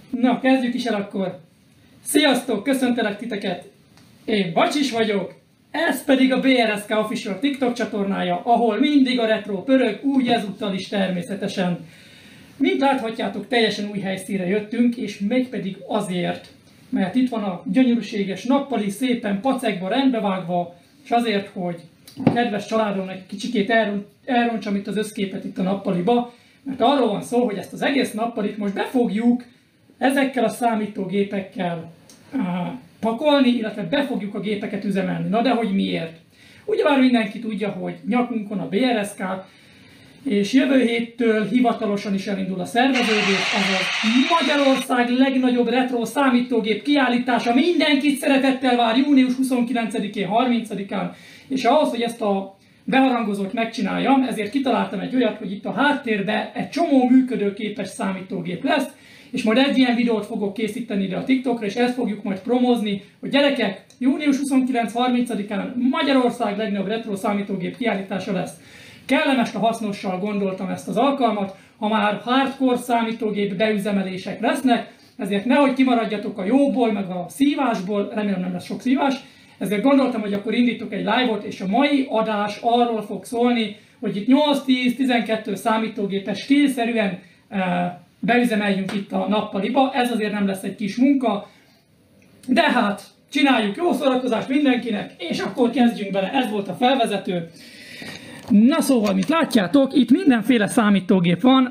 Na, kezdjük is el akkor. Sziasztok, köszöntelek titeket! Én Bacsis vagyok, ez pedig a BRSK Official TikTok csatornája, ahol mindig a retro pörög, úgy ezúttal is természetesen. Mint láthatjátok, teljesen új helyszínre jöttünk, és mégpedig azért, mert itt van a gyönyörűséges nappali, szépen pacekba rendbevágva, és azért, hogy a kedves családom egy kicsikét elrontsam itt az összképet itt a nappaliba, mert arról van szó, hogy ezt az egész nappalit most be fogjuk ezekkel a számítógépekkel pakolni, illetve be fogjuk a gépeket üzemelni. Na de hogy miért? Ugyebár mindenki tudja, hogy nyakunkon a BRSK, és jövő héttől hivatalosan is elindul a szerveződés, azaz Magyarország legnagyobb retro számítógép kiállítása. Mindenkit szeretettel vár június 29-én, 30-án, és ahhoz, hogy ezt a beharangozót megcsináljam, ezért kitaláltam egy olyat, hogy itt a háttérben egy csomó működőképes számítógép lesz, és majd egy ilyen videót fogok készíteni ide a TikTokra, és ezt fogjuk majd promozni, hogy gyerekek, június 29-30-án Magyarország legnagyobb retro számítógép kiállítása lesz. Kellemest a hasznossal gondoltam ezt az alkalmat, ha már hardcore számítógép beüzemelések lesznek, ezért nehogy kimaradjatok a jóból, meg a szívásból, remélem nem lesz sok szívás, ezért gondoltam, hogy akkor indítok egy live-ot, és a mai adás arról fog szólni, hogy itt 8-10-12 számítógépes stílszerűen beüzemeljünk itt a nappaliba. Ez azért nem lesz egy kis munka, de hát csináljuk, jó szórakozást mindenkinek, és akkor kezdjünk bele. Ez volt a felvezető. Na szóval, mint látjátok, itt mindenféle számítógép van,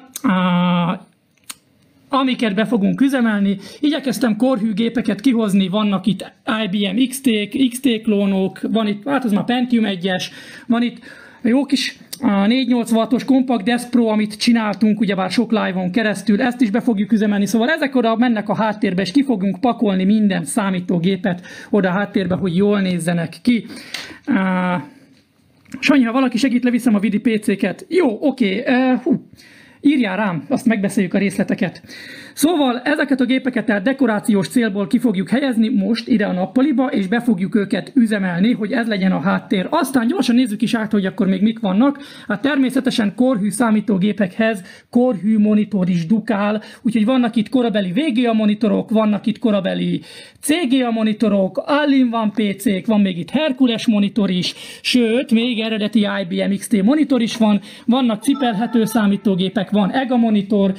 amiket be fogunk üzemelni. Igyekeztem korhű gépeket kihozni, vannak itt IBM XT klónok, van itt, hát az már Pentium 1-es, van itt jó kis 4-8 wattos Compact Desk Pro, amit csináltunk ugyebár sok live-on keresztül, ezt is be fogjuk üzemelni, szóval ezek oda mennek a háttérbe, és ki fogunk pakolni minden számítógépet oda a háttérbe, hogy jól nézzenek ki. Sanyi, ha valaki segít, leviszem a Vidi PC-ket. Jó, oké. Írjál rám, azt megbeszéljük a részleteket. Szóval ezeket a gépeket tehát dekorációs célból ki fogjuk helyezni most ide a nappaliba, és be fogjuk őket üzemelni, hogy ez legyen a háttér. Aztán gyorsan nézzük is át, hogy akkor még mik vannak. Hát természetesen korhű számítógépekhez korhű monitor is dukál, úgyhogy vannak itt korabeli VGA monitorok, vannak itt korabeli CGA monitorok, All-in-One PC-k, van még itt Hercules monitor is, sőt, még eredeti IBM XT monitor is van, vannak cipelhető számítógépek, van EGA monitor,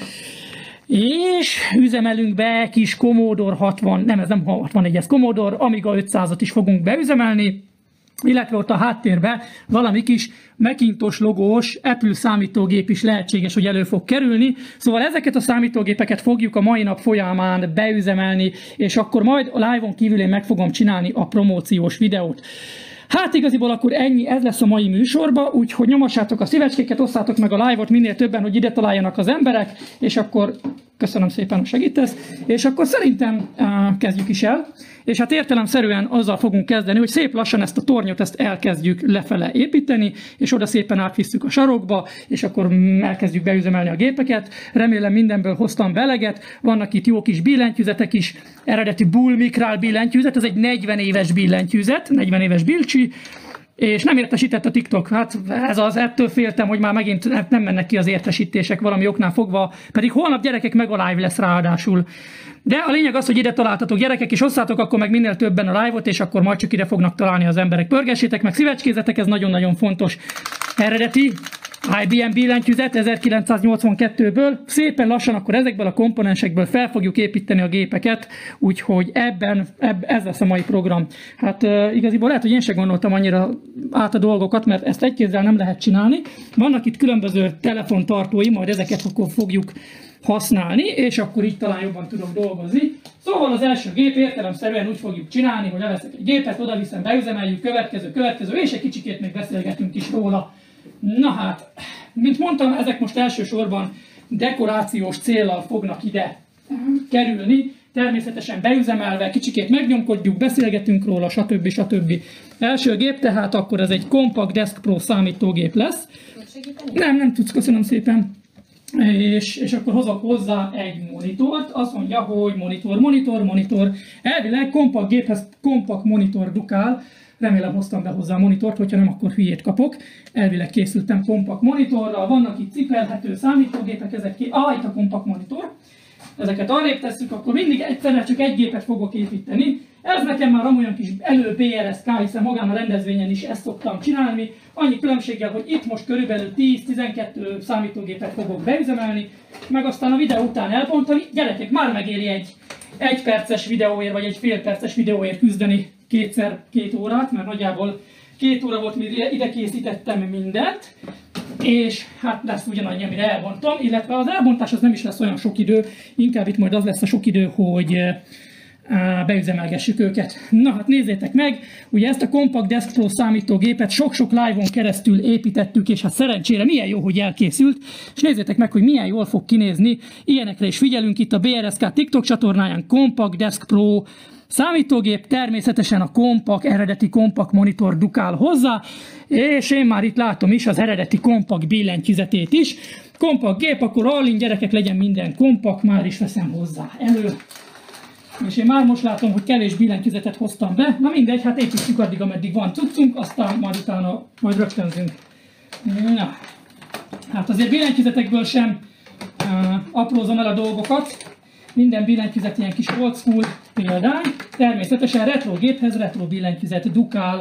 és üzemelünk be kis Commodore 60, nem ez nem 61, ez Commodore Amiga 500-at is fogunk beüzemelni, illetve ott a háttérben valami kis Macintosh logós Apple számítógép is lehetséges, hogy elő fog kerülni. Szóval ezeket a számítógépeket fogjuk a mai nap folyamán beüzemelni, és akkor majd a live-on kívül én meg fogom csinálni a promóciós videót. Hát igaziból akkor ennyi, ez lesz a mai műsorban, úgyhogy nyomassátok a szívecskéket, osszátok meg a live-ot minél többen, hogy ide találjanak az emberek, és akkor köszönöm szépen, hogy segítesz, és akkor szerintem kezdjük is el. És hát értelemszerűen azzal fogunk kezdeni, hogy szép lassan ezt a tornyot ezt elkezdjük lefele építeni, és oda szépen átvisszük a sarokba, és akkor elkezdjük beüzemelni a gépeket. Remélem mindenből hoztam be eleget, vannak itt jó kis billentyűzetek is, eredeti Bull Micral billentyűzet, ez egy 40 éves billentyűzet, 40 éves bilcsi, és nem értesített a TikTok, hát ez az, ettől féltem, hogy már megint nem mennek ki az értesítések valami oknál fogva, pedig holnap gyerekek meg a live lesz ráadásul. De a lényeg az, hogy ide találtatok gyerekek, és osszátok akkor meg minél többen a live-ot, és akkor majd csak ide fognak találni az emberek. Pörgessétek meg szívecskézetek, ez nagyon-nagyon fontos. Eredeti IBM billentyűzet 1982-ből, szépen lassan akkor ezekből a komponensekből fel fogjuk építeni a gépeket, úgyhogy ez lesz a mai program. Hát igaziból lehet, hogy én sem gondoltam annyira át a dolgokat, mert ezt egy kézzel nem lehet csinálni. Vannak itt különböző telefontartói, majd ezeket akkor fogjuk használni, és akkor így talán jobban tudok dolgozni. Szóval az első gép értelemszerűen úgy fogjuk csinálni, hogy leveszek egy gépet, oda viszem, beüzemeljük, következő, és egy kicsikét még beszélgetünk is róla. Na hát, mint mondtam, ezek most elsősorban dekorációs céllal fognak ide kerülni, természetesen beüzemelve, kicsikét megnyomkodjuk, beszélgetünk róla, stb. Első gép, tehát akkor ez egy Compact Desk Pro számítógép lesz. Nem tudsz, köszönöm szépen. És akkor hozok hozzá egy monitort, azt mondja, hogy monitor. Elvileg kompakt géphez kompakt monitor dukál, remélem hoztam be hozzá a monitort, hogyha nem, akkor hülyét kapok. Elvileg készültem kompakt monitorral, vannak itt cipelhető számítógépek, ezek itt a kompakt monitor. ezeket arrébb tesszük, akkor mindig egyszerre csak egy gépet fogok építeni. Ez nekem már amolyan kis elő BRSK, hiszen magán a rendezvényen is ezt szoktam csinálni. Annyi különbséggel, hogy itt most körülbelül 10-12 számítógépet fogok beüzemelni, meg aztán a videó után elbontani. Gyerekek, már megéri egy perces videóért, vagy egy fél perces videóért küzdeni kétszer 2 órát, mert nagyjából 2 óra volt, mire ide készítettem mindent, és hát lesz ugyanannyi, amire elbontom, illetve az elbontás az nem is lesz olyan sok idő, inkább itt majd az lesz a sok idő, hogy beüzemelgessük őket. Na hát nézzétek meg, ugye ezt a Compact Desk Pro számítógépet sok-sok live-on keresztül építettük, és hát szerencsére milyen jó, hogy elkészült, és nézzétek meg, hogy milyen jól fog kinézni. Ilyenekre is figyelünk itt a BRSK TikTok csatornáján, Compact Desk Pro számítógép, természetesen a eredeti Compact monitor dukál hozzá, és én már itt látom is az eredeti Compact billentyűzetét is. Compact gép, akkor all-in gyerekek, legyen minden Compact, már is veszem hozzá elő. És én már most látom, hogy kevés billentyűzetet hoztam be. Na mindegy, hát építjük addig, ameddig van cuccunk, aztán majd utána majd rögtönzünk. Na, hát azért billentyűzetekből sem aprózom el a dolgokat. Minden billentyűzet ilyen kis old school példány. Természetesen retro géphez retro billentyűzet dukál.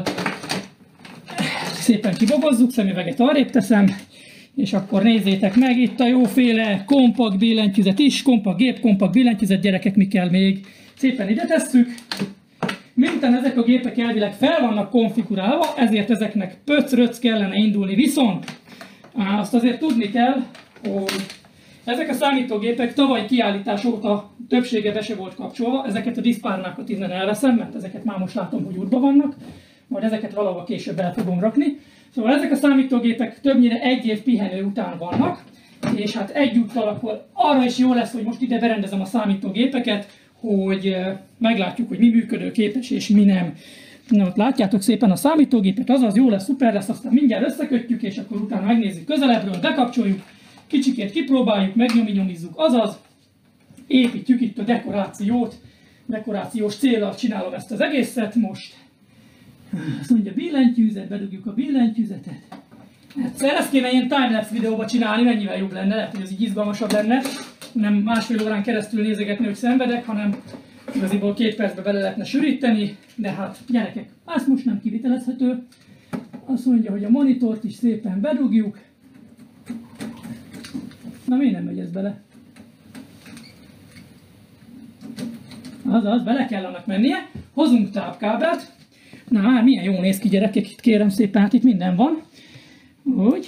Szépen kibogozzuk, szemüveget arrébb teszem. És akkor nézzétek meg, itt a jóféle kompakt billentyűzet is, kompakt gép, kompakt billentyűzet, gyerekek, mi kell még? Szépen ide tesszük. Miután ezek a gépek elvileg fel vannak konfigurálva, ezért ezeknek pöc-röc kellene indulni, viszont azt azért tudni kell, hogy ezek a számítógépek tavaly kiállítás óta többsége be se volt kapcsolva, ezeket a diszpárnákat innen elveszem, mert ezeket már most látom, hogy útban vannak, majd ezeket valahol később el fogom rakni. Szóval ezek a számítógépek többnyire 1 év pihenő után vannak, és hát egyúttal akkor arra is jó lesz, hogy most ide berendezem a számítógépeket, hogy meglátjuk, hogy mi működőképes és mi nem. Na, ott látjátok szépen a számítógépet, azaz jó lesz, szuper lesz, aztán mindjárt összekötjük, és akkor utána megnézzük közelebbről, bekapcsoljuk, kicsikét kipróbáljuk, megnyomizunk, azaz építjük itt a dekorációt, dekorációs céllal csinálom ezt az egészet most. Azt mondja, billentyűzet, bedugjuk a billentyűzetet. Egyszer ezt kéne ilyen timelapse videóba csinálni, mennyivel jobb lenne, lehet, hogy ez így izgalmasabb lenne. Nem másfél órán keresztül nézegetni, hogy szenvedek, hanem igaziból 2 percbe bele lehetne sűríteni, de hát gyerekek, ezt most nem kivitelezhető. Azt mondja, hogy a monitort is szépen bedugjuk. Na, miért nem megy ez bele? Azaz, bele kell annak mennie. Hozunk tápkábelt. Na már milyen jól néz ki, gyerekek, itt kérem szépen, hát itt minden van. Úgy.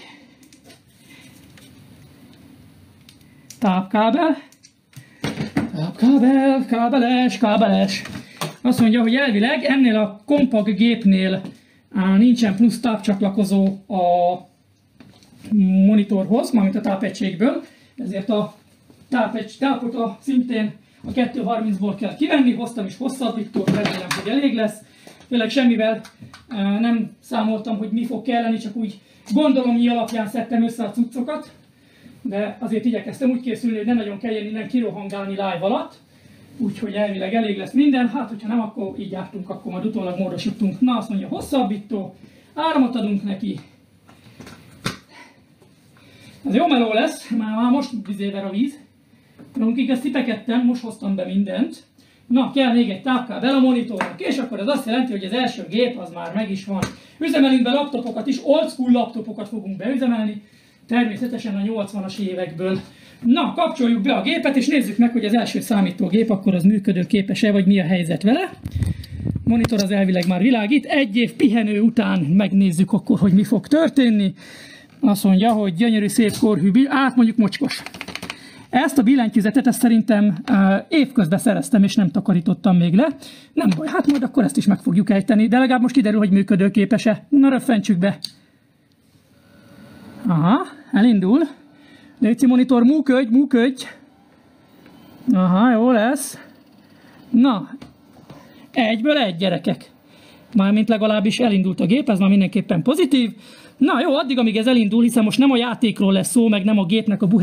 Tápkábel. Tápkábel, kábeles. Azt mondja, hogy elvileg ennél a kompakt gépnél nincsen plusz tápcsatlakozó a monitorhoz, mármint a tápegységből, ezért a tápot szintén a 230-ból kell kivenni, hoztam is hosszabbítót, remélem, hogy elég lesz. Tényleg semmivel nem számoltam, hogy mi fog kelleni, csak úgy gondolom, alapján szedtem össze a cuccokat, de azért igyekeztem úgy készülni, hogy ne nagyon kelljen innen kirohangálni live alatt, úgyhogy elvileg elég lesz minden, hát hogyha nem, akkor így jártunk, akkor majd utólag módosítunk. Na, azt mondja, hosszabbító, áramot adunk neki. Ez jó meló lesz, már most vizéver a víz. Ronkig ezt tipekedtem, most hoztam be mindent. Na, kell még egy tápkábel a monitornak, és akkor ez azt jelenti, hogy az első gép az már meg is van. Üzemelünk be laptopokat is, old school laptopokat fogunk beüzemelni, természetesen a 80-as évekből. Na, kapcsoljuk be a gépet, és nézzük meg, hogy az első számítógép akkor az működőképes-e, vagy mi a helyzet vele. A monitor az elvileg már világít, 1 év pihenő után megnézzük akkor, hogy mi fog történni. Azt mondja, hogy gyönyörű, szép korhű, mondjuk mocskos. Ezt a billentyűzetet ezt szerintem évközben szereztem, és nem takarítottam még le. Nem baj, hát majd akkor ezt is meg fogjuk ejteni, de legalább most kiderül, hogy működőképes-e. Na, röffentsük be. Aha, elindul. Léci monitor, működj. Aha, jó lesz. Na, 1-ből 1, gyerekek. mármint legalábbis elindult a gép, ez már mindenképpen pozitív. Na jó, addig, amíg ez elindul, hiszen most nem a játékról lesz szó, meg nem a gépnek a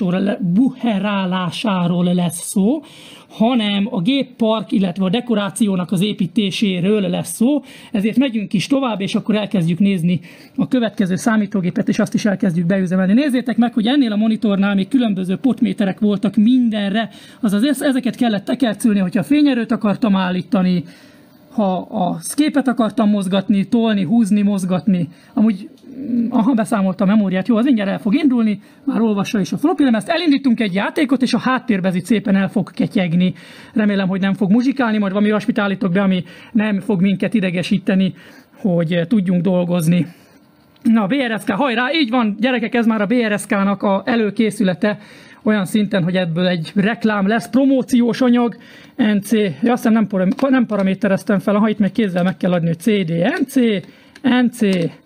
buherálásáról lesz szó, hanem a géppark, illetve a dekorációnak az építéséről lesz szó, ezért megyünk is tovább, és akkor elkezdjük nézni a következő számítógépet, és azt is elkezdjük beüzemelni. Nézzétek meg, hogy ennél a monitornál még különböző potméterek voltak mindenre, azaz ezeket kellett tekercülni, hogyha a fényerőt akartam állítani, ha a képet akartam mozgatni, tolni, húzni, mozgatni. Amúgy, beszámolt a memóriát, jó, az mindjárt el fog indulni, már olvassa is a floppy lemezt. Elindítunk egy játékot, és a háttérbe itt szépen el fog ketyegni. Remélem, hogy nem fog muzsikálni, majd valami olyasmit állítok be, ami nem fog minket idegesíteni, hogy tudjunk dolgozni. Na, BRSK, hajrá, így van, gyerekek, ez már a BRSK-nak a előkészülete, olyan szinten, hogy ebből egy reklám lesz, promóciós anyag, NC, ja, azt hiszem nem paramétereztem fel, ha itt meg kézzel meg kell adni, hogy CD, NC,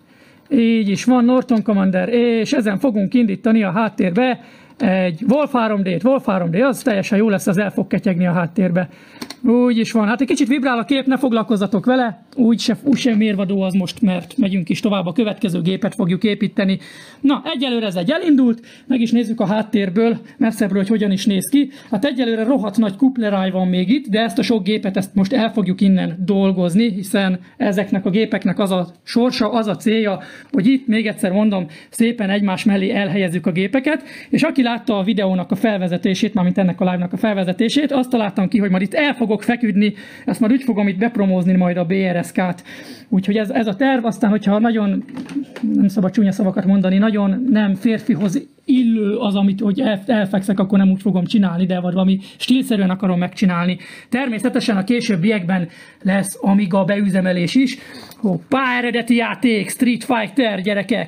így is van, Norton Commander, és ezen fogunk indítani a háttérbe egy Wolf 3D, az teljesen jó lesz, az el fog ketyegni a háttérbe. Úgy is van, hát egy kicsit vibrál a kép, ne foglalkozzatok vele, úgysem mérvadó az most, mert megyünk is tovább, a következő gépet fogjuk építeni. Na, egyelőre ez elindult, meg is nézzük a háttérből, messzebbről, hogy hogyan is néz ki. Hát egyelőre rohadt nagy kupleráj van még itt, de ezt a sok gépet ezt most el fogjuk innen dolgozni, hiszen ezeknek a gépeknek az a sorsa, az a célja, hogy itt, még egyszer mondom, szépen egymás mellé elhelyezzük a gépeket, és aki látta a videónak a felvezetését, mármint ennek a live-nak a felvezetését, azt találtam ki, hogy majd itt el fogok feküdni, ezt már úgy fogom itt bepromózni majd a BRSK-t. Úgyhogy ez a terv, aztán, hogyha nagyon, nem szabad csúnya szavakat mondani, nagyon nem férfihoz illő az, amit hogy elfekszek, akkor nem úgy fogom csinálni, de valami stílszerűen akarom megcsinálni. Természetesen a későbbiekben lesz Amiga beüzemelés is. Hoppá, eredeti játék, Street Fighter, gyerekek,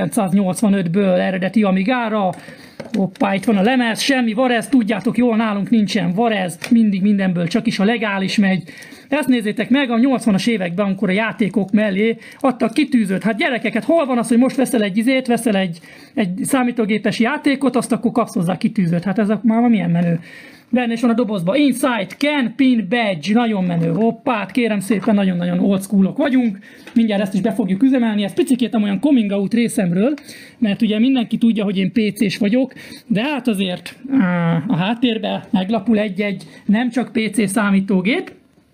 1985-ből eredeti Amigára. Hoppá, itt van a lemez, semmi Varez, tudjátok jól, nálunk nincsen Varez, mindig mindenből csak is a legális megy. Ezt nézzétek meg, a 80-as években, amikor a játékok mellé adtak kitűzőt. Hát gyerekeket, hol van az, hogy most veszel egy számítógépes játékot, azt akkor kapsz hozzá kitűzőt. Hát ez már milyen menő. Benne is van a dobozban. Inside Can Pin Badge, nagyon menő. Hoppát, kérem szépen, nagyon-nagyon old schoolok vagyunk. Mindjárt ezt is be fogjuk üzemelni. Ez picikét olyan coming out részemről, mert ugye mindenki tudja, hogy én PC-s vagyok, de hát azért a háttérben meglapul egy-egy nem csak PC számítógép.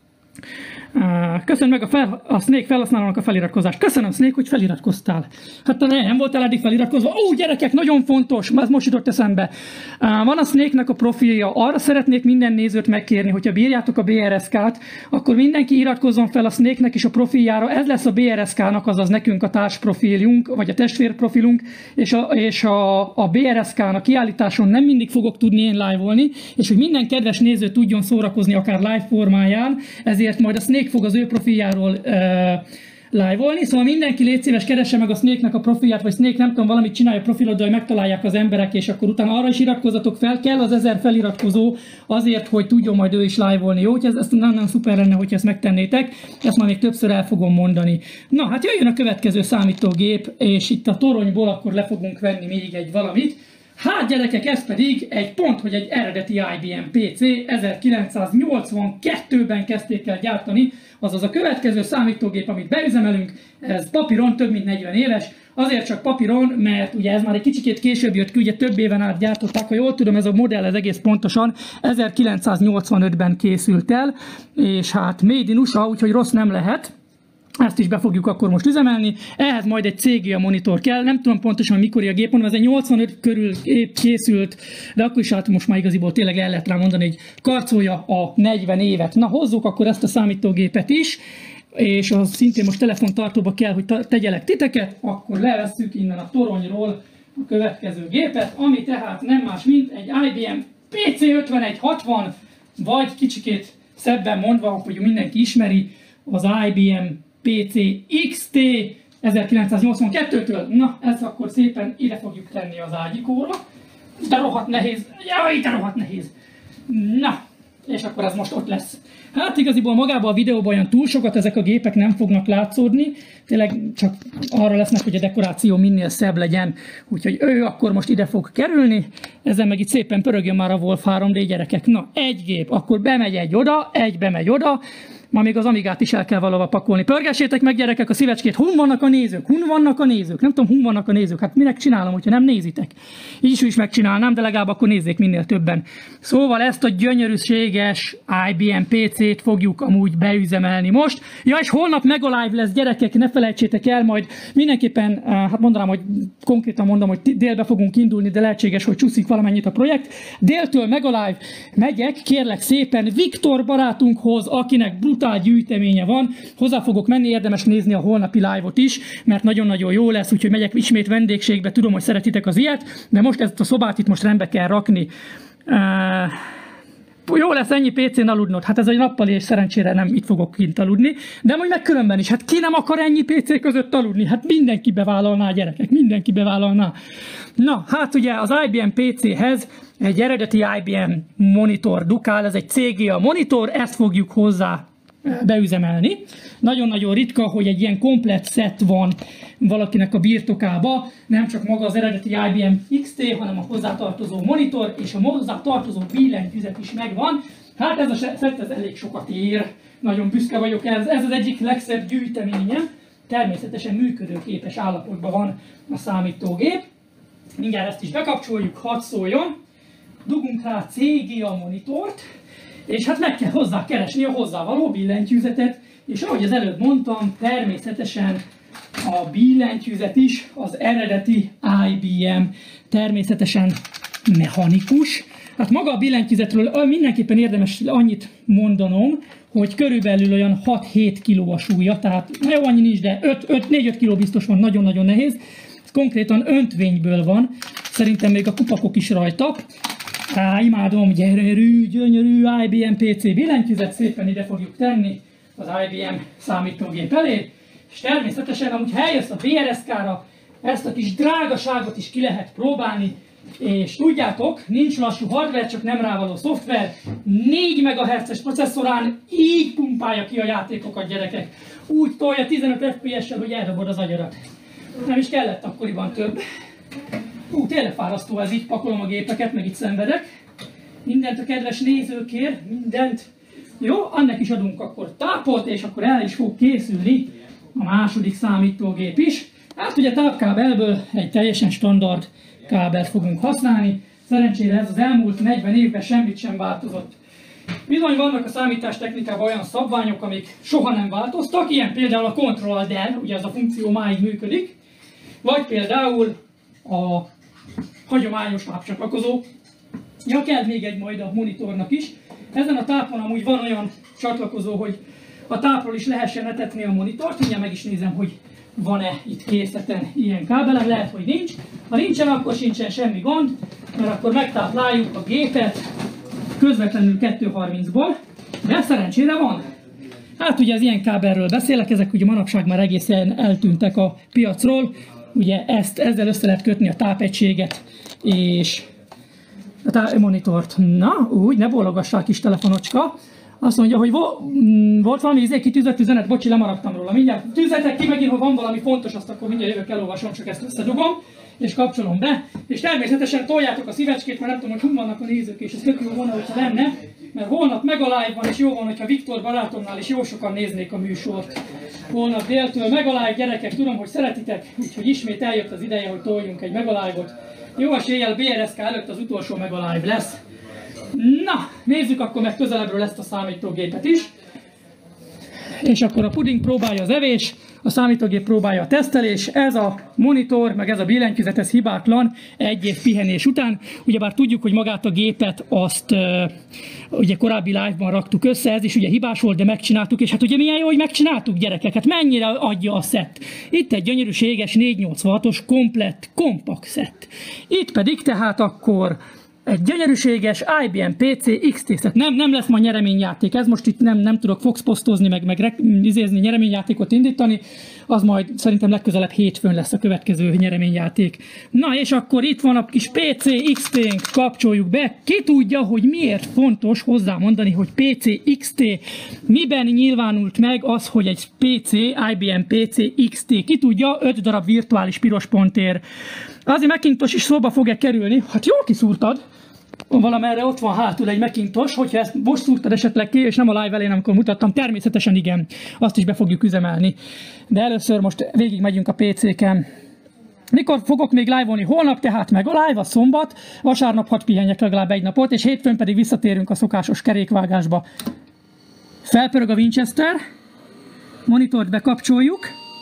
Köszönöm meg a Snake felhasználónak a feliratkozást. Köszönöm, Snake, hogy feliratkoztál. Hát te nem voltál eddig feliratkozva. Ó, gyerekek, nagyon fontos, ez most jutott eszembe. Van a Snake-nek a profilja. Arra szeretnék minden nézőt megkérni, hogyha bírjátok a BRSK-t, akkor mindenki iratkozzon fel a Snake-nek is a profiljára. Ez lesz a BRSK-nak, azaz nekünk a társprofiljunk, vagy a testvérprofilunk, és a BRSK-nak kiállításon nem mindig fogok tudni én live-olni, és hogy minden kedves néző tudjon szórakozni akár live formáján, ezért majd a Snake fog az ő profiljáról live-olni, szóval mindenki légy szíves, keresse meg a Snake-nek a profilját, vagy Snake nem tudom, valamit csinálja a profiloddal, hogy megtalálják az emberek, és akkor utána arra is iratkozzatok fel, kell az 1000 feliratkozó azért, hogy tudjon majd ő is live-olni. Jó, hogy ez nagyon szuper lenne, hogyha ezt megtennétek, ezt már még többször el fogom mondani. Na, hát jöjjön a következő számítógép, és itt a toronyból akkor le fogunk venni még egy valamit. Hát gyerekek, ez pedig egy pont, hogy egy eredeti IBM PC, 1982-ben kezdték el gyártani, azaz a következő számítógép, amit beüzemelünk, ez papíron, több mint 40 éves, azért csak papíron, mert ugye ez már egy kicsikét később jött ki, ugye több éven át gyártották, ha jól tudom, ez a modell ez egész pontosan 1985-ben készült el, és hát made in USA, úgyhogy rossz nem lehet. Ezt is be fogjuk akkor most üzemelni. Ehhez majd egy CGA monitor kell. Nem tudom pontosan mikor a gép, mondom, ez egy 85 körül készült, de akkor is hát most már igaziból tényleg el lehet rá mondani, hogy karcolja a 40 évet. Na, hozzuk akkor ezt a számítógépet is, és az szintén most telefontartóba kell, hogy tegyelek titeket, akkor levesszük innen a toronyról a következő gépet, ami tehát nem más, mint egy IBM PC5160, vagy kicsikét szebben mondva, hogy mindenki ismeri, az IBM PC XT 1982-től. Na, ezt akkor szépen ide fogjuk tenni az ágyikóra. De rohadt nehéz. Jaj, de rohadt nehéz. Na, és akkor ez most ott lesz. Hát igaziból magában a videóban olyan túl sokat ezek a gépek nem fognak látszódni. Tényleg csak arra lesznek, hogy a dekoráció minél szebb legyen. Úgyhogy ő akkor most ide fog kerülni. Ezen meg itt szépen pörögjön már a Wolf 3D, gyerekek. Na, egy gép, akkor bemegy egy oda, egy bemegy oda. ma még az Amigát is el kell valahova pakolni. Pörgessétek meg, gyerekek, a szívecskét, hun vannak a nézők, hun vannak a nézők, nem tudom, hun vannak a nézők, hát minek csinálom, hogyha nem nézitek. Így is megcsinálnám, de legalább akkor nézzék minél többen. Szóval ezt a gyönyörűséges IBM PC-t fogjuk amúgy beüzemelni most. Ja, és holnap Mega Live lesz, gyerekek, ne felejtsétek el, majd mindenképpen, hát mondanám, hogy konkrétan mondom, hogy délbe fogunk indulni, de lehetséges, hogy csúszik valamennyit a projekt. Déltől Mega Live megyek, kérlek szépen, Viktor barátunkhoz, akinek brutál gyűjteménye van, hozzá fogok menni, érdemes nézni a holnapi live-ot is, mert nagyon-nagyon jó lesz, úgyhogy megyek ismét vendégségbe, tudom, hogy szeretitek az ilyet, de most ezt a szobát itt most rendbe kell rakni. Jó lesz ennyi PC-n aludnod, hát ez egy nappali, és szerencsére nem itt fogok kint aludni, de majd meg különben is, hát ki nem akar ennyi PC között aludni, hát mindenki bevállalná, gyerekek, mindenki bevállalná. Na, hát ugye az IBM PC-hez egy eredeti IBM monitor dukál, ez egy CGA monitor, ezt fogjuk hozzá beüzemelni. Nagyon-nagyon ritka, hogy egy ilyen komplett szett van valakinek a birtokába, nem csak maga az eredeti IBM XT, hanem a hozzátartozó monitor és a hozzátartozó billentyűzet is megvan. Hát ez a szett ez elég sokat ér, nagyon büszke vagyok, ez az egyik legszebb gyűjteményem. Természetesen működőképes állapotban van a számítógép. Mindjárt ezt is bekapcsoljuk, hadd szóljon. Dugunk rá CGA monitort, és hát meg kell hozzá keresni a hozzávaló billentyűzetet, és ahogy az előbb mondtam, természetesen a billentyűzet is az eredeti IBM, természetesen mechanikus. Hát maga a billentyűzetről mindenképpen érdemes annyit mondanom, hogy körülbelül olyan 6-7 kg a súlya, tehát jó, annyi nincs, de 4-5 kg biztos van, nagyon-nagyon nehéz. Ez konkrétan öntvényből van, szerintem még a kupakok is rajta. Imádom, gyönyörű IBM PC billentyűzet, szépen ide fogjuk tenni az IBM számítógép elé, és természetesen, amúgy ha eljössz a BRSK-ra, ezt a kis drágaságot is ki lehet próbálni, és tudjátok, nincs lassú hardware, csak nem rávaló szoftver, 4 MHz-es processzorán így pumpálja ki a játékokat, gyerekek. Úgy tolja 15 FPS-sel, hogy eldobod az agyarat. Nem is kellett akkoriban több. Tényleg fárasztó ez, így pakolom a gépeket, meg itt szenvedek. Mindent a kedves nézőkért, mindent. Jó, annak is adunk akkor tápot, és akkor el is fog készülni a második számítógép is. Hát ugye tápkábelből egy teljesen standard kábelt fogunk használni. Szerencsére ez az elmúlt 40 évben semmit sem változott. Bizony vannak a számítástechnikában olyan szabványok, amik soha nem változtak, ilyen például a Ctrl-Del, ugye ez a funkció máig működik, vagy például a hagyományos tápcsatlakozó. Ja, kell még egy majd a monitornak is. Ezen a tápon amúgy van olyan csatlakozó, hogy a tápról is lehessen etetni a monitort. Mindjárt meg is nézem, hogy van-e itt készleten ilyen kábelem, lehet, hogy nincs. Ha nincsen, akkor sincsen semmi gond, mert akkor megtápláljuk a gépet közvetlenül 230-ból, de szerencsére van. Hát ugye az ilyen kábelről beszélek, ezek ugye manapság már egészen eltűntek a piacról. Ugye ezzel össze lehet kötni a tápegységet és a monitort. Na, úgy, ne bólogassál, kis telefonocska. Azt mondja, hogy volt valami kitűzött üzenet, bocsi, lemaradtam róla. Mindjárt tűzzetek ki megint, ha van valami fontos, azt akkor mindjárt jövök, elolvasom, csak ezt összedugom, és kapcsolom be. És természetesen toljátok a szívecskét, mert nem tudom, hogy hol vannak a nézők, és ez tök jó volna, hogyha lenne, mert holnap Mega Live van, és jó van, hogyha Viktor barátomnál is jó sokan néznék a műsort. Holnap déltől Mega Live, gyerekek, tudom, hogy szeretitek, úgyhogy ismét eljött az ideje, hogy toljunk egy Mega Live-ot. Jó eséllyel BRSK előtt az utolsó Mega Live lesz. Na, nézzük akkor meg közelebbről ezt a számítógépet is. És akkor a puding próbálja az evés, a számítógép próbálja a tesztelés, ez a monitor, meg ez a billentyűzet, ez hibátlan egy év pihenés után. Ugyebár tudjuk, hogy magát a gépet azt ugye korábbi live-ban raktuk össze, ez is ugye hibás volt, de megcsináltuk, és hát ugye milyen jó, hogy megcsináltuk, gyerekek, hát mennyire adja a szett. Itt egy gyönyörűséges 486-os komplett kompakt szett. Itt pedig tehát akkor egy gyönyörűséges IBM PC XT-szet. Nem lesz ma nyereményjáték, ez most itt nem tudok foxposztozni, meg izézni, nyereményjátékot indítani, az majd szerintem legközelebb hétfőn lesz a következő nyereményjáték. Na és akkor itt van a kis PC XT-nk, kapcsoljuk be. Ki tudja, hogy miért fontos hozzámondani, hogy PC XT, miben nyilvánult meg az, hogy egy PC, IBM PC XT, ki tudja, 5 darab virtuális piros pont ér. Azért Macintosh is szóba fog-e kerülni? Hát jól kiszúrtad. valamerre ott van hátul egy Macintosh, hogyha ezt most szúrtad esetleg ki, és nem a live elén, amikor mutattam, természetesen igen, azt is be fogjuk üzemelni. De először most végig megyünk a PC-ken. Mikor fogok még live-olni? Holnap tehát meg a live, a szombat, vasárnap hadd pihenjek legalább egy napot, és hétfőn pedig visszatérünk a szokásos kerékvágásba. Felpörög a Winchester, monitort bekapcsoljuk.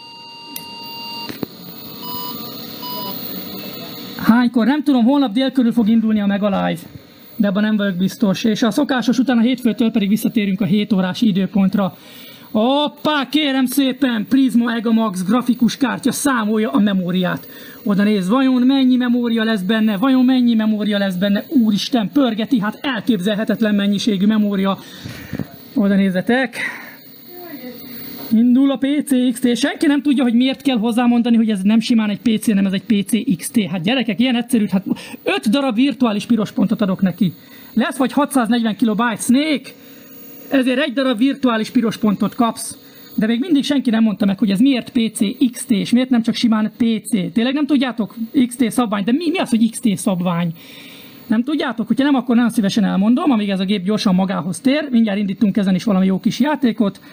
Hánykor? Nem tudom, holnap dél körül fog indulni a Mega Live, de abban nem vagyok biztos. És a szokásos után a hétfőtől pedig visszatérünk a 7 órás időpontra. Hoppá, kérem szépen, Prisma Egamax grafikus kártya számolja a memóriát. Oda néz, vajon mennyi memória lesz benne, vajon mennyi memória lesz benne, úristen, pörgeti, hát elképzelhetetlen mennyiségű memória. Oda nézzetek. Indul a PC XT, senki nem tudja, hogy miért kell hozzámondani, hogy ez nem simán egy PC, nem ez egy PC XT. Hát gyerekek, ilyen egyszerű, hát 5 darab virtuális piros pontot adok neki. Lesz vagy 640 KB Snake, ezért egy darab virtuális piros pontot kapsz. De még mindig senki nem mondta meg, hogy ez miért PC XT, és miért nem csak simán PC. Tényleg nem tudjátok? XT szabvány, de mi az, hogy XT szabvány? Nem tudjátok? Hogyha nem, akkor nagyon szívesen elmondom, amíg ez a gép gyorsan magához tér. Mindjárt indítunk ezen is valami jó kis játékot.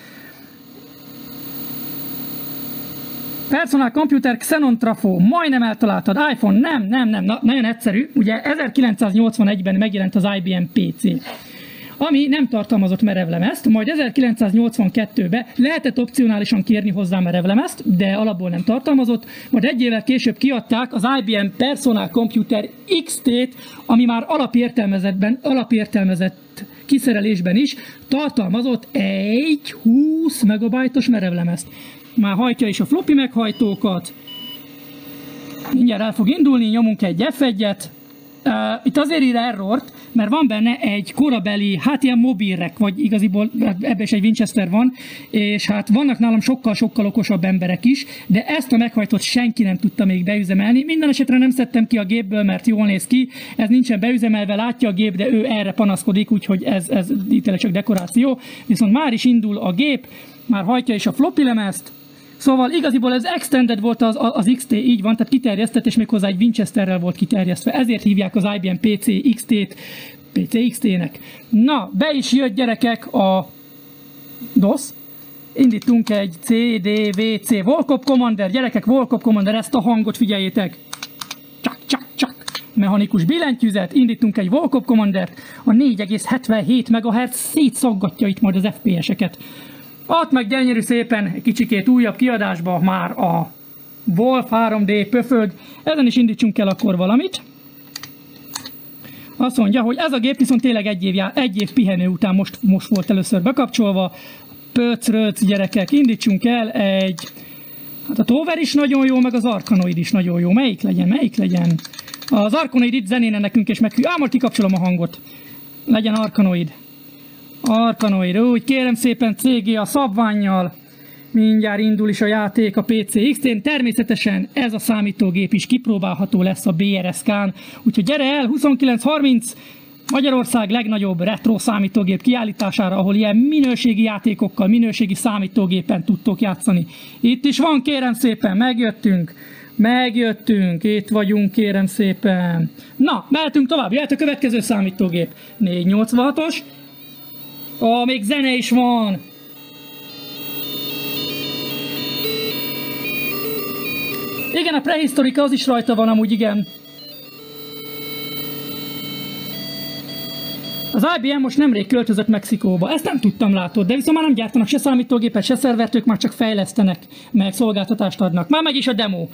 Personal Computer Xenon Trafo, majdnem eltaláltad. iPhone, nem, nagyon egyszerű. Ugye 1981-ben megjelent az IBM PC, ami nem tartalmazott merevlemezt, majd 1982-ben lehetett opcionálisan kérni hozzá merevlemezt, de alapból nem tartalmazott, majd egy évvel később kiadták az IBM Personal Computer XT-t, ami már alapértelmezett kiszerelésben is tartalmazott egy 20 megabajtos merevlemezt. Már hajtja is a floppy meghajtókat. Mindjárt el fog indulni, nyomunk egy F1-et. Itt azért ír errort, mert van benne egy korabeli, hát ilyen mobilrek, vagy igaziból ebben is egy Winchester van, és hát vannak nálam sokkal-sokkal okosabb emberek is, de ezt a meghajtót senki nem tudta még beüzemelni. Minden esetre nem szedtem ki a gépből, mert jól néz ki, ez nincsen beüzemelve, látja a gép, de ő erre panaszkodik, úgyhogy ez itt csak dekoráció. Viszont már is indul a gép, már hajtja is a floppy lemezt. Szóval igaziból ez extended volt az XT, így van, tehát kiterjesztett, és méghozzá egy Winchesterrel volt kiterjesztve. Ezért hívják az IBM PC XT-t PC XT-nek. Na, be is jött gyerekek a DOS. Indítunk egy CDVC Volkop Commander, gyerekek, Volkop Commander, ezt a hangot figyeljétek. Csak. Mechanikus billentyűzet, indítunk egy Volkop Commandert, a 4,77 MHz szétszaggatja itt majd az FPS-eket. Ott meg gyönyörű szépen kicsikét újabb kiadásba már a Wolf 3D pöfög. Ezen is indítsunk el akkor valamit. Azt mondja, hogy ez a gép viszont tényleg egy év pihenő után most volt először bekapcsolva. Pöcröc gyerekek, indítsunk el egy... Hát a Tower is nagyon jó, meg az Arkanoid is nagyon jó. Melyik legyen? Az Arkanoid itt zenéne nekünk és meghű. Most kikapcsolom a hangot. Legyen Arkanoid, úgy kérem szépen CG a szabvánnyal, mindjárt indul is a játék a PC XT-n, természetesen ez a számítógép is kipróbálható lesz a BRSK-n, úgyhogy gyere el 2930 Magyarország legnagyobb retro számítógép kiállítására, ahol ilyen minőségi játékokkal, minőségi számítógépen tudtok játszani. Itt is van, kérem szépen, megjött, itt vagyunk, kérem szépen. Na, mehetünk tovább, jöhet a következő számítógép, 486-os. Még zene is van! Igen, a Prehistorica az is rajta van amúgy, igen. Az IBM most nemrég költözött Mexikóba, ezt nem tudtam, látod, de viszont már nem gyártanak se számítógépet, se szervert, ők már csak fejlesztenek, meg szolgáltatást adnak. Már meg is a demo.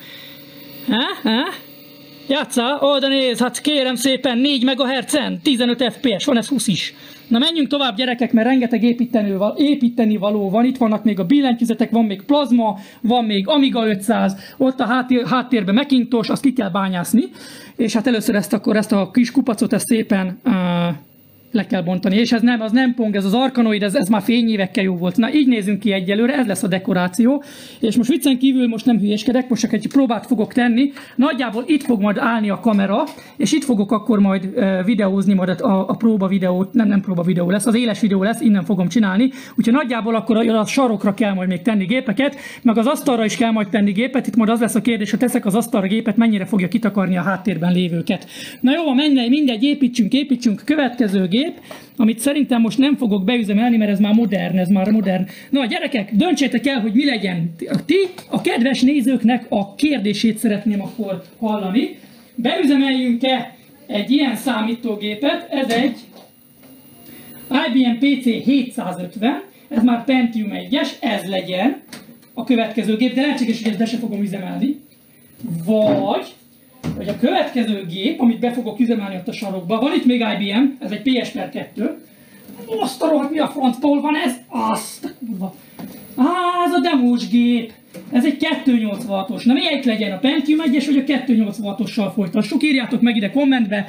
Játsszál, oda néz, hát kérem szépen, 4 MHz-en, 15 FPS, van ez 20 is. Na menjünk tovább gyerekek, mert rengeteg építeni való van, itt vannak még a billentyűzetek, van még plazma, van még Amiga 500, ott a háttérben Macintosh, azt ki kell bányászni, és hát először ezt a kis kupacot ezt szépen le kell bontani. És ez nem, az nem pong, ez az Arkanoid, ez már fényévekkel jó volt. Na így nézünk ki egyelőre, ez lesz a dekoráció. És most viccen kívül most nem hülyéskedek, most csak egy próbát fogok tenni. Nagyjából itt fog majd állni a kamera, és itt fogok akkor majd videózni majd a próba videót, nem próba videó lesz, az éles videó lesz, innen fogom csinálni. Úgyhogy nagyjából akkor a sarokra kell majd még tenni gépeket, meg az asztalra is kell majd tenni gépet. Itt majd az lesz a kérdés, ha teszek az asztalra gépet, mennyire fogja kitakarni a háttérben lévőket. Na jó, mindegy, építsünk. Következő gép, amit szerintem most nem fogok beüzemelni, mert ez már modern. Na gyerekek, döntsétek el, hogy mi legyen. A kedves nézőknek a kérdését szeretném akkor hallani. Beüzemeljünk-e egy ilyen számítógépet? Ez egy IBM PC 750, ez már Pentium 1-es, ez legyen a következő gép, de lehetséges, hogy ezt be se fogom üzemelni. Vagy a következő gép, amit be fogok üzemelni ott a sarokba, van itt még IBM, ez egy PS2. Azt a rohadt, mi a francból van ez? Azt a kurva. Ez a demós gép. Ez egy 286-os. Na melyik legyen, a Pentium 1-es vagy a 286-ossal folytassuk? Írjátok meg ide kommentbe.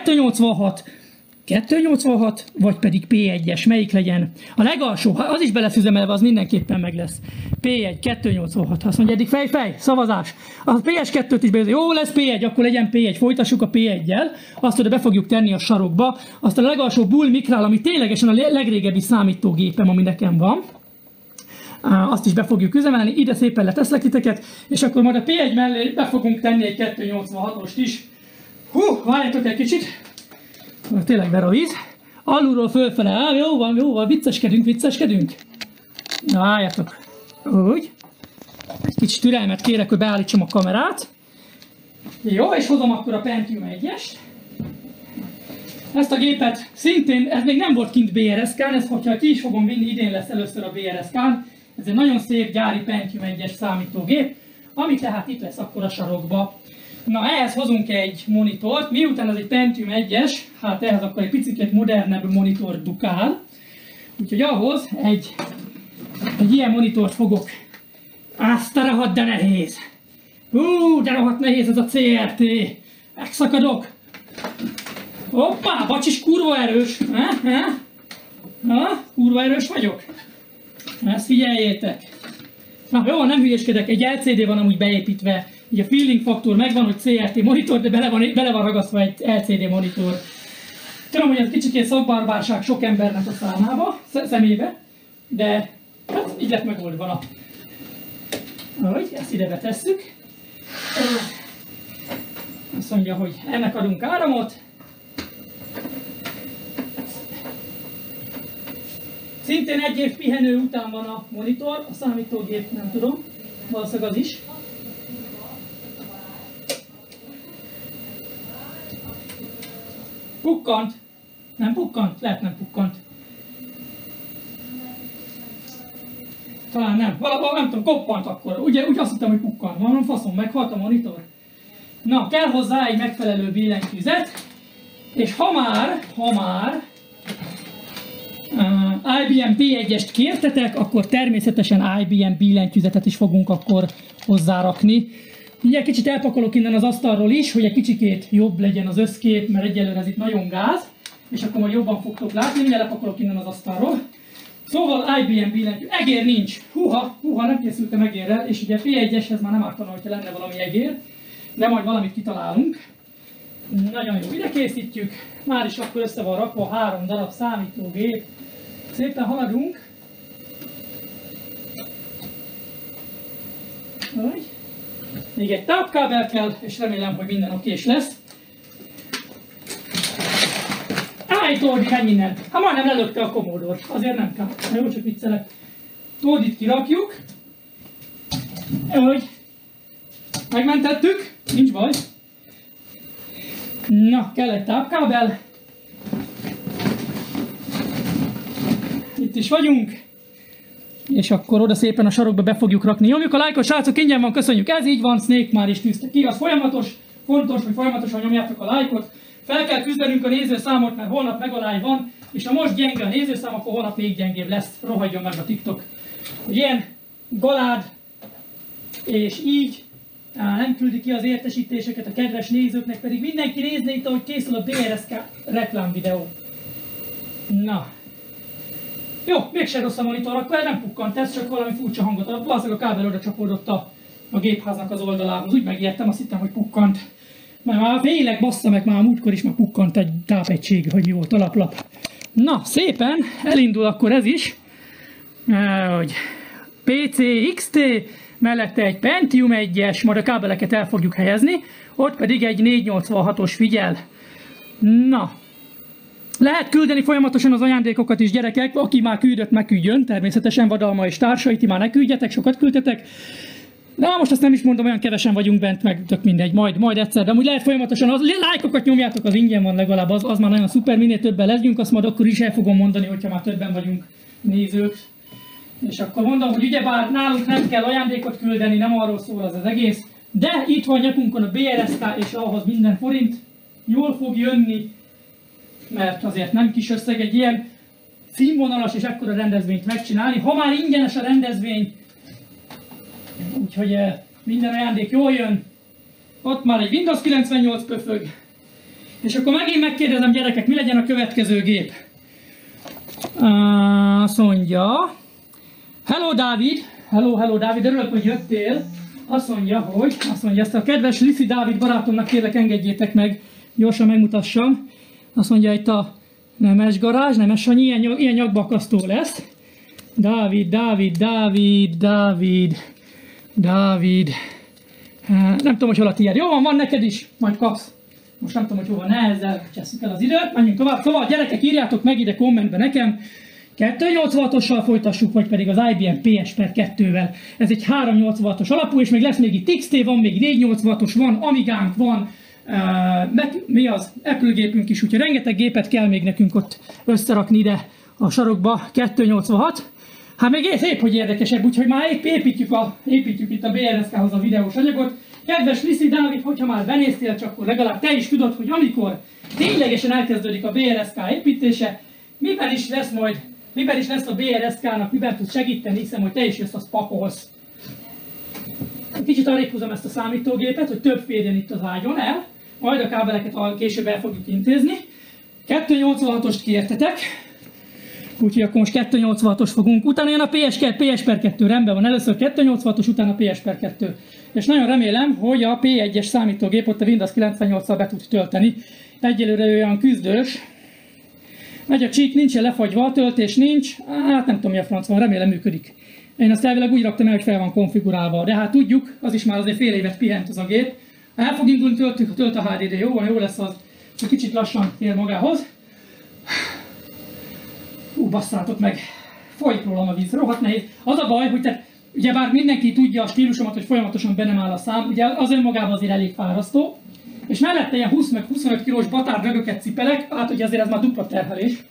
286, vagy pedig P1-es, melyik legyen? A legalsó, ha az is be lesz üzemelve, az mindenképpen meg lesz. P1, 286, azt mondja, eddig fej, szavazás. A PS2-t is beüzemelve, jó lesz P1, akkor legyen P1, folytassuk a P1-jel, azt oda be fogjuk tenni a sarokba. Azt a legalsó Bull Micral, ami ténylegesen a legrégebbi számítógépem, ami nekem van. Azt is be fogjuk üzemelni, ide szépen leteszlek titeket, és akkor majd a P1 mellé be fogunk tenni egy 286-ost is. Várjátok egy kicsit. Tényleg ver a víz. Alulról fölfele. Jó van, vicceskedünk. Na, álljatok. Úgy. Egy kicsit türelmet kérek, hogy beállítsam a kamerát. Jó, és hozom akkor a Pentium 1-est. Ezt a gépet szintén, ez még nem volt kint BRSK-n, ezt hogyha ki is fogom vinni, idén lesz először a BRSK-n. Ez egy nagyon szép gyári Pentium 1-es számítógép, ami tehát itt lesz akkor a sarokba. Na, ehhez hozunk egy monitort, miután ez egy Pentium 1-es, hát ehhez akkor egy picit modernebb monitor dukál. Úgyhogy ahhoz egy ilyen monitort fogok. Azt a rohadt, de nehéz! De rohadt nehéz ez a CRT! Megszakadok! Hoppá, bacsis kurva erős! Kurva erős vagyok? Ezt figyeljétek! Na jó, nem hülyéskedek, egy LCD van amúgy beépítve. Így a feeling faktor megvan, hogy CRT monitor, de bele van ragasztva egy LCD monitor. Tudom, hogy ez kicsikét szakbarbárság sok embernek a számába, szemébe, de hát így lett megoldva. Ahogy, ezt ide betesszük. Azt mondja, hogy ennek adunk áramot. Szintén egy év pihenő után van a monitor, a számítógép, nem tudom, valószínűleg az is. Pukkant. Nem pukkant? Lehet nem pukkant. Talán nem. Valahol nem tudom, koppant akkor. Ugye úgy azt hittem, hogy pukkant. Van faszom, meghalt a monitor. Na, kell hozzá egy megfelelő billentyűzet. És ha már IBM P1-est kértetek, akkor természetesen IBM billentyűzetet is fogunk akkor hozzárakni. Ugye kicsit elpakolok innen az asztalról is, hogy egy kicsikét jobb legyen az összkép, mert egyelőre ez itt nagyon gáz, és akkor majd jobban fogtok látni, mindjárt lepakolok innen az asztalról. Szóval IBM billentyű, egér nincs, húha, nem készültem egérrel, és ugye P1-eshez már nem ártana, hogyha lenne valami egér, de majd valamit kitalálunk. Nagyon jó, ide készítjük, már is akkor össze van rakva 3 darab számítógép, szépen haladunk. Úgy. Még egy tápkábel kell, és remélem, hogy minden okés lesz. Tordi, menj innen! Hát majdnem lelökte a Commodore, azért nem kell. Jó, csak viccelek. Tordit kirakjuk. Úgy. Megmentettük, nincs baj. Na, kell egy tápkábel. Itt is vagyunk. És akkor oda szépen a sarokba be fogjuk rakni. Nyomjuk a lájkot, srácok, ingyen van, köszönjük. Ez így van, Snake már is tűzte ki. Az fontos, hogy folyamatosan nyomjátok a lájkot. Fel kell küzdenünk a nézőszámot, mert holnap megalány van, és ha most gyenge a nézőszám, akkor holnap még gyengébb lesz. Rohadjon meg a TikTok. Hogy ilyen galád, és így nem küldi ki az értesítéseket a kedves nézőknek, pedig mindenki nézne itt, ahogy készül a BRSK reklám videó. Na. Jó, mégsem rossz a monitor, akkor nem pukkant ez, csak valami furcsa hangot ad. Valószínűleg a kábel oda csapódott a gépháznak az oldalához. Úgy megijedtem, azt hittem, hogy pukkant. Mert már félek, bassza meg, már a múltkor is már pukkant egy tápegység, hogy mi volt alaplap. Na, szépen, elindul akkor ez is. Hogy PC XT, mellette egy Pentium 1-es, majd a kábeleket el fogjuk helyezni, ott pedig egy 486-os figyel. Na, lehet küldeni folyamatosan az ajándékokat is, gyerekek, aki már küldött, megküldjön, természetesen Vadalma és társai, ti már ne küldjetek, sokat küldtetek. De most azt nem is mondom, olyan kevesen vagyunk bent, meg tök mindegy, majd egyszer, de amúgy lehet folyamatosan, az lájkokat nyomjátok, az ingyen van legalább, az már nagyon szuper, minél többen legyünk, azt majd akkor is el fogom mondani, hogyha már többen vagyunk nézők. És akkor mondom, hogy ugyebár nálunk nem kell ajándékot küldeni, nem arról szól az egész, de itt van nyakunkon a BRSK, és ahhoz minden forint jól fog jönni, mert azért nem kis összeg egy ilyen színvonalas és ekkora rendezvényt megcsinálni. Ha már ingyenes a rendezvény, úgyhogy minden ajándék jól jön, ott már egy Windows 98 pöfög, és akkor megint megkérdezem, gyerekek, mi legyen a következő gép? Azt mondja, hello Dávid, hello Dávid, örülök, hogy jöttél. Azt mondja, ezt a kedves Liszi Dávid barátomnak kérlek engedjétek meg, gyorsan megmutassam. Azt mondja, itt a Nemes garázs, Nemes Sanyi, ilyen nyagbakasztó lesz. Dávid. Nem tudom, hogy hol a tiéd. Jó van neked is, majd kapsz. Most nem tudom, hogy hova, ezzel cseszünk el az időt. Menjünk tovább. Szóval gyerekek, írjátok meg ide kommentbe nekem. 286-ossal folytassuk, vagy pedig az IBM PS/2-vel. Ez egy 386-os alapú, és még lesz még itt XT, van még 486-os, van Amigánk, van mi az Apple gépünk is, úgyhogy rengeteg gépet kell még nekünk ott összerakni ide a sarokba. 286. Hát még szép, hogy érdekesebb, úgyhogy már építjük itt a BRSK-hoz a videós anyagot. Kedves Liszi Dávid, hogyha már benéztél, csak akkor legalább te is tudod, hogy amikor ténylegesen elkezdődik a BRSK építése, miben is lesz a BRSK-nak, miben tudsz segíteni, hiszem, hogy te is jössz, azt pakolsz. Kicsit arrébb húzom ezt a számítógépet, hogy több férjen itt az ágyon el, majd a kábeleket később el fogjuk intézni. 286-ost kértetek, úgyhogy akkor most 286-os fogunk, utána jön a PS/2, rendben van, először 286-os, utána PS/2. És nagyon remélem, hogy a P1-es számítógép ott a Windows 98-szal be tud tölteni. Egyelőre olyan küzdős. Megy a csík, nincsen lefagyva, a töltés nincs, hát nem tudom mi a franc van, remélem működik. Én azt elvileg úgy raktam el, hogy fel van konfigurálva, de hát tudjuk, az is már azért fél évet pihent az a gép. El fog indulni, tölt a HDD, jó lesz az, hogy kicsit lassan ér magához. Basszátok meg, folyik rólam a víz, rohadt nehéz. Az a baj, hogy ugyebár mindenki tudja a stílusomat, hogy folyamatosan be nem áll a szám, ugye az önmagában azért elég fárasztó, és mellette ilyen 20 meg 25 kilós batár rögöket cipelek, hát ugye azért ez már dupla terhelés.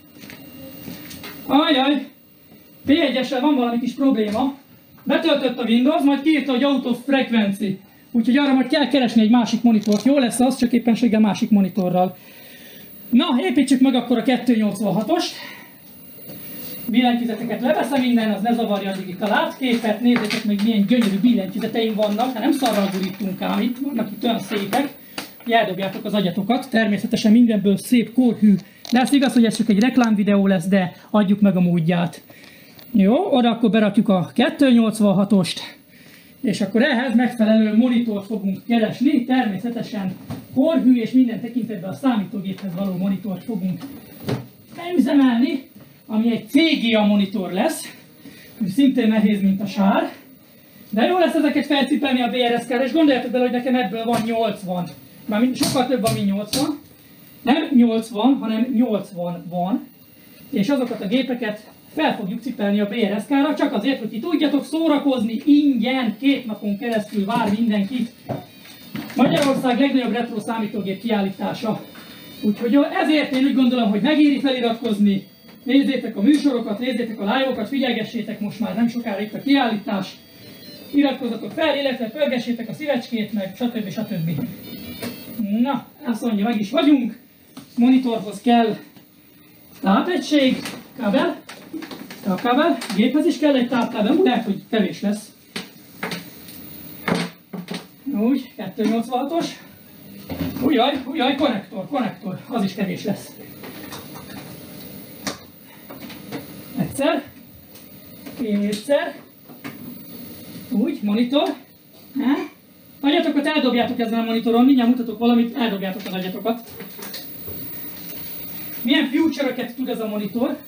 Ajjaj, P1-essel van valami kis probléma, betöltött a Windows, majd kiírta, hogy out of frequency, úgyhogy arra majd kell keresni egy másik monitort, jó lesz az, csak éppenséggel másik monitorral. Na, építsük meg akkor a 286-ost. Billentyűzeteket leveszem innen, az ne zavarja addig itt a látképet. Nézzétek meg, milyen gyönyörű billentyűzeteim vannak, hát nem szarral gurítunk ám itt, vannak itt olyan szépek, hogy eldobjátok az agyatokat. Természetesen mindenből szép, korhű lesz. Igaz, hogy ez csak egy reklámvideó lesz, de adjuk meg a módját. Jó, oda akkor berakjuk a 286-ost, és akkor ehhez megfelelő monitort fogunk keresni. Természetesen korhű és minden tekintetben a számítógéphez való monitort fogunk üzemelni, ami egy CGA monitor lesz, ami szintén nehéz, mint a sár. De jó lesz ezeket felcipelni a BRSK-re, és gondoljátok bele, hogy nekem ebből van 80. Már sokkal több van, mint 80. Nem 80, hanem 80 van. És azokat a gépeket fel fogjuk cipelni a BRSK-ra, csak azért, hogy ti tudjatok szórakozni ingyen, 2 napon keresztül vár mindenkit. Magyarország legnagyobb retro számítógép kiállítása. Úgyhogy ezért én úgy gondolom, hogy megéri feliratkozni. Nézzétek a műsorokat, nézzétek a live-okat, figyelgessétek, most már nem sokára itt a kiállítás. Iratkozzatok fel, illetve pörgessétek a szívecskét, meg stb. Na, azt mondja, meg is vagyunk. Monitorhoz kell tápegység, kábel, tápkábel, géphez is kell egy tápkábel, lehet, hogy kevés lesz. Úgy, 286-os. Ujjaj, konnektor, az is kevés lesz. egyszer, kétszer, úgy, monitor, agyatokat eldobjátok ezen a monitoron, mindjárt mutatok valamit, eldobjátok az agyatokat. Milyen future-öket tud ez a monitor?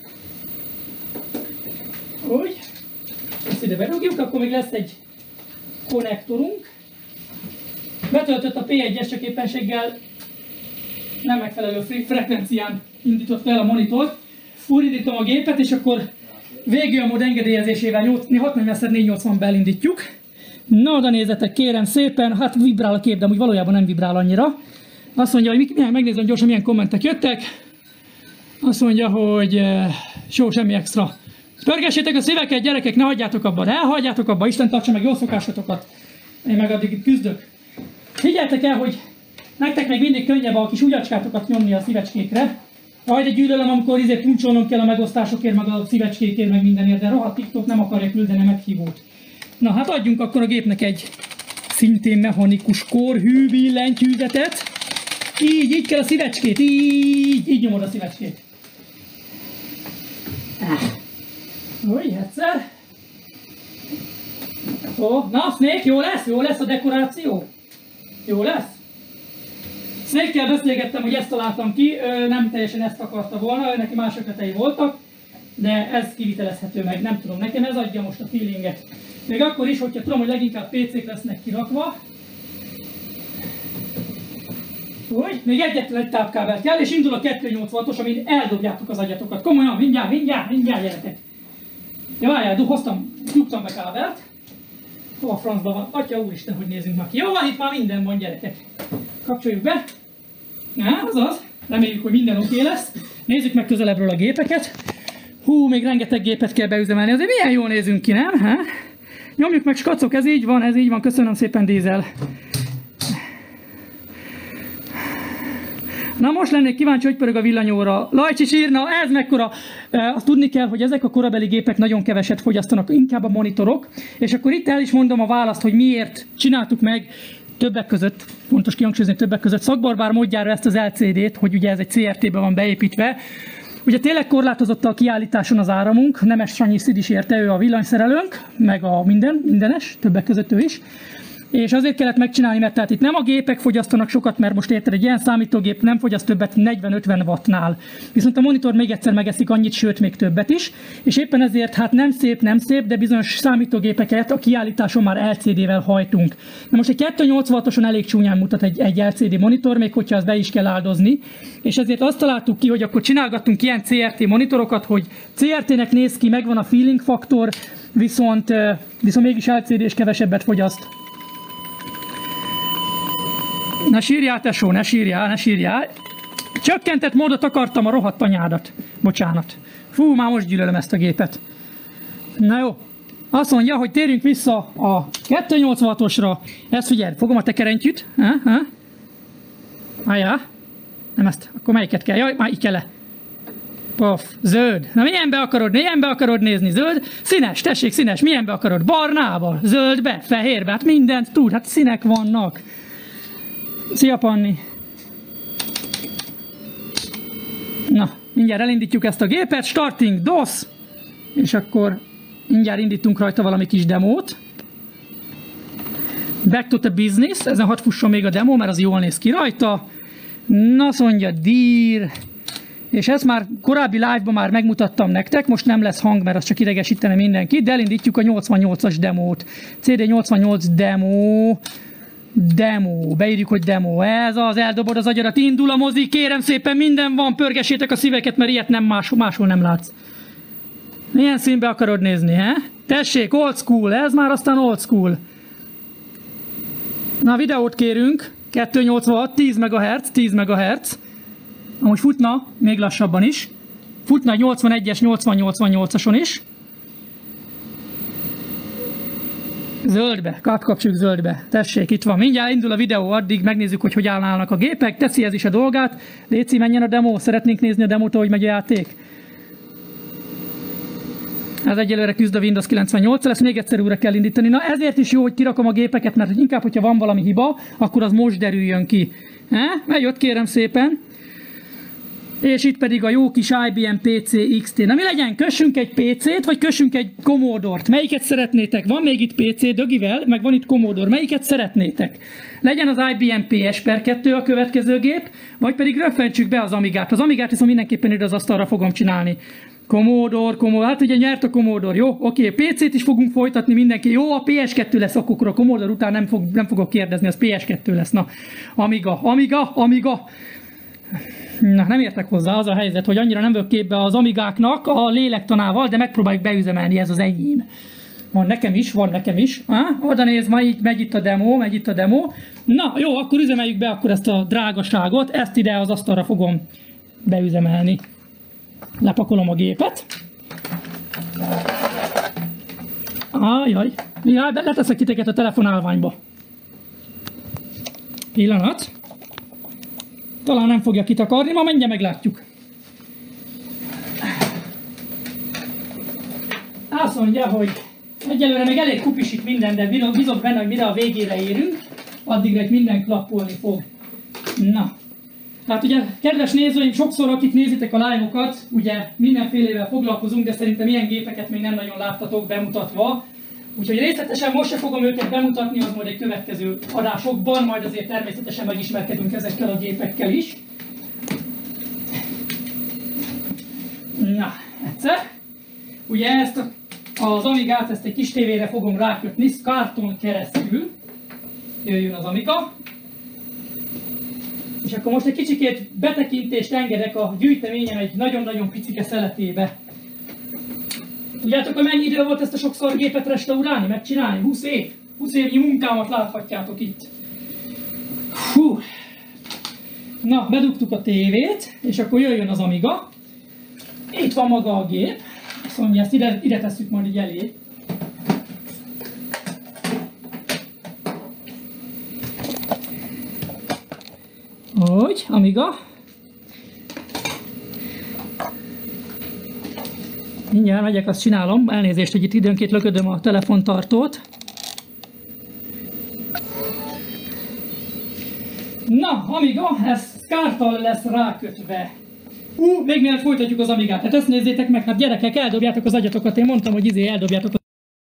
Úgy, ezt ide berúgjuk, akkor még lesz egy konnektorunk. Betöltött a P1-es, csak éppenséggel nem megfelelő frekvencián indított fel a monitort. Újraindítom a gépet, és akkor végül a mód engedélyezésével 640x480-be elindítjuk. Na, oda nézzetek, kérem szépen, hát vibrál a kép, de úgy valójában nem vibrál annyira. Azt mondja, hogy megnézem gyorsan, milyen kommentek jöttek. Azt mondja, hogy semmi extra. Pörgessétek a szíveket, gyerekek, ne hagyjátok abba, de elhagyjátok abba, Isten tartsa meg jó szokásotokat. Én meg addig itt küzdök. Figyeltek el, hogy nektek meg mindig könnyebb a kis ugyacskátokat nyomni a szívecskékre. Majd egy gyűlölöm, amikor puncsolnom kell a megosztásokért, meg a szívecskékért, meg mindenért, de rohadt TikTok nem akarja küldeni a meghívót. Na hát adjunk akkor a gépnek egy szintén mechanikus korhű billentyűzetet. Így kell a szívecskét, így nyomod a szívecskét. Úgy, egyszer. Ó, na, Snake, jó lesz a dekoráció? Jó lesz? Snake-kel beszélgettem, hogy ezt találtam ki, nem teljesen ezt akarta volna, neki más ötletei voltak, de ez kivitelezhető meg, nem tudom, nekem ez adja most a feelinget. Még akkor is, hogyha tudom, hogy leginkább PC-k lesznek kirakva. Úgy, még egyetlen egy tápkábel kell, és indul a 286-os, amin eldobjátok az agyatokat. Komolyan, mindjárt, gyerekek. Ja, várjál, dugtam be kábelt. Hova a francban van? Atya úristen, hogy nézzünk már ki. Jó, van, itt már minden van, gyerekek. Kapcsoljuk be. Azaz. Reméljük, hogy minden oké lesz. Nézzük meg közelebbről a gépeket. Hú, még rengeteg gépet kell beüzemelni. Azért milyen jól nézünk ki, nem? Nyomjuk meg, skacok, ez így van. Köszönöm szépen, Dízel. Na most lennék kíváncsi, hogy pörög a villanyóra. Lajcsi sírna, ez mekkora. Azt tudni kell, hogy ezek a korabeli gépek nagyon keveset fogyasztanak, inkább a monitorok. És akkor itt el is mondom a választ, hogy miért csináltuk meg többek között, fontos kihangsúlyozni többek között, szakbarbár módjára ezt az LCD-t, hogy ugye ez egy CRT-be van beépítve. Ugye tényleg korlátozott a kiállításon az áramunk, Nemes Sanyi Szid is érte, ő a villanyszerelőnk, meg a mindenes, többek között ő is. És azért kellett megcsinálni, mert tehát itt nem a gépek fogyasztanak sokat, mert most érted, egy ilyen számítógép nem fogyaszt többet 40-50 wattnál. Viszont a monitor még egyszer megeszik annyit, sőt még többet is. És éppen ezért hát nem szép, de bizonyos számítógépeket a kiállításon már LCD-vel hajtunk. Na most egy 286-oson elég csúnyán mutat egy LCD monitor, még hogyha azt be is kell áldozni. És ezért azt találtuk ki, hogy akkor csinálgattunk ilyen CRT monitorokat, hogy CRT-nek néz ki, megvan a feeling faktor, viszont mégis LCD és kevesebbet fogyaszt. Ne sírjál, tesó, ne sírjál. Csökkentett módot akartam, a rohadt anyádat. Bocsánat. Fú, már most gyűlölöm ezt a gépet. Na jó. Azt mondja, hogy térjünk vissza a 286-osra. Ezt figyeld, fogom a tekerentyűt. Ajá. Nem ezt. Akkor melyiket kell? Jaj, már így kell le. Pof, zöld. Na milyenbe akarod nézni? Zöld? Színes, tessék, színes. Milyenbe akarod? Barnába, zöldbe, fehérbe. Hát mindent tud, hát színek vannak. Szia, Panni! Na, mindjárt elindítjuk ezt a gépet, starting DOS, és akkor mindjárt indítunk rajta valami kis demót. Back to the business, ezen hadd fusson még a demo, mert az jól néz ki rajta. Na, azt mondja, dear. És ezt már korábbi live-ban már megmutattam nektek, most nem lesz hang, mert az csak idegesítene mindenkit, de elindítjuk a 88-as demót. CD88 demo, beírjuk, hogy demo, ez az, eldobod az agyarat, indul a mozi, kérem szépen, minden van, pörgessétek a szíveket, mert ilyet nem máshol nem látsz. Milyen színbe akarod nézni, he? Tessék, old school, ez már aztán old school. Na, videót kérünk, 286, 10 MHz, amúgy futna még lassabban is, futna 81-es, 80-88-ason is. Zöldbe, kapcsoljuk zöldbe. Tessék, itt van. Mindjárt indul a videó, addig megnézzük, hogy állnának a gépek. Teszi ez is a dolgát. Léci, menjen a demo. Szeretnénk nézni a demót, ahogy megy a játék. Ez egyelőre küzd a Windows 98-ra, ezt még egyszer újra kell indítani. Na ezért is jó, hogy kirakom a gépeket, mert inkább, hogyha van valami hiba, akkor az most derüljön ki. Megy ott, kérem szépen. És itt pedig a jó kis IBM PC XT. Na mi legyen? Kössünk egy PC-t, vagy kössünk egy Commodore-t? Melyiket szeretnétek? Van még itt PC Dögivel, meg van itt Commodore. Melyiket szeretnétek? Legyen az IBM PS/2 a következő gép, vagy pedig röffentsük be az Amigát. Az Amigát viszont mindenképpen ide az asztalra fogom csinálni. Commodore, hát ugye nyert a Commodore, jó? Oké, PC-t is fogunk folytatni mindenki. Jó, a PS2 lesz, akkor a Commodore után nem fogok kérdezni, az PS2 lesz. Na, Amiga. Na, nem értek hozzá, az a helyzet, hogy annyira nem vagyok képbe az Amigáknak a lélektanával, de megpróbáljuk beüzemelni, ez az enyém. Van nekem is. Oda néz, megy itt a demo. Na, jó, akkor üzemeljük be akkor ezt a drágaságot, ezt ide az asztalra fogom beüzemelni. Lepakolom a gépet. Jaj, leteszek titeket a telefonálványba. Pillanat. Talán nem fogja kitakarni, ma mindjárt meglátjuk. Azt mondja, hogy egyelőre még elég kupisik minden, de bízok benne, hogy mire a végére érünk, addigra minden klappolni fog. Na. Tehát ugye, kedves nézőim, sokszor akik nézitek a live-okat, ugye mindenfélével foglalkozunk, de szerintem ilyen gépeket még nem nagyon láttatok bemutatva. Úgyhogy részletesen most se fogom őket bemutatni, az majd egy következő adásokban, majd azért természetesen megismerkedünk ezekkel a gépekkel is. Na, egyszer. Ugye ezt az Amigát, ezt egy kis tévére fogom rákötni, SCART-on keresztül. Jöjjön az Amiga. És akkor most egy kicsikét betekintést engedek a gyűjteményem egy nagyon-nagyon picike szeletébe. Tudjátok, hogy mennyi idő volt ezt a sokszor gépet restaurálni, megcsinálni? 20 év? 20 évnyi munkámat láthatjátok itt. Hú. Na, bedugtuk a tévét, és akkor jöjjön az Amiga. Itt van maga a gép. Azt mondja, ezt ide tesszük majd így elé. Hogy, Amiga. Mindjárt megyek, azt csinálom. Elnézést, hogy itt időnként löködöm a telefontartót. Na, Amiga, ez SCART-tal lesz rákötve. Még mielőtt folytatjuk az Amigát. Hát ezt nézzétek meg, hát gyerekek, eldobjátok az agyatokat. Én mondtam, hogy eldobjátok az...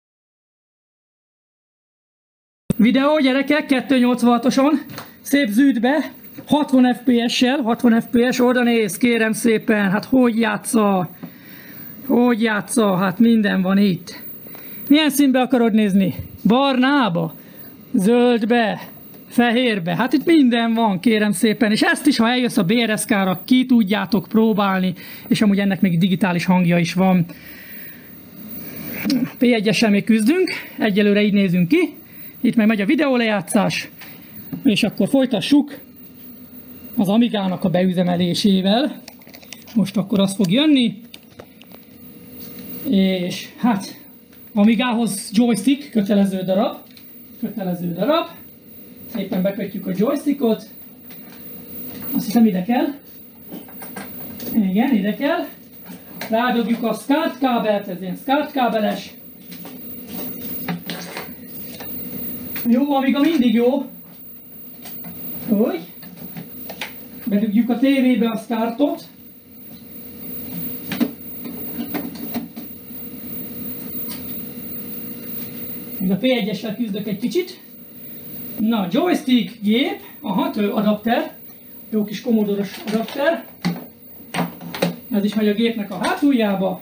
Videó, gyerekek, 286-oson. Szép zűdbe. 60 FPS-sel, 60 FPS, oda néz, kérem szépen. Hát hogy játsza? Hogy játsza? Hát minden van itt. Milyen színbe akarod nézni? Barnába? Zöldbe? Fehérbe? Hát itt minden van, kérem szépen. És ezt is, ha eljössz a BRSK-ra, ki tudjátok próbálni. És amúgy ennek még digitális hangja is van. P1-essel még küzdünk. Egyelőre így nézünk ki. Itt meg megy a videólejátszás. És akkor folytassuk az Amigának a beüzemelésével. Most akkor az fog jönni. És hát Amigához joystick, kötelező darab. Szépen bekötjük a joystickot. Azt hiszem ide kell. Igen, ide kell. Rádobjuk a SCART kábelt, ez ilyen SCART kábeles. Jó, Amiga mindig jó. Úgy. Bedugjuk a tévébe a SCART-ot. Még a P1-essel küzdök egy kicsit. Na, joystick, gép, adapter, jó kis Commodore-os adapter. Ez is megy a gépnek a hátuljába.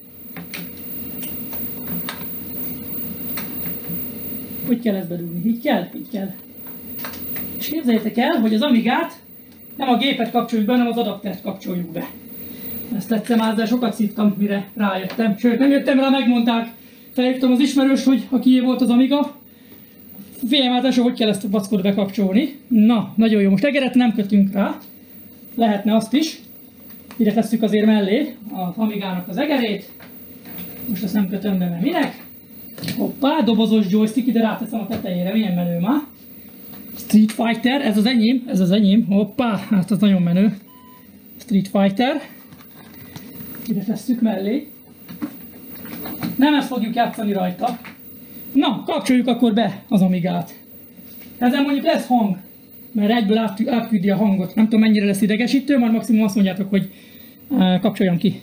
Hogy kell ezt bedugni? Így kell? Így kell. És képzeljétek el, hogy az Amigát nem a gépet kapcsoljuk be, hanem az adaptert kapcsoljuk be. Ezt tetszem már, de sokat szívtam, mire rájöttem. Sőt, nem jöttem rá, megmondták. Felhívtam az ismerős, hogy akié volt az Amiga. Félmáltásra, hogy kell ezt a vackot bekapcsolni. Na, nagyon jó. Most egeret nem kötünk rá. Lehetne azt is. Ide tesszük azért mellé az Amigának az egerét. Most ezt nem kötöm be, mert minek? Hoppá, dobozos joystick, ide ráteszem a tetejére, milyen menő már. Street Fighter, ez az enyém, hoppá, hát az nagyon menő. Street Fighter. Ide tesszük mellé. Nem ezt fogjuk játszani rajta. Na, kapcsoljuk akkor be az Amigát. Ezen mondjuk lesz hang. mert egyből átküldi a hangot. Nem tudom, mennyire lesz idegesítő, majd maximum azt mondjátok, hogy kapcsoljam ki.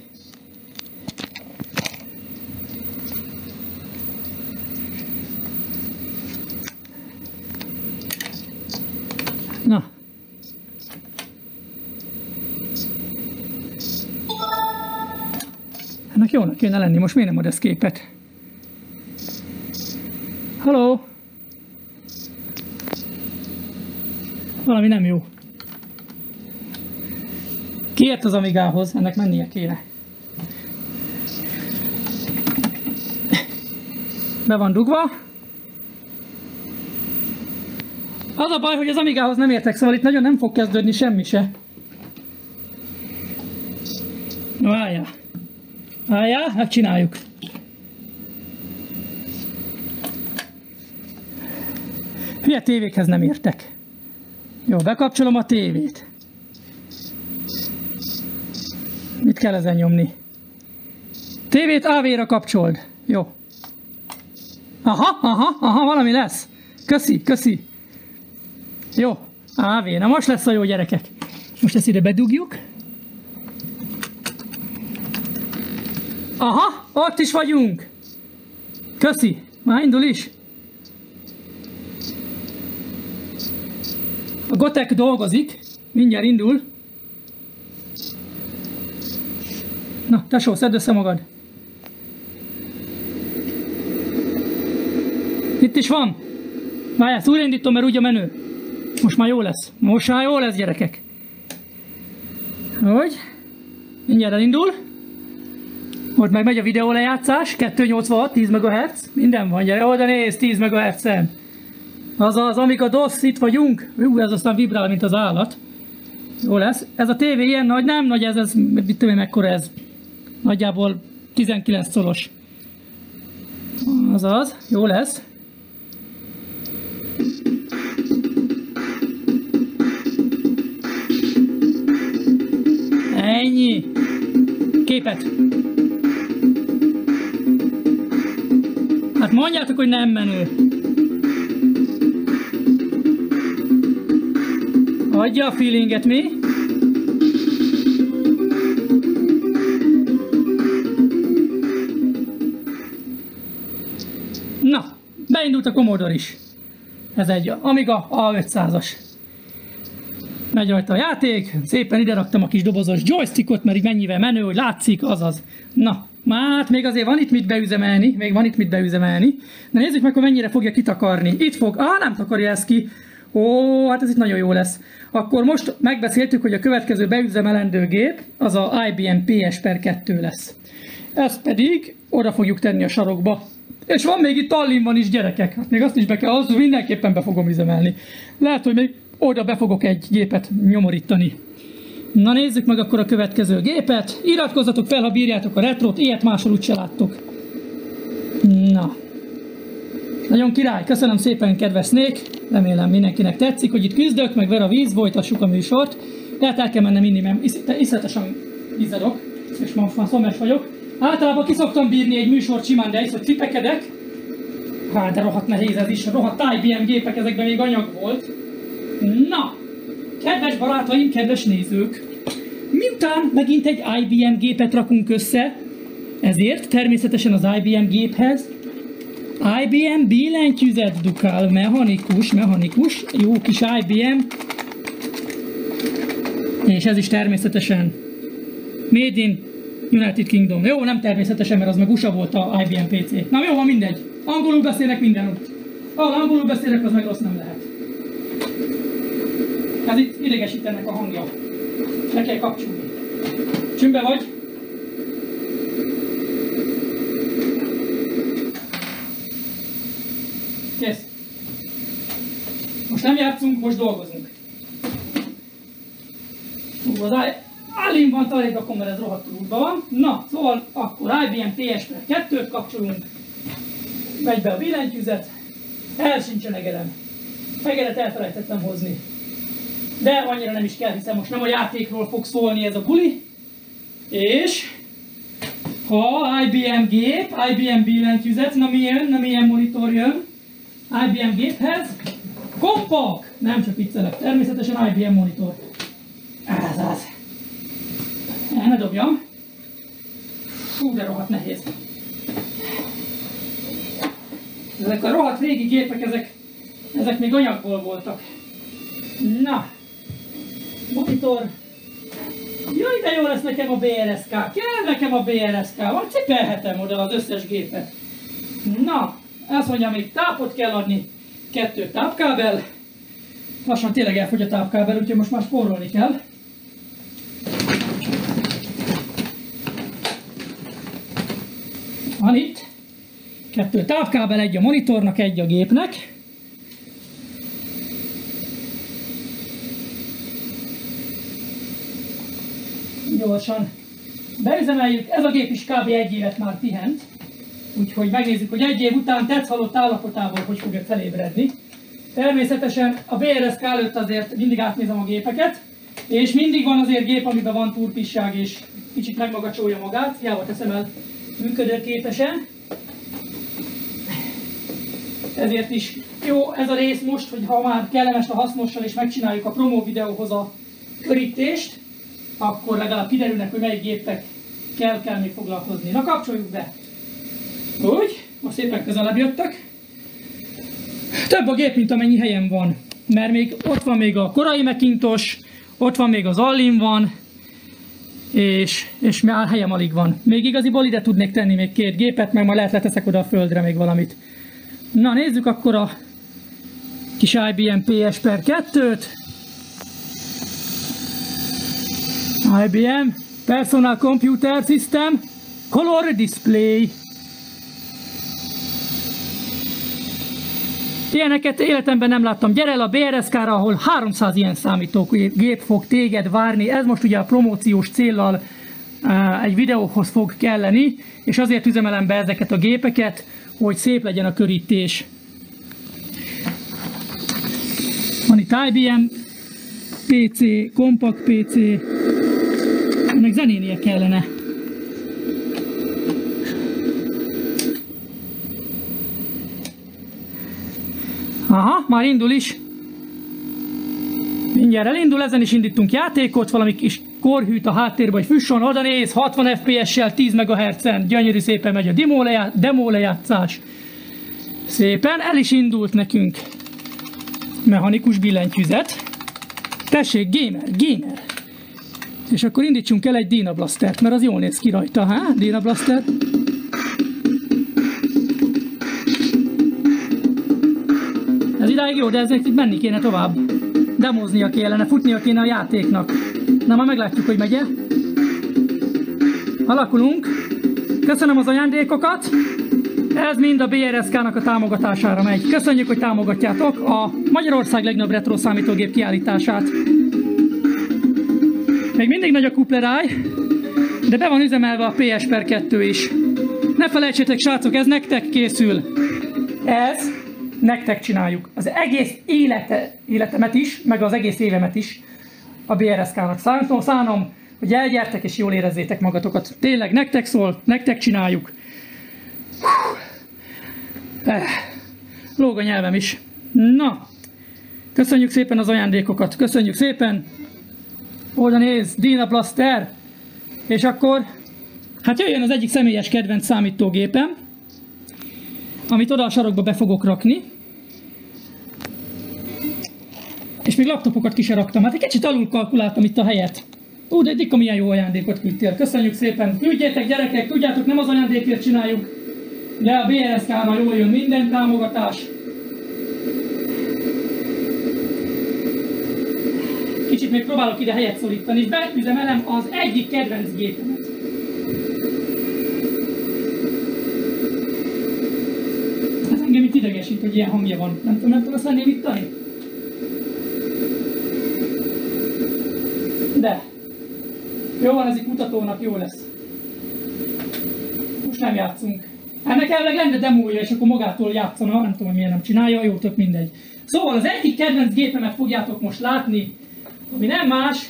Na. Ennek jónak kéne lenni, most miért nem ad ez képet? Halló? Valami nem jó. Kiért az Amigához, ennek mennie kéne. Be van dugva. Az a baj, hogy az Amigához nem értek, szóval itt nagyon nem fog kezdődni semmi se. Várjál. Várjál, hát csináljuk. Hülye tévékhez nem értek. Jó, bekapcsolom a tévét. Mit kell ezen nyomni? Tévét AV-ra kapcsold. Jó. Aha, valami lesz. Köszi. Jó, AV. Na most lesz a jó, gyerekek. Most ezt ide bedugjuk. Aha, ott is vagyunk. Köszi. Már indul is. A Gotek dolgozik. Mindjárt indul. Na, tesó, szedd össze magad. Itt is van. Várjál, ezt újraindítom, mert úgy a menő. Most már jó lesz. Most már jó lesz, gyerekek. Hogy? Mindjárt elindul. Most meg megy a videó lejátszás. 286, 10 MHz. Minden van, gyere oda nézd, 10 MHz-en. Azaz, Amiga DOS, itt vagyunk. Ez aztán vibrál, mint az állat. Jó lesz. Ez a tévé ilyen nagy, nem nagy, ez mit tudom én, mekkora ez. Nagyjából 19 szolos. Azaz, jó lesz. Ennyi. Képet. Hát mondjátok, hogy nem menő. Adja a feelinget, mi? Na, beindult a Commodore is. Ez egy Amiga A500-as. Megy rajta a játék, szépen ide raktam a kis dobozos joystickot, mert így mennyivel menő, hogy látszik, azaz. Na, hát még azért van itt mit beüzemelni, Na nézzük meg, hogy mennyire fogja kitakarni. Itt fog, nem takarja ezt ki. Ó, hát ez itt nagyon jó lesz. Akkor most megbeszéltük, hogy a következő beüzemelendő gép az a IBM PS/2 lesz. Ezt pedig oda fogjuk tenni a sarokba. És van még itt Tallinnban is, gyerekek. Hát még azt is be kell, azt mindenképpen be fogom üzemelni. Lehet, hogy még oda be fogok egy gépet nyomorítani. Na nézzük meg akkor a következő gépet. Iratkozzatok fel, ha bírjátok a retrót, ilyet máshol úgyse láttok. Na. Nagyon király, köszönöm szépen, kedves Snake. Remélem mindenkinek tetszik, hogy itt küzdök, meg ver a víz, folytassuk a műsort. Tehát el kell mennem inni, mert iszletesen izzadok, és most már szomjas vagyok. Általában ki szoktam bírni egy műsort simán, de hogy cipekedek. Hát, de rohadt nehéz ez is, rohadt IBM gépek, ezekben még anyag volt. Na, kedves barátaim, kedves nézők, miután megint egy IBM gépet rakunk össze, ezért természetesen az IBM géphez IBM billentyűzet dukál, mechanikus, jó kis IBM, és ez is természetesen Made in United Kingdom. Jó, nem természetesen, mert az meg USA volt a IBM PC. Na jó, van mindegy. Angolul beszélnek mindenütt. Ahol angolul beszélnek, az meg rossz nem lehet. Ez itt idegesítenek a hangja. Le kell kapcsolni. Csümbbe vagy? Kész. Most nem játszunk, most dolgozunk. Az Alin van talébb, akkor mert ez rohadtul útban van. Na, szóval akkor IBM PS/2-t kapcsolunk. Megy be a billentyűzet. Elsincsen egerem. Egeret elfelejtettem hozni. De annyira nem is kell, hiszen most nem a játékról fog szólni ez a buli. És ha IBM gép, IBM billentyűzet, na milyen monitor jön IBM géphez? Kompak! Nem csak viccelek, természetesen IBM monitor. Ez az. Ne dobjam. Hú, de rohadt nehéz. Ezek a rohadt régi gépek, ezek még anyagból voltak. Na. Monitor. Jaj, de jó lesz nekem a BRSK. Kell nekem a BRSK. Vagy cipelhetem oda az összes gépet. Na. Azt mondja, még tápot kell adni. 2 tápkábel. Lassan tényleg elfogy a tápkábel, úgyhogy most már spórolni kell. Van itt. 2 tápkábel, 1 a monitornak, 1 a gépnek. Gyorsan beüzemeljük. Ez a gép is kb. 1 évet már pihent. Úgyhogy megnézzük, hogy 1 év után tetsz halott állapotából hogy fogja felébredni. Természetesen a BRSK előtt azért mindig átnézem a gépeket, és mindig van azért gép, amiben van turpisság és kicsit megmagacsolja magát, hiába teszem el működőképesen. Ezért is jó ez a rész most, hogy ha már kellemes a hasznossal és megcsináljuk a promó videóhoz a körítést, akkor legalább kiderülnek, hogy melyik gépekkel kell még foglalkozni. Na, kapcsoljuk be! Úgy, most szépen közelebb jöttek. Több a gép, mint amennyi helyen van, mert még ott van még a korai Macintosh, ott van még az All-in-One, és már helyem alig van. Még igaziból ide tudnék tenni még 2 gépet, mert majd lehet leteszek oda a földre még valamit. Na, nézzük akkor a kis IBM PS/2-t. IBM Personal Computer System Color Display. Ilyeneket életemben nem láttam. Gyere el a BRSK-ra, ahol 300 ilyen számítógép fog téged várni. Ez most ugye a promóciós céllal egy videóhoz fog kelleni, és azért üzemelem be ezeket a gépeket, hogy szép legyen a körítés. Van itt IBM PC, Compact PC, ennek zenénie kellene. Aha, már indul is. Mindjárt elindul, ezen is indítunk játékot, valami kis korhűt a háttérben, hogy fűsson, oda néz, 60 FPS-sel, 10 MHz-en, gyönyörű szépen megy a demo lejátszás. Szépen, el is indult nekünk mechanikus billentyűzet. Tessék, gamer. És akkor indítsunk el egy Dyna Blastert, mert az jól néz ki rajta, ha? Dyna Blaster. Ez idáig jó, de ezért itt menni kéne tovább. Demoznia kellene, futnia kéne a játéknak. Na, már meglátjuk, hogy megy-e. Alakulunk. Köszönöm az ajándékokat. Ez mind a BRSK-nak a támogatására megy. Köszönjük, hogy támogatjátok a Magyarország legnagyobb retro számítógép kiállítását. Még mindig nagy a kupleráj, de be van üzemelve a PS/2 is. Ne felejtsétek, srácok, ez nektek készül. Ez nektek csináljuk. Az egész életemet is, meg az egész évemet is a BRSK-nak szánom, hogy elgyertek és jól érezzétek magatokat. Tényleg nektek szól, nektek csináljuk. Lóg a nyelvem is. Na, köszönjük szépen az ajándékokat, köszönjük szépen. Oda néz, Dyna Blaster. És akkor, hát jöjjön az egyik személyes kedvenc számítógépem, amit oda a sarokba be fogok rakni. És még laptopokat ki se raktam. Hát egy kicsit alul kalkuláltam itt a helyet. De Dika milyen jó ajándékot küldtél. Köszönjük szépen. Küldjétek, gyerekek, tudjátok, nem az ajándékért csináljuk, de a BRSK-nál jól jön minden támogatás. Kicsit még próbálok ide helyet szorítani, és beüzemelem az egyik kedvenc gépemet. Ez engem itt idegesít, hogy ilyen hangja van. Nem tudom azt elnémítani? De. Jó van, ez egy mutatónak jó lesz. Most nem játszunk. Ennek elvileg lenne demója, és akkor magától játszana, nem tudom, hogy miért nem csinálja, jó, tök mindegy. Szóval az egyik kedvenc gépemet fogjátok most látni, ami nem más,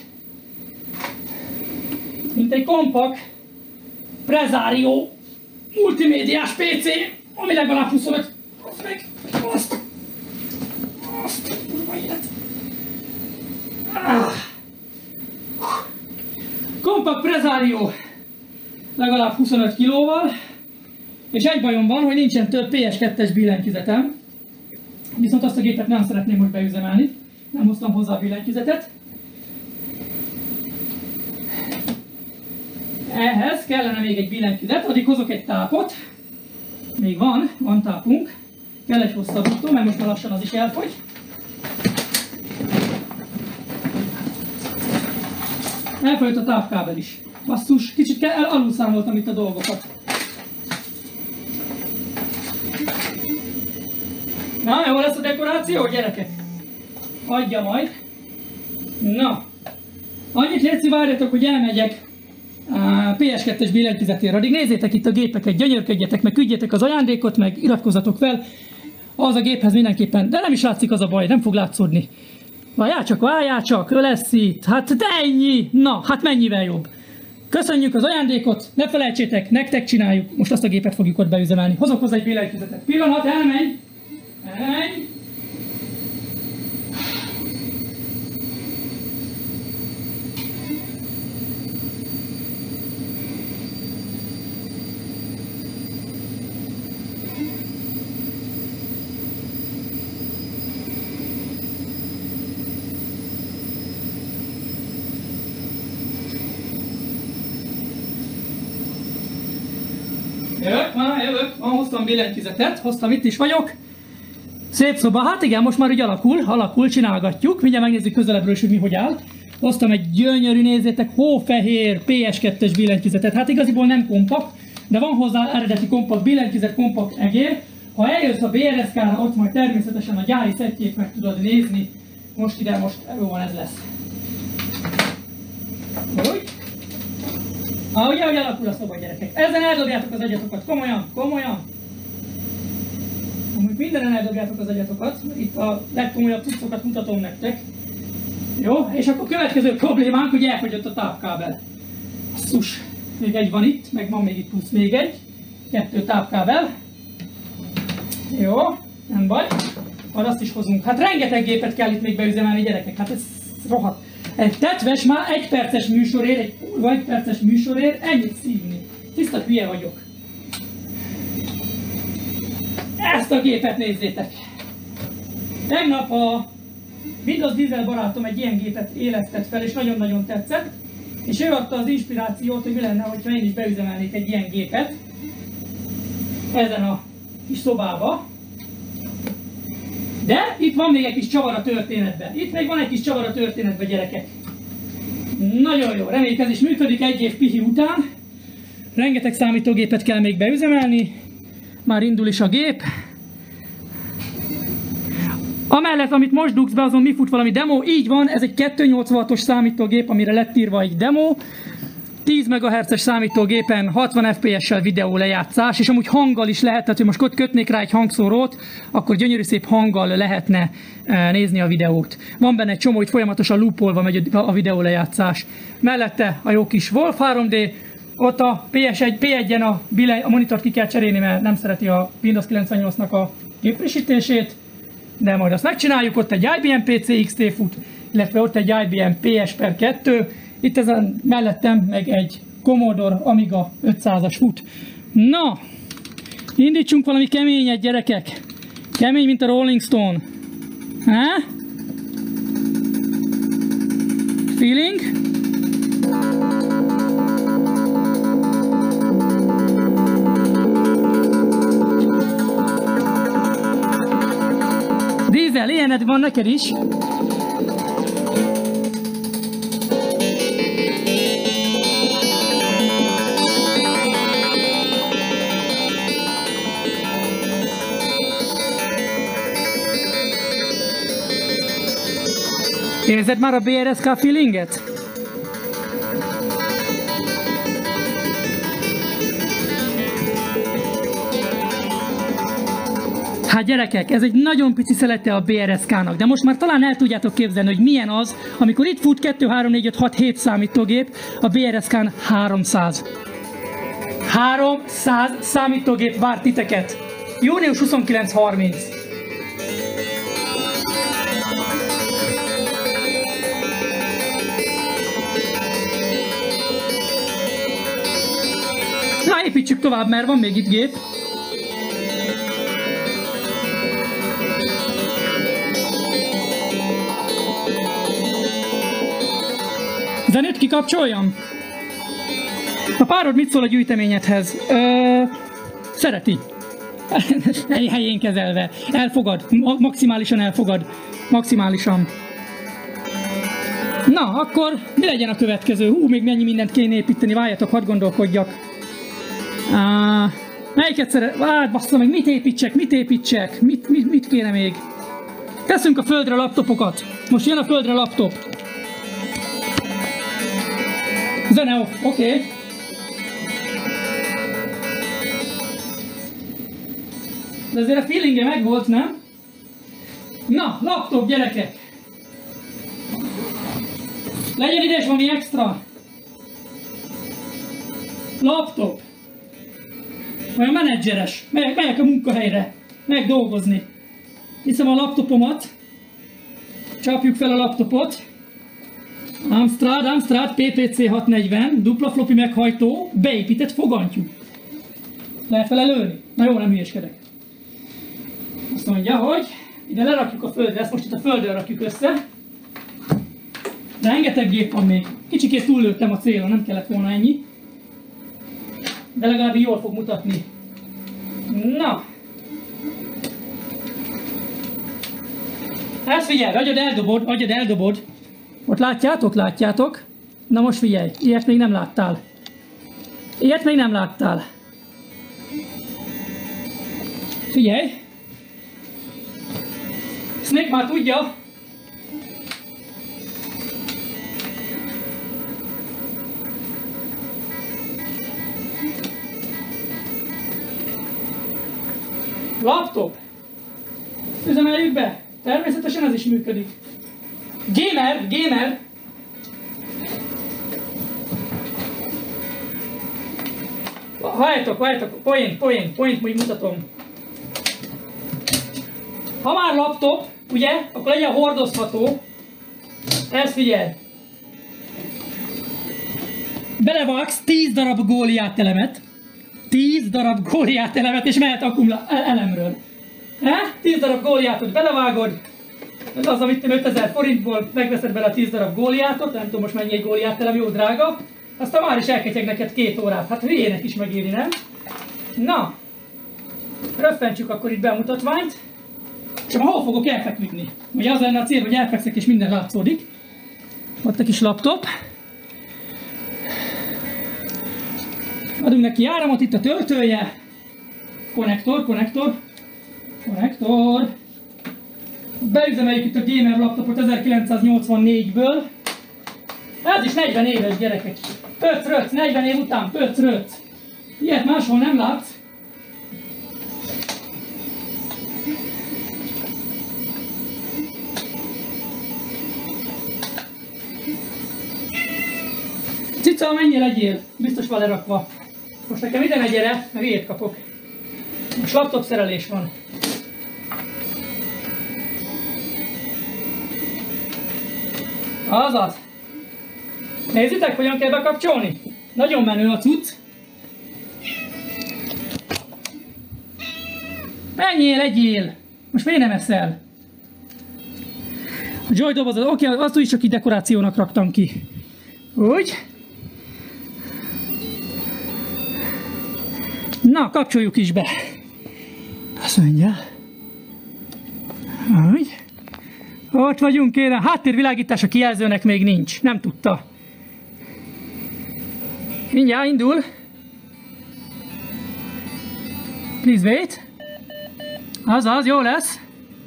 mint egy Compaq Presario multimédiás PC, ami legalább 25, meg azt. Azt a kurva élet. Compact Presario. Legalább 25 kilóval. És egy bajom van, hogy nincsen több PS2-es billentyűzetem. Viszont azt a gépet nem szeretném most beüzemelni. Nem hoztam hozzá a billentyűzetet. Ehhez kellene még egy billentyűzet, addig hozok egy tápot. Még van tápunk. Kell egy hosszabbító, mert most már lassan az is elfogy. Elfogyott a tápkábel is. Basszus, kicsit alulszámoltam itt a dolgokat. Na, jó lesz a dekoráció, gyerekek? Adja majd. Na, annyit létszik, várjatok, hogy elmegyek a PS2-es billentyűzetére. Addig nézzétek itt a gépeket, gyönyörködjetek, meg küldjetek az ajándékot, meg iratkozzatok fel. Az a géphez mindenképpen, de nem is látszik az a baj, nem fog látszódni. Várjál csak, ő lesz itt. Hát de ennyi. Na, hát mennyivel jobb. Köszönjük az ajándékot, ne felejtsétek, nektek csináljuk. Most azt a gépet fogjuk ott beüzemelni. Hozok hozzá egy billentyűzetet. Pillanat, elmenj. Jövök, hoztam billentyűzetet, hoztam, itt is vagyok. Szép szoba, hát igen, most már úgy alakul, csinálgatjuk. Mindjárt megnézzük közelebbről is, hogy mi hogy áll. Hoztam egy gyönyörű, nézzétek, hófehér PS2-es billentyűzetet. Hát igaziból nem kompakt, de van hozzá eredeti kompakt billentyűzet, kompakt egér. Ha eljössz a BRSK-ra, ott majd természetesen a gyári szettjét meg tudod nézni. Most jó van, ez lesz. Úgy? Ugye, hogy alakul a szoba, gyerekek. Ezen eldobjátok az agyatokat, komolyan. Amúgy mindenen eldobjátok az agyatokat, itt a legkomolyabb cuccokat mutatom nektek. Jó, és akkor következő problémánk, hogy elfogyott a tápkábel. Basszus, még egy van itt, meg van még itt plusz még egy. 2 tápkábel. Jó, nem baj. Majd azt is hozunk. Hát rengeteg gépet kell itt még beüzemelni, gyerekek, hát ez rohadt. Egy tetves már 1 perces műsorért, egy 1 perces műsorért ennyit szívni. Tiszta hülye vagyok. Ezt a gépet nézzétek! Tegnap a Windows Diesel barátom egy ilyen gépet élesztett fel, és nagyon-nagyon tetszett. És ő adta az inspirációt, hogy mi lenne, ha én is beüzemelnék egy ilyen gépet ezen a kis szobába. De itt van még egy kis csavar a történetben. Gyerekek. Nagyon jó, reméljük ez is működik 1 év pihi után. Rengeteg számítógépet kell még beüzemelni. Már indul is a gép. Amellett, amit most dugsz be, azon mi fut valami demo. Így van, ez egy 286-os számítógép, amire lett írva egy demo. 10 MHz-es számítógépen 60 FPS-sel videó lejátszás, és amúgy hanggal is lehet, tehát hogy most kötnék rá egy hangszórót, akkor gyönyörű szép hanggal lehetne nézni a videót. Van benne egy csomó, hogy folyamatosan loopolva megy a videó lejátszás. Mellette a jó kis Wolf 3D, ott a P1-en a monitort ki kell cserélni, mert nem szereti a Windows 98-nak a gépfrissítését, de majd azt megcsináljuk. Ott egy IBM PC XT fut, illetve ott egy IBM PS/2, itt ezen mellettem meg egy Commodore Amiga 500-as fut. Na, indítsunk valami keményet, gyerekek. Kemény, mint a Rolling Stone. Há? Feeling? Dízel, ilyened van neked is. Érzed már a BRSK feelinget? Hát gyerekek, ez egy nagyon pici szelete a BRSK-nak, de most már talán el tudjátok képzelni, hogy milyen az, amikor itt fut 2, 3, 4, 5, 6, 7 számítógép, a BRSK-n 300. 300 számítógép vár titeket. Június 29-30. építsük tovább, mert van még itt gép. Zenét kikapcsoljam? A párod mit szól a gyűjteményedhez? Szereti. Helyén kezelve. Elfogad. Maximálisan elfogad. Maximálisan. Na, akkor mi legyen a következő? Még mennyi mindent kéne építeni, várjatok, hadd gondolkodjak. Melyiket szeret? Bassza meg, mit építsek? Mit kéne még? Teszünk a földre laptopokat. Most jön a földre laptop. Zene off, oké. De azért a feelingje megvolt, nem? Na, laptop, gyerekek! Legyen ide is valami extra. Laptop. Olyan menedzseres. Megyek a munkahelyre. Megdolgozni. Hiszem a laptopomat. Csapjuk fel a laptopot. Amstrad PPC 640, dupla floppy meghajtó, beépített fogantyú. Lehet vele lőni? Na jó, nem hülyeskedek. Azt mondja, hogy ide lerakjuk a földre, ezt most itt a földre rakjuk össze. De rengeteg gép van még. Kicsikét túllőttem a célon, nem kellett volna ennyi. De legalább jól fog mutatni. Na. Hát figyelj, agyad eldobod. Ott látjátok? Na most figyelj, ilyet még nem láttál. Figyelj. Snake már tudja. Laptop. Üzemeljük be. Természetesen ez is működik. Gamer. Várjatok, point, úgy mutatom. Ha már laptop, ugye, akkor legyen hordozható. Ezt figyelj. Belevágsz 10 darab Góliát elemet. 10 darab Góliát elemet, és mehet elemről. 10 darab Góliátot belevágod. Ez az, amit 5000 forintból megveszed bele a 10 darab Góliátot, nem tudom most mennyi egy Góliát elem, jó drága. Aztán már is elketyeg neked 2 órát. Hát hülyének is megéri, nem? Na, röffentsük akkor itt bemutatványt. Csak hol fogok elfeküdni? Ugye az lenne a cél, hogy elfekszek és minden látszódik. Ott a kis laptop. Adunk neki áramot, itt a töltője. Konnektor. Beüzemeljük itt a gamer laptopot 1984-ből. Ez is 40 éves, gyerekek. Pöcröc, 40 év után pöcröc. Ilyet máshol nem látsz. Cica, mennyi legyél? Biztos van lerakva. Most nekem ide ne gyere, meg ilyet kapok. Most laptop szerelés van. Azaz. Nézzétek, hogyan kell bekapcsolni. Nagyon menő a cucc. Menjél, egyél. Most miért nem eszel? A Joy dobozat, oké, azt úgy csak így dekorációnak raktam ki. Úgy. Na, kapcsoljuk is be. Azt mondja. Úgy. Ott vagyunk, kérem. Háttérvilágítás a kijelzőnek még nincs. Nem tudta. Mindjárt indul. Please wait. Azaz, jó lesz.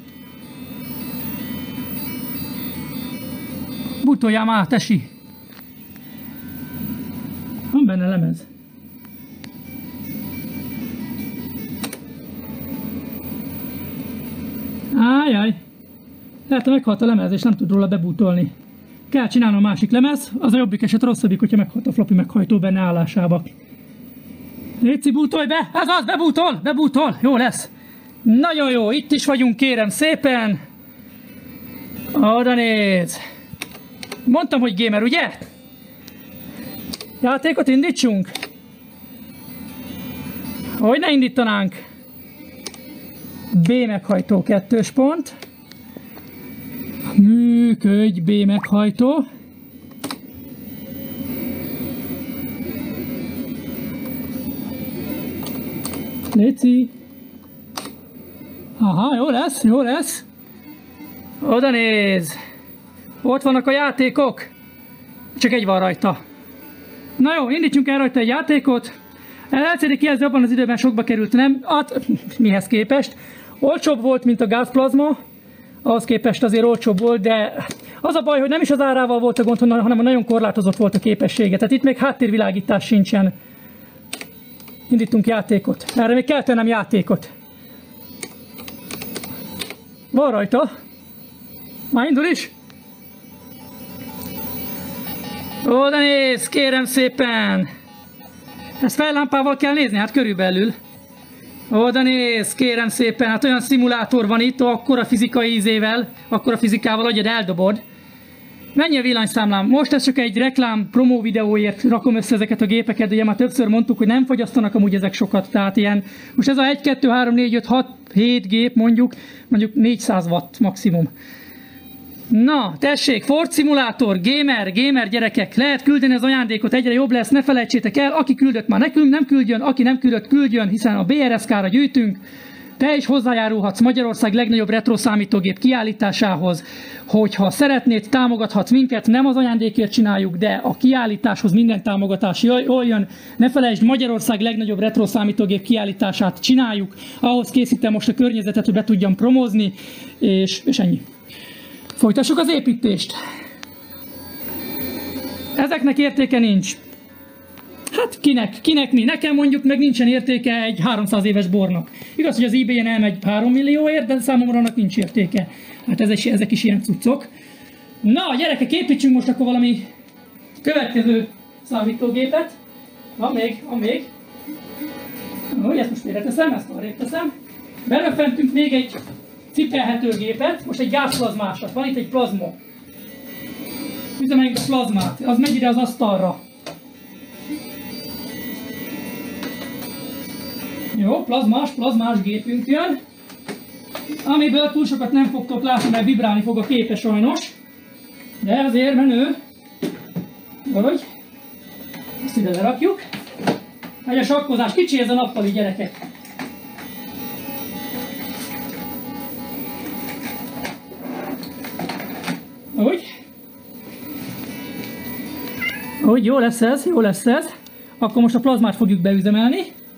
Butoljál már, tesi. Van benne lemez. Ájjaj. Lehet, meghalt a lemez, és nem tud róla bebútolni. Kell csinálnom másik lemez, az a jobbik eset rosszabbik, hogyha meghalt a floppy meghajtó benne állásába. Léci, bútolj be! Ez az, bebútol! Jó lesz! Nagyon jó, itt is vagyunk, kérem szépen! Oda néz! Mondtam, hogy gamer, ugye? Játékot indítsunk? Hogy ne indítanánk? B meghajtó 2-ös pont. Működj, B meghajtó. Léci. Aha, jó lesz, jó lesz. Oda néz. Ott vannak a játékok. Csak egy van rajta. Na jó, indítsunk el rajta egy játékot. LCD kijelző abban az időben sokba került, nem? Hát, mihez képest? Olcsóbb volt, mint a gázplazma. Ahhoz képest azért olcsóbb volt, de az a baj, hogy nem is az árával volt a gond, hanem nagyon korlátozott volt a képessége. Tehát itt még háttérvilágítás sincsen. Indítunk játékot. Erre még kell tennem játékot. Van rajta. Már indul is? Oda néz, kérem szépen! Ezt fellámpával kell nézni, hát körülbelül. Oda néz, kérem szépen, hát olyan szimulátor van itt, akkora fizikai ízével, akkora fizikával, hogy eldobod. Mennyi a villanyszámlám? Most ez csak egy reklám, promó videóért rakom össze ezeket a gépeket, de ugye már többször mondtuk, hogy nem fogyasztanak amúgy ezek sokat, tehát ilyen, most ez a 1, 2, 3, 4, 5, 6, 7 gép mondjuk 400 watt maximum. Na, tessék, Ford Simulator, gamer gyerekek, lehet küldeni az ajándékot, egyre jobb lesz, ne felejtsétek el, aki küldött már nekünk, nem küldjön, aki nem küldött, küldjön, hiszen a BRSK-ra gyűjtünk, te is hozzájárulhatsz Magyarország legnagyobb retro számítógép kiállításához, hogyha szeretnéd, támogathatsz minket, nem az ajándékért csináljuk, de a kiállításhoz minden támogatás jól jön. Ne felejtsd, Magyarország legnagyobb retro számítógép kiállítását csináljuk, ahhoz készítem most a környezetet, hogy be tudjam promózni, és ennyi. Folytassuk az építést. Ezeknek értéke nincs. Hát kinek mi? Nekem mondjuk meg nincsen értéke egy 300 éves bornak. Igaz, hogy az eBay-en elmegy 3 millióért, de számomra annak nincs értéke. Hát ezek is ilyen cuccok. Na, gyerekek, építsünk most akkor valami következő számítógépet. Van még. Hogy ezt most félreteszem, ezt arrébb teszem. Beröffentünk még egy cipelhető gépet, most egy gázplazmásat. Van itt egy plazma. Üzemeljük a plazmát, az megy ide az asztalra. Jó, plazmás gépünk jön, amiből túl sokat nem fogtok látni, mert vibrálni fog a képe sajnos, de azért menő, hogy ezt ide lerakjuk. Megy a sakkozás, kicsi ez a nappali, gyerekek. Úgy, jó lesz ez. Akkor most a plazmát fogjuk beüzemelni.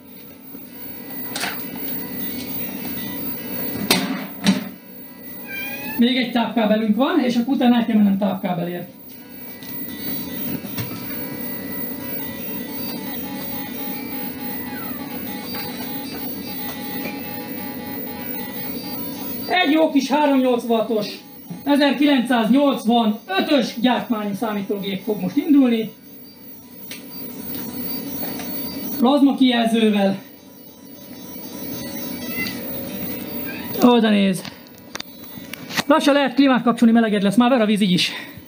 Még egy tápkábelünk van, és akkor utána el kell mennem tápkábelért. Egy jó kis 380 wattos 1985-ös gyártmányú számítógép fog most indulni. Plazma kijelzővel. Oda néz. Lassan lehet klímát kapcsolni, meleged lesz, már ver a víz így is.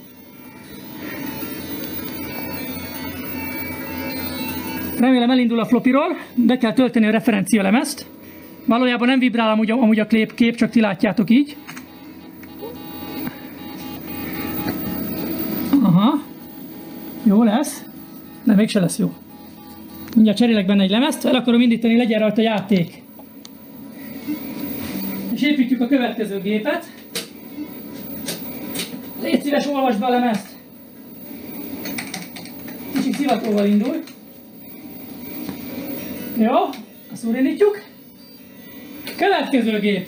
Remélem elindul a flopiról, be kell tölteni a referencialemezt. Valójában nem vibrál amúgy a kép, csak ti látjátok így. Aha, jó lesz, de mégse lesz jó. Mindjárt cserélek benne egy lemezt, el akarom indítani, legyen rajta játék. És építjük a következő gépet. Légy szíves, olvasd be a lemezt. Kicsit szivatóval indul. Jó, azt úrindítjuk. Következő gép.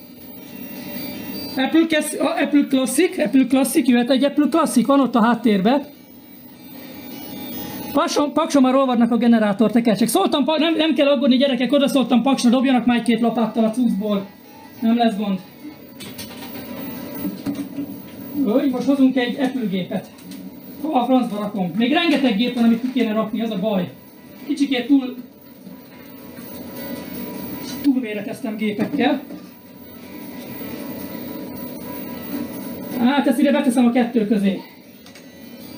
Apple Classic, jöhet egy Apple Classic, van ott a háttérben. Pakson már olvadnak a generátor tekercsek. Szóltam, nem kell aggódni, gyerekek, oda szóltam Paksra, dobjanak már egy-két lapáttal a cuccból. Nem lesz gond. Úgy, most hozunk egy Apple gépet. Hova a francba rakom? Még rengeteg gép van, amit ki kéne rakni, az a baj. Kicsikét túlméreteztem gépekkel. Hát ezt ide beteszem a kettő közé.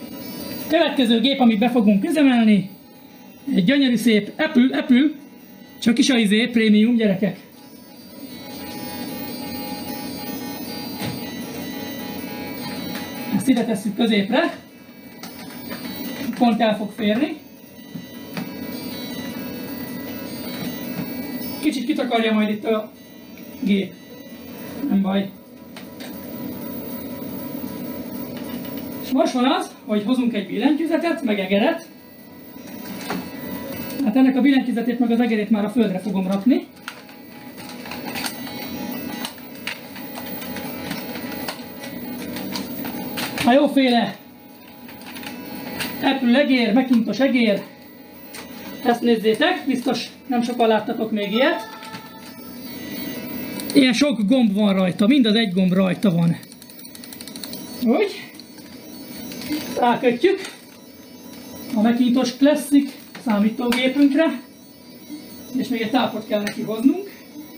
Következő gép, amit be fogunk üzemelni, egy gyönyörű szép Apple Csak is a prémium, gyerekek. Ezt ide tesszük középre. Pont el fog férni. Kicsit kitakarja majd itt a gép. Nem baj. És most van az, hogy hozunk egy billentyűzetet, meg egeret. Hát ennek a billentyűzetét meg az egerét már a földre fogom rakni. A jóféle Apple egér, Macintosh egér. Ezt nézzétek, biztos nem sokan láttatok még ilyet. Ilyen sok gomb van rajta, mind az egy gomb rajta van. Úgy. Rákötjük a Macintosh Classic számítógépünkre, és még egy tápot kell neki hoznunk.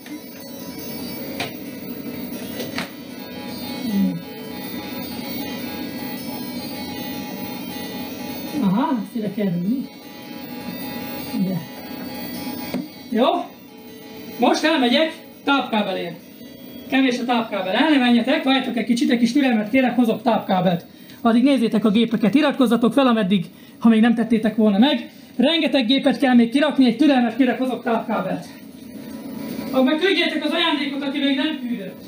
Aha, ezt ide kell vinni. Ide. Jó, most elmegyek tápkábelért. Kevés a tápkábel, el ne menjetek, várjatok egy kicsit, egy kis türelmet kérek, hozok tápkábelt. Addig nézzétek a gépeket, iratkozzatok fel, ameddig, ha még nem tettétek volna meg. Rengeteg gépet kell még kirakni, egy türelmet kérek, hozok tápkábelt. Akkor meg küldjétek az ajándékot, aki még nem küldött.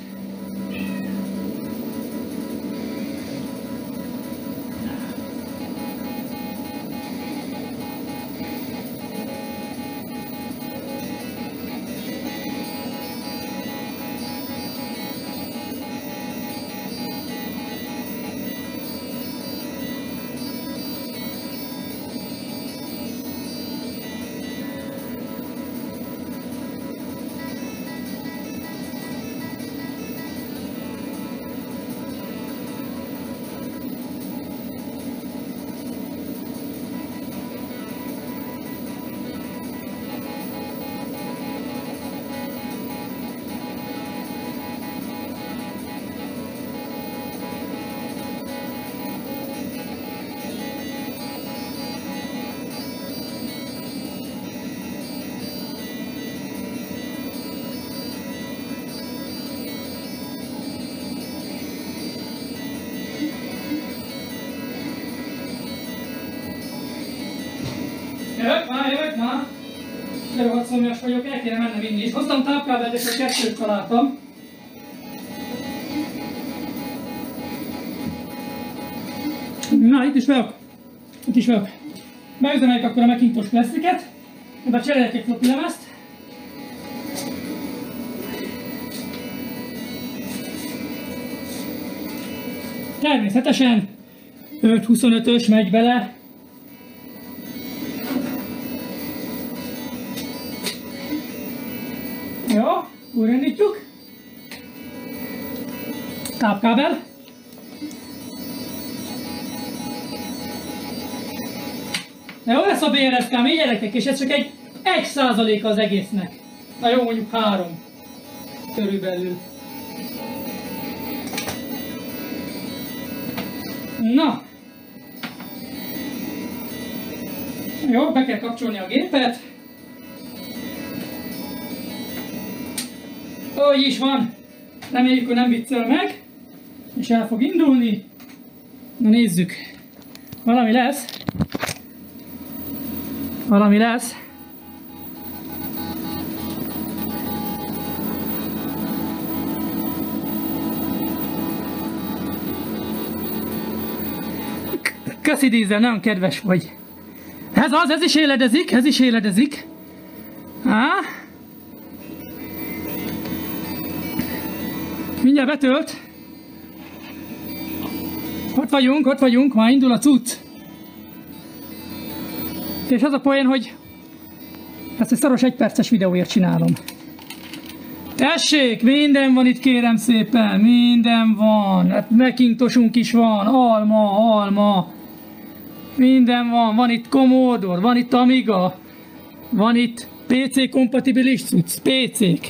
Jövök már! De rohadt szomjas vagyok, el kéne mennem inni is. Hoztam tápkábelt, és a kettőt találtam. Na, itt is vagyok. Itt is vagyok. Beüzemeljük akkor a Macintosh Classic-et. Ebben cserélek egy floppy lemezt. Természetesen 525-ös megy bele. Jó, újraindítjuk. Tápkábel. Jó lesz a BRSK, mi gyerekek, és ez csak egy 1% az egésznek. Na jó, mondjuk 3. Körülbelül. Na. Jó, be kell kapcsolni a gépet. Úgy is van. Reméljük, hogy nem viccel meg. És el fog indulni. Na nézzük. Valami lesz. Valami lesz. Köszi Dízel, nagyon kedves vagy. Ez az, ez is éledezik, ez is éledezik. Há? Mindjárt betölt. Ott vagyunk, már indul a cucc. És az a poén, hogy ezt egy szaros 1 perces videóért csinálom. Tessék, minden van itt, kérem szépen, minden van. Hát Macintosunk is van, alma. Minden van itt Commodore, van itt Amiga, van itt PC kompatibilis cucc, PC-k.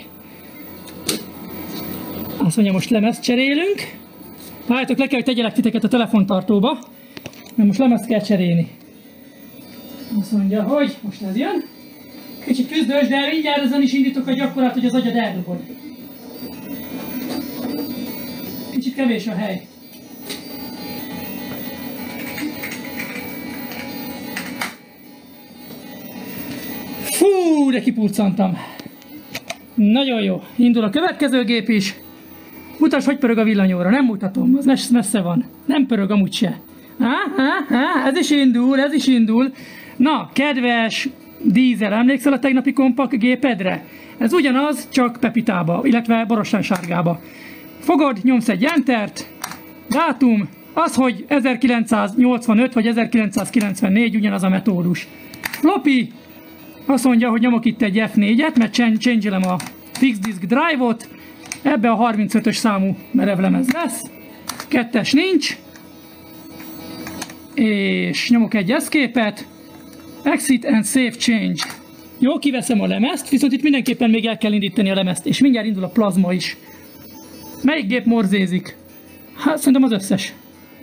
Azt mondja, most lemezt cserélünk. Várjátok, le kell, hogy tegyelek titeket a telefontartóba, mert most lemezt kell cserélni. Azt mondja, hogy most ez jön. Kicsit küzdös, de mindjárt ezen is indítok egy akkorát, hogy az agyad eldobod. Kicsit kevés a hely. Fú, de kipurcantam. Nagyon jó. Indul a következő gép is. Mutasd, hogy pörög a villanyóra. Nem mutatom, az messze van. Nem pörög amúgy se. Ez is indul, ez is indul. Na, kedves dízel, emlékszel a tegnapi kompakt gépedre? Ez ugyanaz, csak pepitába, illetve borostyánsárgába. Fogod, nyomsz egy entert, dátum, az, hogy 1985 vagy 1994, ugyanaz a metódus. Floppy, azt mondja, hogy nyomok itt egy F4-et, mert change-elem a fix disk drive-ot, ebbe a 35-ös számú merevlemez lesz, 2-es nincs, és nyomok egy escape-et, exit and save change. Jó, kiveszem a lemezt, viszont itt mindenképpen még el kell indítani a lemezt, és mindjárt indul a plazma is. Melyik gép morzézik? Hát szerintem az összes.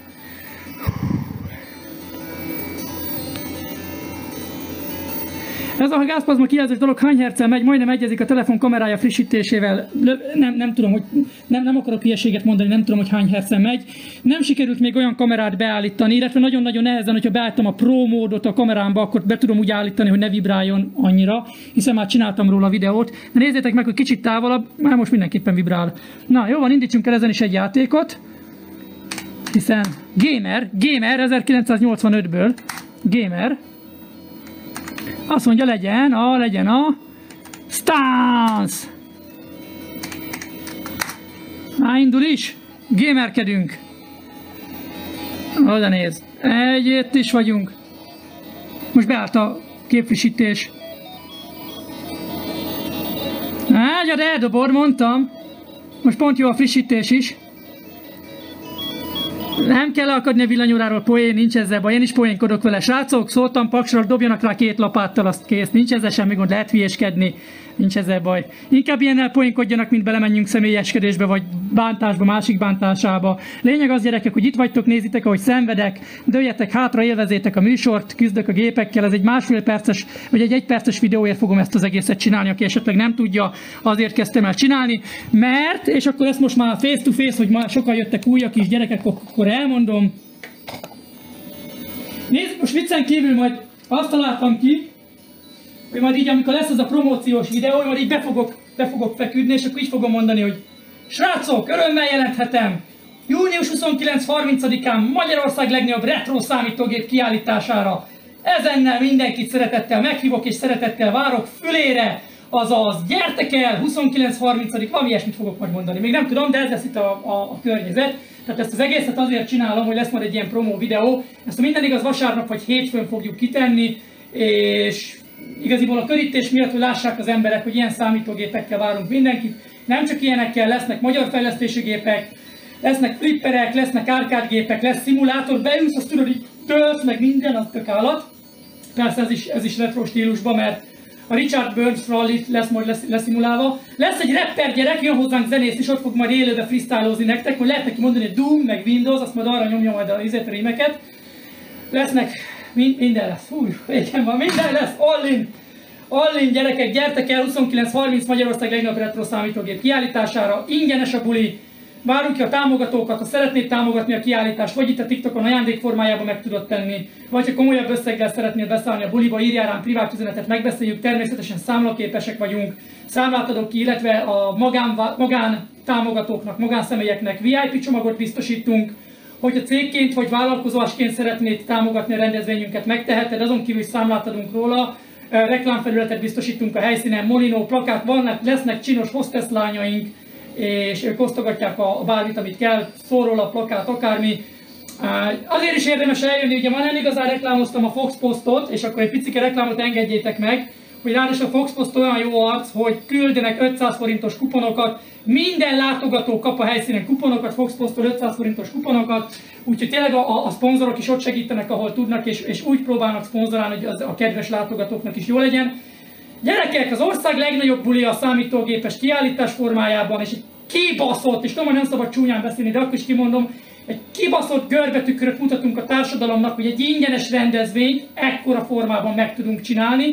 Ez a gázplazma kijelzős dolog hány herccel megy, majdnem egyezik a telefon kamerája frissítésével. Nem tudom, hogy nem akarok hülyeséget mondani, nem tudom, hogy hány herccel megy. Nem sikerült még olyan kamerát beállítani, illetve nagyon-nagyon nehezen, hogyha beállítom a Pro módot a kamerámba, akkor be tudom úgy állítani, hogy ne vibráljon annyira, hiszen már csináltam róla a videót. De nézzétek meg, hogy kicsit távolabb, már most mindenképpen vibrál. Na, jó van, indítsunk el ezen is egy játékot, hiszen Gamer 1985-ből, Gamer. Azt mondja, legyen a Stance! Már indul is. Gamerkedünk. Oda nézd. Egyet is vagyunk. Most beállt a képfrissítés. Ágyad eldobod, mondtam. Most pont jó a frissítés is. Nem kell akadni a villanyóráról, poén, nincs ezzel baj, én is poénkodok vele. Srácok, szóltam Paksról, dobjanak rá 2 lapáttal, azt kész, nincs ezzel semmi gond, lehet hülyéskedni, nincs ezzel baj. Inkább ilyennel poénkodjanak, mint belemenjünk személyeskedésbe, vagy bántásba, másik bántásába. Lényeg az, gyerekek, hogy itt vagytok, nézitek, ahogy szenvedek, dőljetek hátra, élvezétek a műsort, küzdök a gépekkel, ez egy 1,5 perces, vagy egy 1 perces videóért fogom ezt az egészet csinálni, aki esetleg nem tudja, azért kezdtem el csinálni, mert, és akkor ezt most már face to face, hogy már sokan jöttek újak is, gyerekek, akkor elmondom. Nézd, most viccen kívül majd azt találtam ki, hogy majd így, amikor lesz az a promóciós videó, majd így be fogok feküdni, és akkor így fogom mondani, hogy srácok, örömmel jelenthetem, június 29-30-án Magyarország legnagyobb retro számítógép kiállítására. Ezennel mindenkit szeretettel meghívok, és szeretettel várok fülére, azaz gyertek el, 29-30, valami ilyesmit fogok majd mondani. Még nem tudom, de ez lesz itt a környezet. Tehát ezt az egészet azért csinálom, hogy lesz majd egy ilyen promó videó. Ezt a minden igaz vasárnap vagy hétfőn fogjuk kitenni, és igaziból a körítés miatt, hogy lássák az emberek, hogy ilyen számítógépekkel várunk mindenkit. Nem csak ilyenekkel, lesznek magyar fejlesztési gépek, lesznek flipperek, lesznek arcade-gépek, lesz szimulátor, beülsz, azt tudod, így töltsz, meg minden, az tök állat. Persze ez is retro stílusban, mert a Richard Burns Rally lesz majd leszimulálva. Lesz egy rapper gyerek, jön hozzánk zenész, és ott fog majd élőbe freestylozni nektek, hogy lehet neki mondani, hogy Doom, meg Windows, azt majd arra nyomja majd a rímeket. Lesznek, minden lesz, hú, igen van, minden lesz, all in gyerekek, gyertek el 29-30 Magyarország legnagyobb retro számítógép kiállítására, ingyenes a buli. Várunk ki a támogatókat, ha szeretnéd támogatni a kiállítást, vagy itt a TikTokon ajándék formájában meg tudod tenni, vagy ha komolyabb összeggel szeretnél beszállni a buliba, írjál rám privát üzenetet, megbeszéljük, természetesen számlaképesek vagyunk, számlát adok ki, illetve a magán támogatóknak, magánszemélyeknek VIP csomagot biztosítunk, hogyha cégként vagy vállalkozásként szeretnéd támogatni a rendezvényünket, megteheted, azon kívül számlát adunk róla, reklámfelületet biztosítunk a helyszínen, molinó, plakát, lesznek csinos hostesslányaink, és ők osztogatják a bármit, amit kell, szól róla a plakát, akármi. Azért is érdemes eljönni, ugye már nem igazán reklámoztam a Fox Postot, és akkor egy picike reklámot engedjétek meg, hogy ráadásul a Fox Post olyan jó arc, hogy küldenek 500 forintos kuponokat, minden látogató kap a helyszínen kuponokat, Fox Posttól 500 forintos kuponokat, úgyhogy tényleg a szponzorok is ott segítenek, ahol tudnak, és úgy próbálnak szponzorálni, hogy a kedves látogatóknak is jó legyen. Gyerekek, az ország legnagyobb buli a számítógépes kiállítás formájában, és egy kibaszott, és tudom, hogy nem szabad csúnyán beszélni, de akkor is kimondom, egy kibaszott görbetükröt mutatunk a társadalomnak, hogy egy ingyenes rendezvényt ekkora formában meg tudunk csinálni.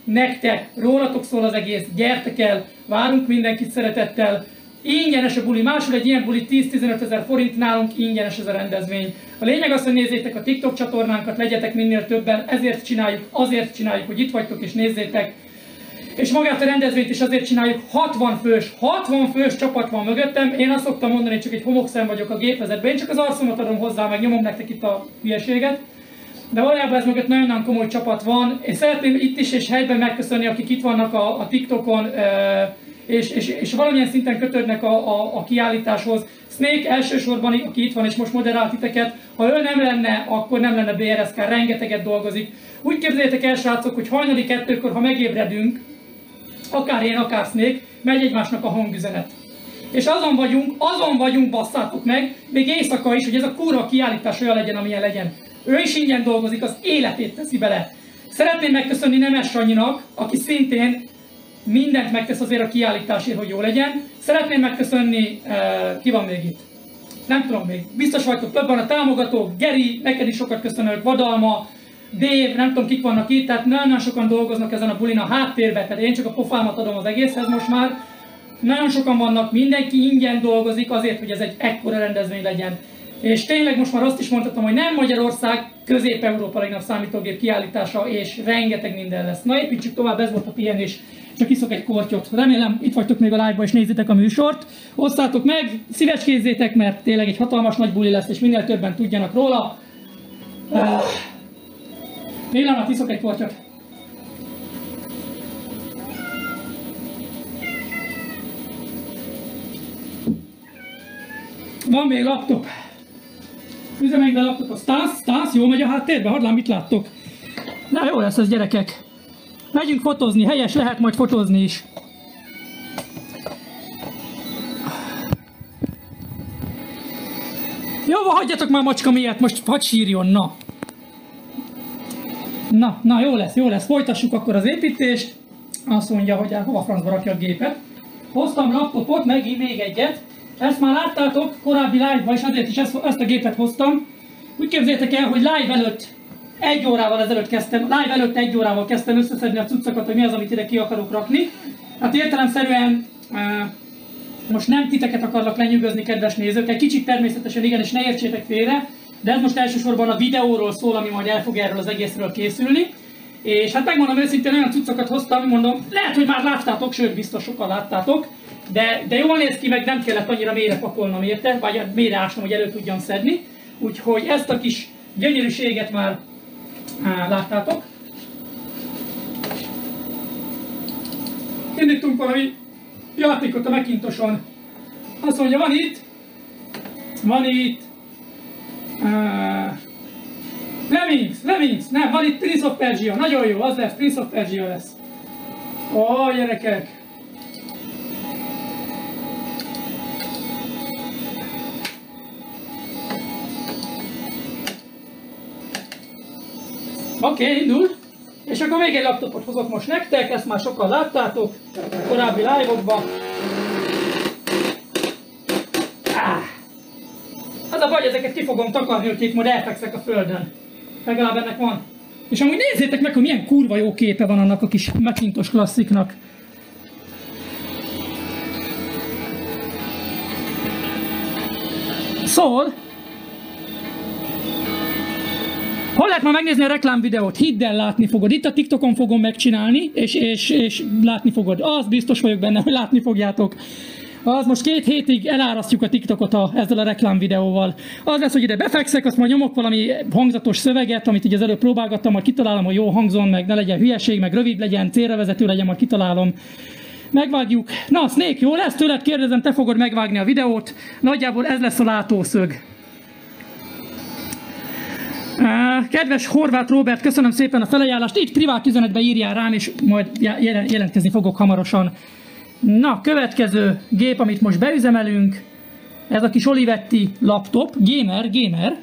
nektek, rólatok szól az egész, gyertek el, várunk mindenkit szeretettel. Ingyenes a buli, máshol egy ilyen buli 10-15 ezer forint, nálunk ingyenes ez a rendezvény. A lényeg az, hogy nézzétek a TikTok csatornánkat, legyetek minél többen, ezért csináljuk, azért csináljuk, hogy itt vagytok és nézzétek. És magát a rendezvényt is azért csináljuk, 60 fős csapat van mögöttem. Én azt szoktam mondani, hogy csak egy homokszem vagyok a gépezetben, én csak az arcomat adom hozzá, meg nyomom nektek itt a hülyeséget. De valójában ez mögött nagyon komoly csapat van, és szeretném itt is és helyben megköszönni, akik itt vannak a TikTokon, és valamilyen szinten kötődnek a kiállításhoz. Snake elsősorban, aki itt van és most moderál titeket, ha ő nem lenne, akkor nem lenne BRSK, rengeteget dolgozik. Úgy képzeljétek el, srácok, hogy hajnali 2-kor, ha megébredünk, akár én, akár Snake, megy egymásnak a hangüzenet. És azon vagyunk, basszátok meg, még éjszaka is, hogy ez a kurva kiállítás olyan legyen, amilyen legyen. Ő is ingyen dolgozik, az életét teszi bele. Szeretném megköszönni Nemes Sanyinak, aki szintén mindent megtesz azért a kiállításért, hogy jó legyen. Szeretném megköszönni, ki van még itt? Nem tudom még. Biztos vagytok többen a támogatók, Geri, neked is sokat köszönök, Vadalma, Dave, nem tudom kik vannak itt, tehát nagyon sokan dolgoznak ezen a bulin a háttérben, tehát én csak a pofámat adom az egészhez most már. Nagyon sokan vannak, mindenki ingyen dolgozik azért, hogy ez egy ekkora rendezvény legyen. És tényleg most már azt is mondhatom, hogy nem Magyarország, Közép-Európa legnagyobb számítógép kiállítása, és rengeteg minden lesz. Na építsük tovább, ez volt a pihenés, csak iszok egy kortyot. Remélem itt vagytok még a live-ba és nézzétek a műsort. Osszátok meg, szívecskézzétek, mert tényleg egy hatalmas nagy buli lesz, és minél többen tudjanak róla. Pillanat, iszok egy kortyot. Van még laptop. Üzemeljük be a laptopot. Stász, jó megy a háttérbe? Hadd lám, mit láttok? Na jó lesz ez, gyerekek. Megyünk fotózni, helyes, lehet majd fotózni is. Jó, hagyjatok már macska miatt, most hadd sírjon, na. Na, jó lesz, folytassuk akkor az építést. Azt mondja, hogy hova francba rakja a gépet. Hoztam laptopot, megint még egyet. Ezt már láttátok korábbi live-ban, és azért is ezt a gépet hoztam. Úgy képzeljétek el, hogy live előtt 1 órával ezelőtt kezdtem, összeszedni a cuccokat, hogy mi az, amit ide ki akarok rakni. Hát értelemszerűen most nem titeket akarlak lenyűgözni, kedves nézők, egy kicsit természetesen igen, és ne értsétek félre, de ez most elsősorban a videóról szól, ami majd el fog erről az egészről készülni. És hát megmondom őszintén, olyan cuccokat hoztam, mondom, lehet, hogy már láttátok, sőt biztos sokan láttátok, de jól néz ki, meg nem kellett annyira mélyre pakolnom érte, vagy mélyre ásnom, hogy elő tudjam szedni. Úgyhogy ezt a kis gyönyörűséget már láttátok. Indítunk valami játékot a Macintoson. Azt mondja, van itt Lemmings, nem, van itt Prince of Persia, nagyon jó, az lesz, Prince of Persia lesz. Ó, gyerekek! Oké, indul. És akkor még egy laptopot hozok most nektek, ezt már sokan láttátok korábbi live-okban. Az a baj, ezeket ki fogom takarni, hogy itt majd elfekszek a földön. Legalább ennek van. És amúgy nézzétek meg, hogy milyen kurva jó képe van annak a kis Macintosh klassziknak. Szóval, hol lehet már megnézni a reklámvideót? Hidd el, látni fogod. Itt a TikTokon fogom megcsinálni, és látni fogod. Az biztos vagyok benne, hogy látni fogjátok. Az most 2 hétig elárasztjuk a TikTokot ezzel a reklámvideóval. Az lesz, hogy ide befekszek, azt majd nyomok valami hangzatos szöveget, amit így az előbb próbálgattam, majd kitalálom, hogy jó hangzon, meg ne legyen hülyeség, meg rövid legyen, célra vezető legyen, majd kitalálom. Megvágjuk. Na, Snake, jó lesz? Tőled kérdezem, te fogod megvágni a videót. Nagyjából ez lesz a látószög. Kedves Horváth Róbert, köszönöm szépen a felajánlást. Itt privát üzenetbe írjál rám, és majd jelentkezni fogok hamarosan. Na, következő gép, amit most beüzemelünk, ez a kis Olivetti laptop, gamer.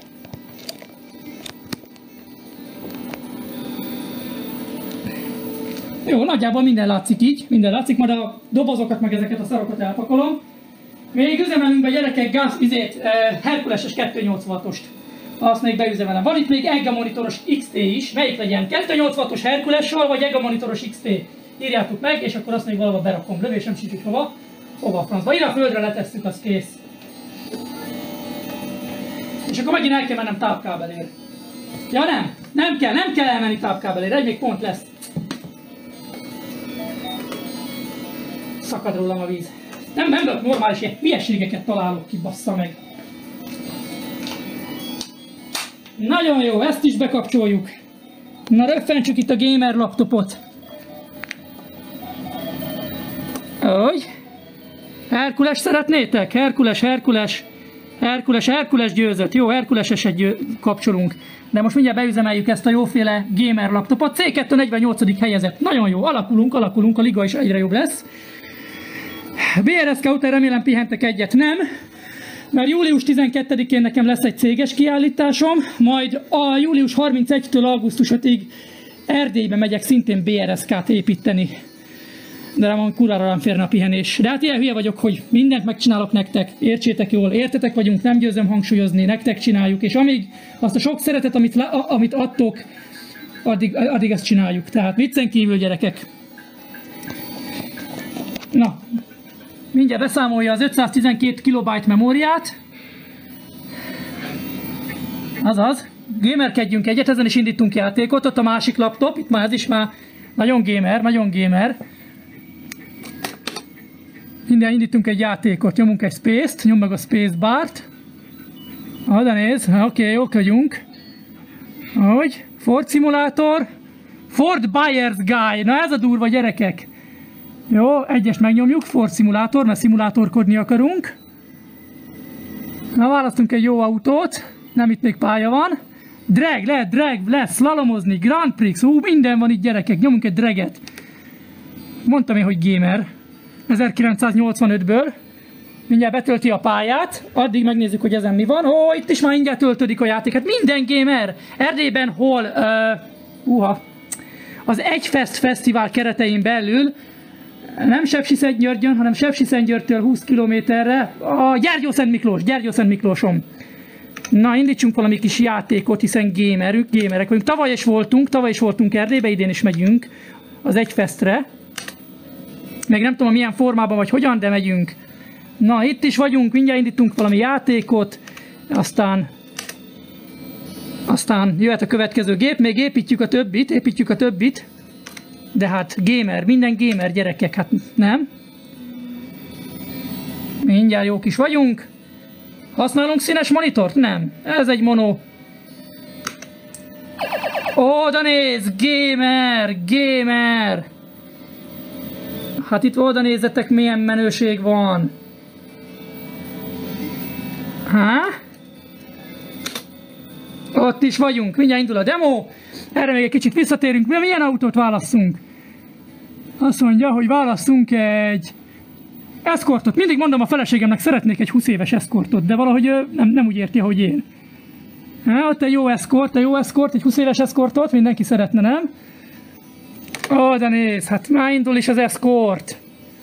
Jó, nagyjából minden látszik így, majd a dobozokat, meg ezeket a szarokat elpakolom. Még üzemelünk be, gyerekek, Herkuleses 286-ost. Azt még beüzemelem. Van itt még EGA monitoros XT is. Melyik legyen? 286-os Herkulessal vagy EGA monitoros XT? Írjátok meg, és akkor azt még valahol berakom. Lövésem sincs, hogy hova. Hova a francba. Ide a földre letesszük, az kész. És akkor megint el kell mennem tápkábelért. Ja nem kell elmenni tápkábelért. Egy még pont lesz. Szakad rólam a víz. Nem normális ilyen hülyeségeket találok ki, bassza meg. Nagyon jó, ezt is bekapcsoljuk. Na röffentsük itt a gamer laptopot. Úgy. Herkules szeretnétek? Herkules győzött. Jó, Herkuleseset kapcsolunk. De most mindjárt beüzemeljük ezt a jóféle gamer laptopot. C2 48. helyezett. Nagyon jó, alakulunk, a liga is egyre jobb lesz. BRSK után remélem pihentek egyet, nem? Mert július 12-én nekem lesz egy céges kiállításom, majd a július 31-től augusztus 5-ig Erdélybe megyek szintén BRSK-t építeni. De nem kurvára nem férne a pihenés. De hát ilyen hülye vagyok, hogy mindent megcsinálok nektek, értsétek jól, értetek vagyunk, nem győzöm hangsúlyozni, nektek csináljuk, és amíg azt a sok szeretet, amit adtok, addig ezt csináljuk. Tehát viccen kívül, gyerekek. Na, mindjárt beszámolja az 512 KB memóriát. Azaz, gamerkedjünk egyet, ezen is indítunk játékot, ott a másik laptop, itt már ez is már nagyon gamer. Mindjárt indítunk egy játékot, nyomunk egy space-t, nyom meg a spacebar-t. Oda néz, oké, jók vagyunk. Ahogy, Ford Simulator, Ford Buyer's Guide, na ez a durva, gyerekek. Jó, egyest megnyomjuk, Ford Simulator, mert szimulátorkodni akarunk. Na, választunk egy jó autót, nem itt még pálya van. Drag lesz, slalomozni, Grand Prix, minden van itt, gyerekek, nyomunk egy draget. Mondtam én, hogy gamer. 1985-ből. Mindjárt betölti a pályát, addig megnézzük, hogy ezen mi van. Ó, itt is már mindjárt töltődik a játék. Hát minden gamer! Erdélyben hol? Az Egyfest Fesztivál keretein belül, nem Sepsiszentgyörgyön, hanem Sepsiszentgyörgytől 20 kilométerre, a Gyergyószent Miklóson. Na, indítsunk valami kis játékot, hiszen gamerek vagyunk. Tavaly is voltunk Erdélybe, idén is megyünk az Egyfestre. Még nem tudom, milyen formában vagy hogyan, de megyünk. Na, itt is vagyunk, mindjárt indítunk valami játékot, aztán jöhet a következő gép, még építjük a többit, de hát gamer, minden gamer, gyerekek, hát nem. Mindjárt jók is vagyunk. Használunk színes monitort? Nem. Ez egy mono. Oda néz, gamer. Hát itt oda nézzetek, milyen menőség van. Ott is vagyunk, mindjárt indul a demo. Erre még egy kicsit visszatérünk. Milyen autót válasszunk? Azt mondja, hogy válasszunk egy Escortot. Mindig mondom a feleségemnek, szeretnék egy 20 éves Escortot, de valahogy nem úgy érti, ahogy én. Ott egy jó Escort, egy 20 éves Escortot, mindenki szeretne, nem? De nézd, hát már indul is az Escort.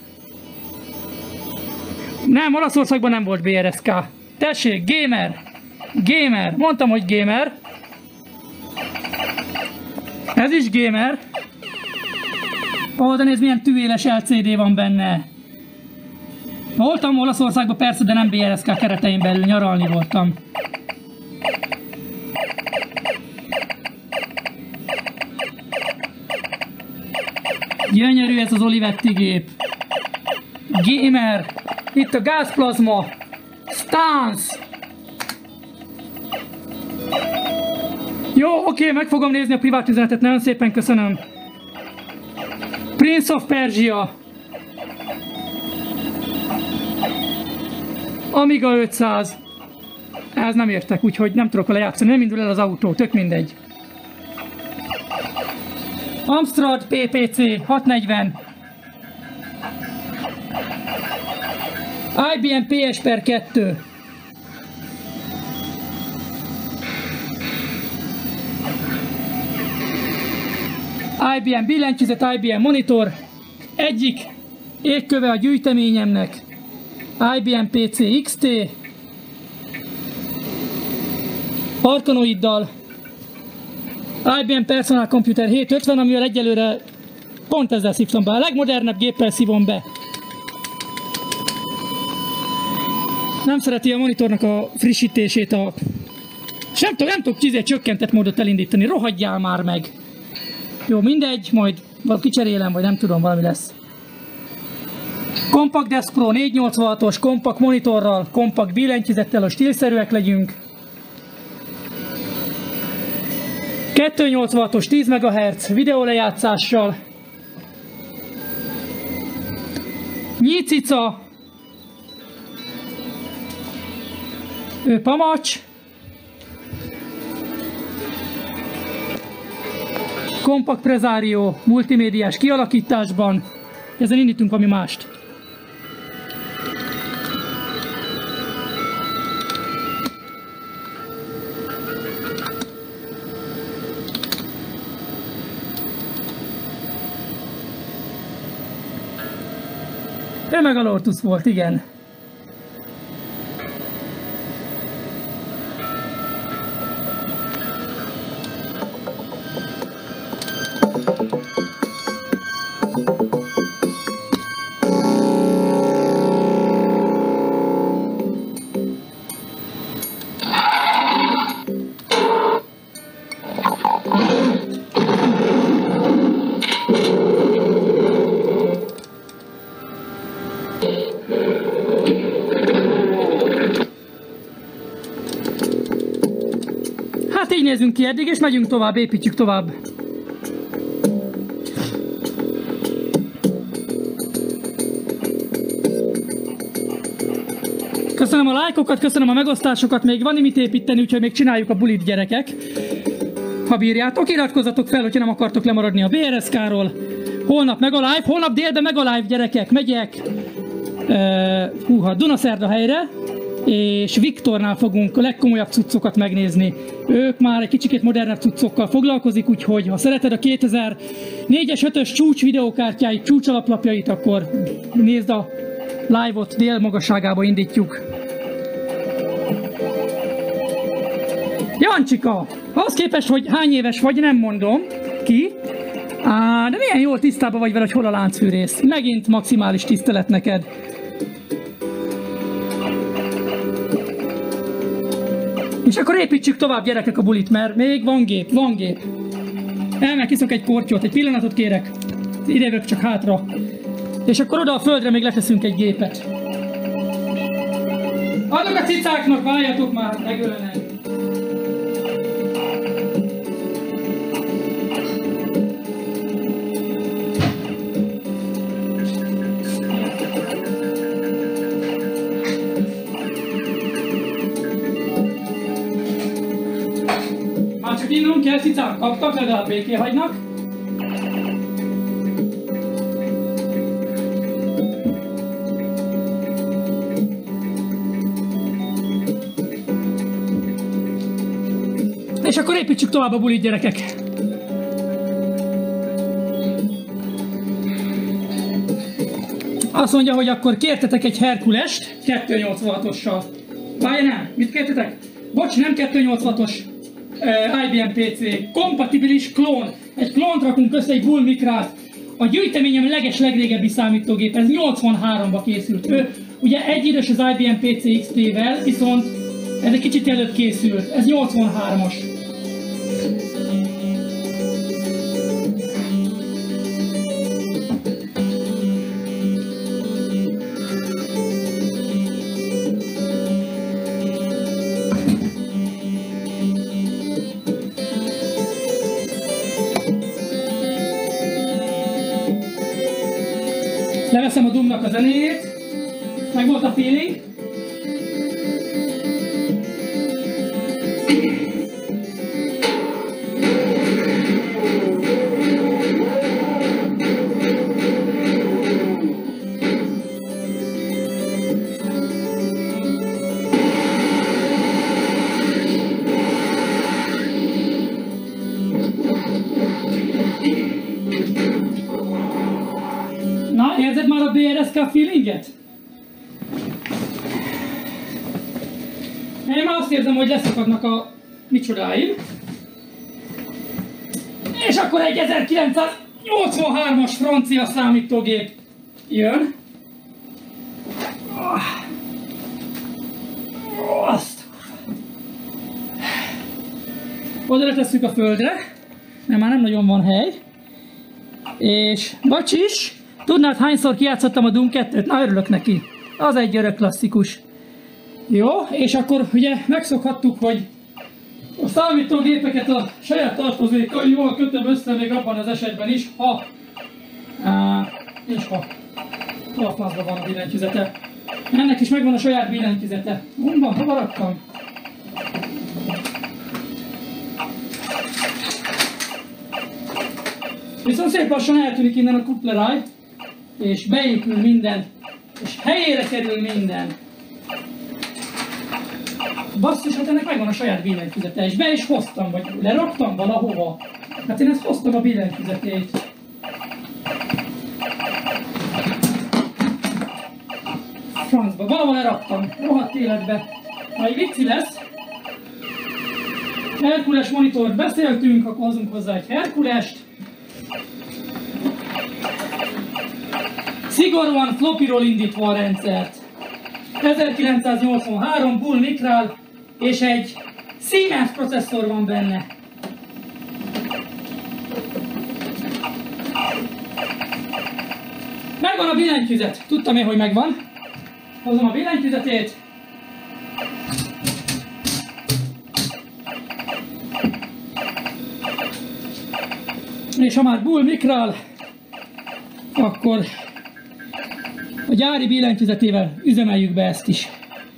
Nem, Olaszországban nem volt BRSK. Tessék, gamer, mondtam, hogy gamer. Ez is gamer. De nézd, milyen tűéles LCD van benne. Voltam Olaszországban persze, de nem BRSK keretein belül, nyaralni voltam. Gyönyörű ez az Olivetti gép. Gamer. Itt a gázplazma. Stance. Jó, oké, meg fogom nézni a privát üzenetet, nagyon szépen köszönöm. Prince of Persia. Amiga 500. Ez nem értek, úgyhogy nem tudok vele játszani, nem indul el az autó, tök mindegy. Amstrad PPC 640. IBM PS-per 2. IBM billentyűzet, IBM monitor. Egyik égköve a gyűjteményemnek. IBM PC XT. Arkanoiddal, IBM Personal Computer 750, amivel egyelőre pont ezzel szívtam be. A legmodernebb géppel szívom be. Nem szereti a monitornak a frissítését, és nem tudok csökkentett módot elindítani. Rohadjál már meg! Jó, mindegy, majd kicserélem, vagy nem tudom, valami lesz. Compact Desk Pro 486-os, kompakt monitorral, kompakt billentyűzettel, hogy stílszerűek legyünk. 286-os 10 MHz videólejátszással. Nyícica. Pamacs. Kompakt Presario multimédiás kialakításban. Ezen indítunk valami mást. Ő meg a Lotus volt, igen. Hát így nézünk ki eddig, és megyünk tovább, építjük tovább. Köszönöm a lájkokat, köszönöm a megosztásokat, még van mit építeni, úgyhogy még csináljuk a bulit, gyerekek. Ha bírjátok, iratkozzatok fel, hogyha nem akartok lemaradni a BRSK-ról. Holnap meg a live, holnap délben meg a live, gyerekek, megyek Dunaszerda helyre, és Viktornál fogunk a legkomolyabb cuccokat megnézni. Ők már egy kicsikét modernebb cuccokkal foglalkozik, úgyhogy ha szereted a 2004-es, 5-ös csúcs videókártyáit, csúcs alaplapjait, akkor nézd a live-ot, dél magasságába indítjuk. Jancsika, ahhoz képest, hogy hány éves vagy, nem mondom ki, de milyen jól tisztában vagy vele, hogy hol a láncfűrész. Megint maximális tisztelet neked. És akkor építsük tovább, gyerekek, a bulit, mert még van gép, van gép. Elmegiszok egy kortyot, egy pillanatot kérek. Idejövök csak hátra. És akkor oda a földre még leteszünk egy gépet. Adok a cicáknak, váljatok már, megölenek. Már csak innunk kell, cicák kaptak, legalább béké hagynak. És akkor építsük tovább a bulit, gyerekek! Azt mondja, hogy akkor kértetek egy Herkulest 286-ossal. Várj, nem? Mit kértetek? Bocs, nem 286-os IBM PC, kompatibilis klón. Egy klónt rakunk össze, egy Bull Micrát. A gyűjteményem legrégebbi számítógép, ez 83-ba készült. Ő ugye egyidős az IBM PC XT-vel, viszont ez egy kicsit előbb készült. Ez 83-as. Leveszem a Doom-nak a zenéjét. Meg volt a feeling. Na, érzed már a BRSK feelinget? Én már azt érzem, hogy leszakadnak a micsodáim. És akkor egy 1983-as francia számítógép jön. Azt. Oda tesszük a földre, mert már nem nagyon van hely. És bacsis, tudnád hányszor kijátszottam a Doom 2-t? Na, örülök neki. Az egy örök klasszikus. Jó, és akkor ugye megszokhattuk, hogy a számítógépeket a saját tartozékaival kötöm össze még abban az esetben is, ha a faszban van a billentyűzete. Ennek is megvan a saját billentyűzete. Mondom, hova raktam? Viszont szép lassan eltűnik innen a kupleráj, és beépül minden, és helyére kerül minden. Basszus, hát ennek megvan a saját billentyűzete, és be is hoztam, vagy leraktam valahova. Hát én ezt hoztam a billentyűzetét. Francba, valahol leraktam, rohadt életbe. Ha egy vicci lesz, Herkules monitort beszéltünk, akkor hozunk hozzá egy Herkulest. Szigorúan floppyról indítva a rendszert. 1983 Bull Micral és egy Siemens processzor van benne. Megvan a billentyűzet. Tudtam én, hogy megvan. Hozom a billentyűzetét. És ha már Bull Micral, akkor a gyári billentyűzetével üzemeljük be ezt is.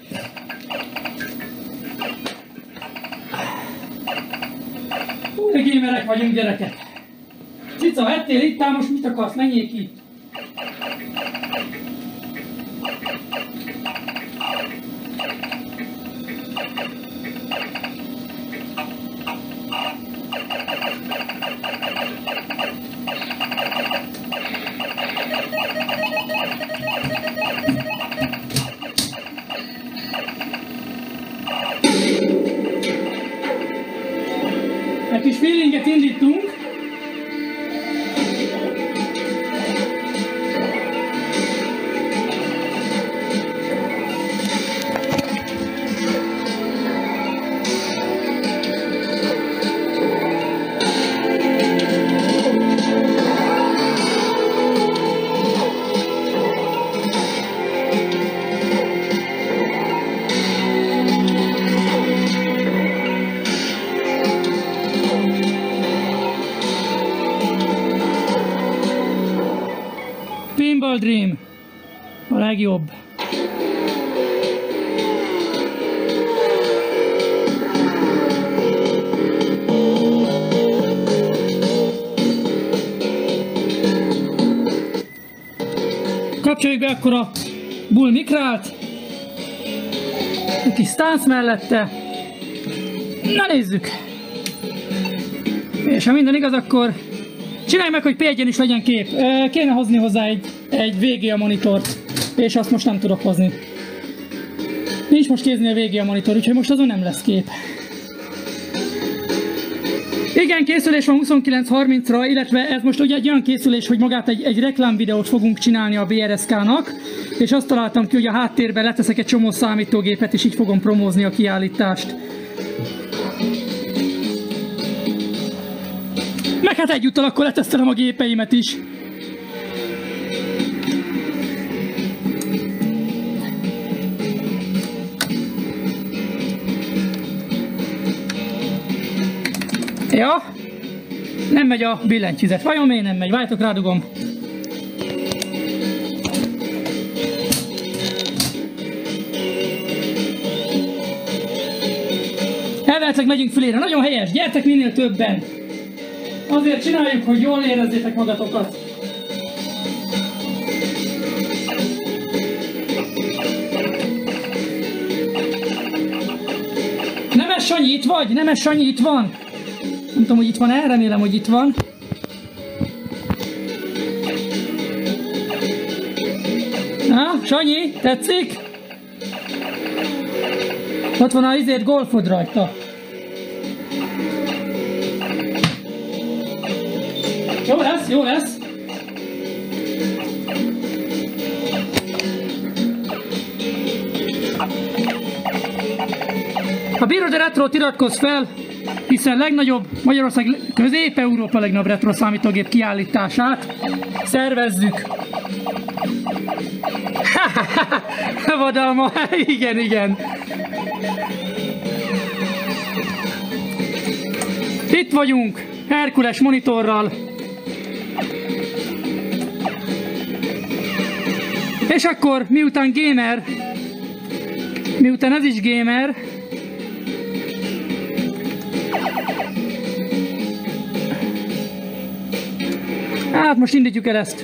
De gémerek vagyunk, gyerekek. Cica, ettél, ittál, most mit akarsz? Menjél ki! Egy kis feelinget indítunk. Pinball Dream a legjobb. Kapcsoljuk be akkor a Bull Micralt. Egy kis stance mellette. Na nézzük! És ha minden igaz, akkor csinálj meg, hogy P1-en is legyen kép. Kéne hozni hozzá egy VGA monitort, és azt most nem tudok hozni. Nincs most kéznél VGA monitor, úgyhogy most azon nem lesz kép. Igen, készülés van 29:30-ra, illetve ez most ugye egy olyan készülés, hogy magát egy reklámvideót fogunk csinálni a BRSK-nak, és azt találtam ki, hogy a háttérben leteszek egy csomó számítógépet, és így fogom promózni a kiállítást. Meg hát egyúttal akkor letesztelem a gépeimet is. Ja, nem megy a billentyűzet. Vajon miért nem megy? Várjátok, rádugom. Elvehetleg megyünk fülére. Nagyon helyes. Gyertek minél többen. Azért csináljuk, hogy jól érezzétek magatokat. Nemes Sanyi, itt vagy? Nemes Sanyi, itt van? Nem tudom, hogy itt van-e, remélem, hogy itt van. Na, Sanyi, tetszik? Ott van a izért golfod rajta. Jó lesz, jó lesz. Ha bírod a retrót, iratkozz fel, hiszen legnagyobb Magyarország, Közép-Európa legnagyobb retro számítógép kiállítását szervezzük. Vadalma, igen, igen. Itt vagyunk, Herkules monitorral. És akkor, miután gamer, miután ez is gamer, hát most indítjuk el ezt.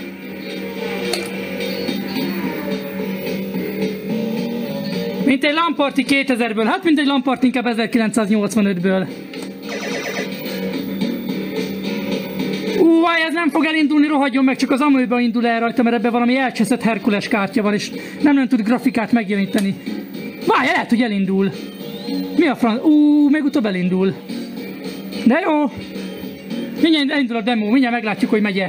Mint egy Lamparti 2000-ből, hát mint egy Lamparti inkább 1985-ből. Ez nem fog elindulni, rohadjon meg, csak az amőben indul el rajta, mert ebben valami elcseszett Herkules kártya van, és nem tud grafikát megjeleníteni. Várj, lehet, hogy elindul. Mi a franc? Még utóbb elindul. De jó. Mindjárt elindul a demo, mindjárt meglátjuk, hogy megy-e.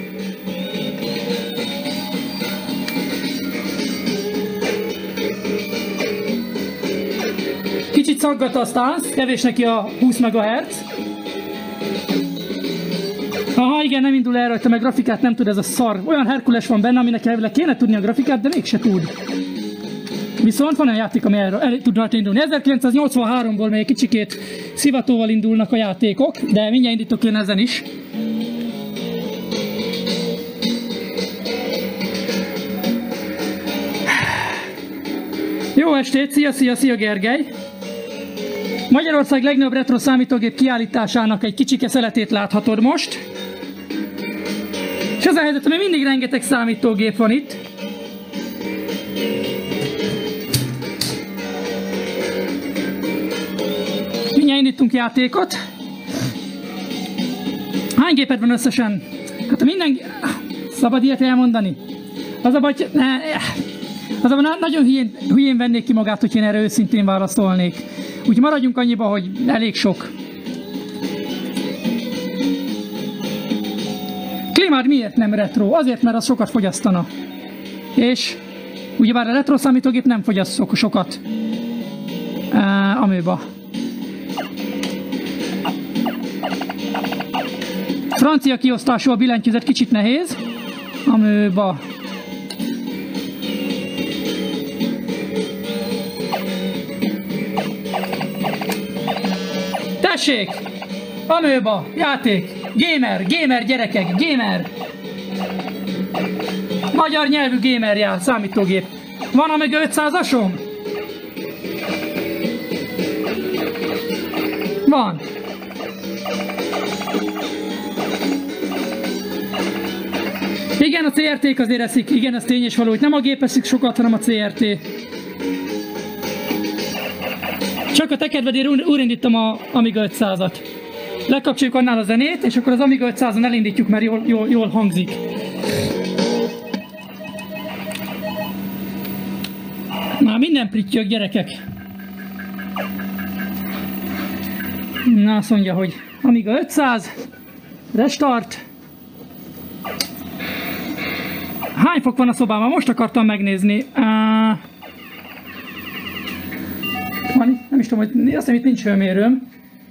Kicsit szaggat a stance, kevés neki a 20 MHz. Aha, igen, nem indul el rajta, meg grafikát nem tud ez a szar. Olyan Herkules van benne, aminek elvileg kéne tudni a grafikát, de mégse tud. Viszont van olyan játék, ami el tudna indulni. 1983-ból még kicsikét szivatóval indulnak a játékok, de mindjárt indítok én ezen is. Jó estét, szia Gergely! Magyarország legnagyobb retro számítógép kiállításának egy kicsike szeletét láthatod most. És az a helyzet, hogy mindig rengeteg számítógép van itt. Mindjárt indítunk játékot. Hány géped van összesen? Hát minden... Szabad ilyet elmondani? Az a baj, nagyon hülyén vennék ki magát, hogy én erre őszintén válaszolnék. Úgyhogy maradjunk annyiba, hogy elég sok. Klimád miért nem retro? Azért, mert az sokat fogyasztana. És ugyebár a retro számítógép nem fogyaszt sokat. Amőba. Francia kiosztású a billentyűzet, kicsit nehéz. Amőba. Tessék! Amőba, játék, gamer gyerekek, gamer! Magyar nyelvű gamer számítógép. Van a meg 500-asom? Van. Igen, a CRT-k azért eszik, igen, ez tény és való, hogy nem a gép eszik sokat, hanem a CRT. Csak a te kedvedért újraindítom a Amiga 500-at. Lekapcsoljuk annál a zenét, és akkor az Amiga 500-on elindítjuk, mert jól hangzik. Már minden prittyög, gyerekek. Na, azt mondja, hogy Amiga 500, restart. Hány fok van a szobában? Most akartam megnézni. Nem is tudom, hogy azt hiszem, itt nincs hőmérőm.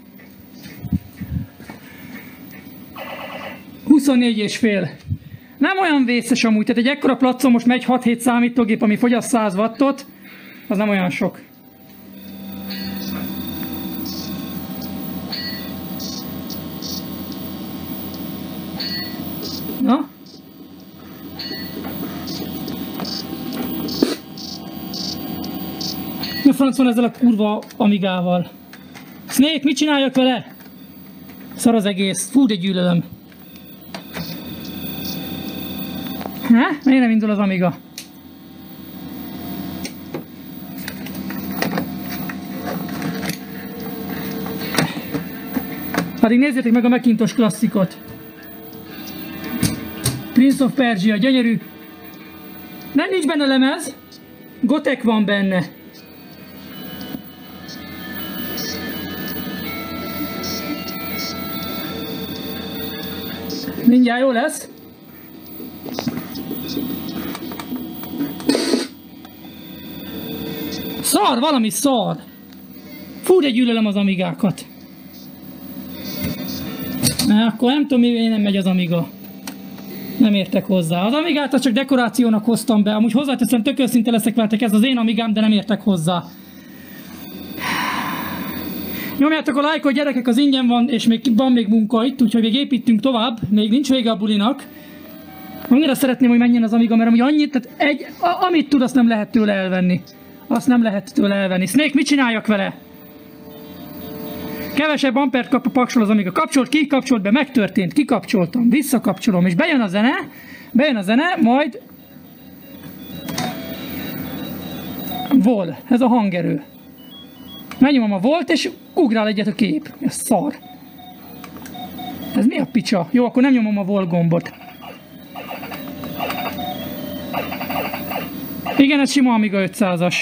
24,5. Nem olyan vészes amúgy, tehát egy ekkora placon most megy 6-7 számítógép, ami fogyaszt 100 wattot, az nem olyan sok. Na? Mi a franc van ezzel a kurva Amigával? Snake, mit csináljak vele? Szar az egész. Fú, de gyűlölöm. Miért nem indul az Amiga? Addig nézzétek meg a Macintosh klasszikot. Prince of Persia, gyönyörű. Nem, nincs benne lemez. Gotek van benne. Mindjárt jó lesz. Szar, valami szar. Fú, de gyűlölöm az amigákat. Akkor nem tudom, miért nem megy az amiga. Nem értek hozzá. Az amigát csak dekorációnak hoztam be. Amúgy hozzáteszem, tök őszinte leszek veletek, ez az én amigám, de nem értek hozzá. Nyomjátok a lájkot, gyerekek, az ingyen van, és van még munka itt, úgyhogy még építünk tovább. Még nincs vége a bulinak. Annyira szeretném, hogy menjen az amiga, mert amúgy annyit, tehát amit tud, azt nem lehet tőle elvenni. Azt nem lehet tőle elvenni. Snake, mit csináljak vele? Kevesebb ampert kap a paksol az amiga. Kapcsolt ki, kapcsolt be, megtörtént, kikapcsoltam, visszakapcsolom, és bejön a zene, majd... Vol, ez a hangerő. Megnyomom a volt, és ugrál egyet a kép. Ez szar. Ez mi a picsa? Jó, akkor nem nyomom a vol gombot. Igen, ez sima Amiga 500-as.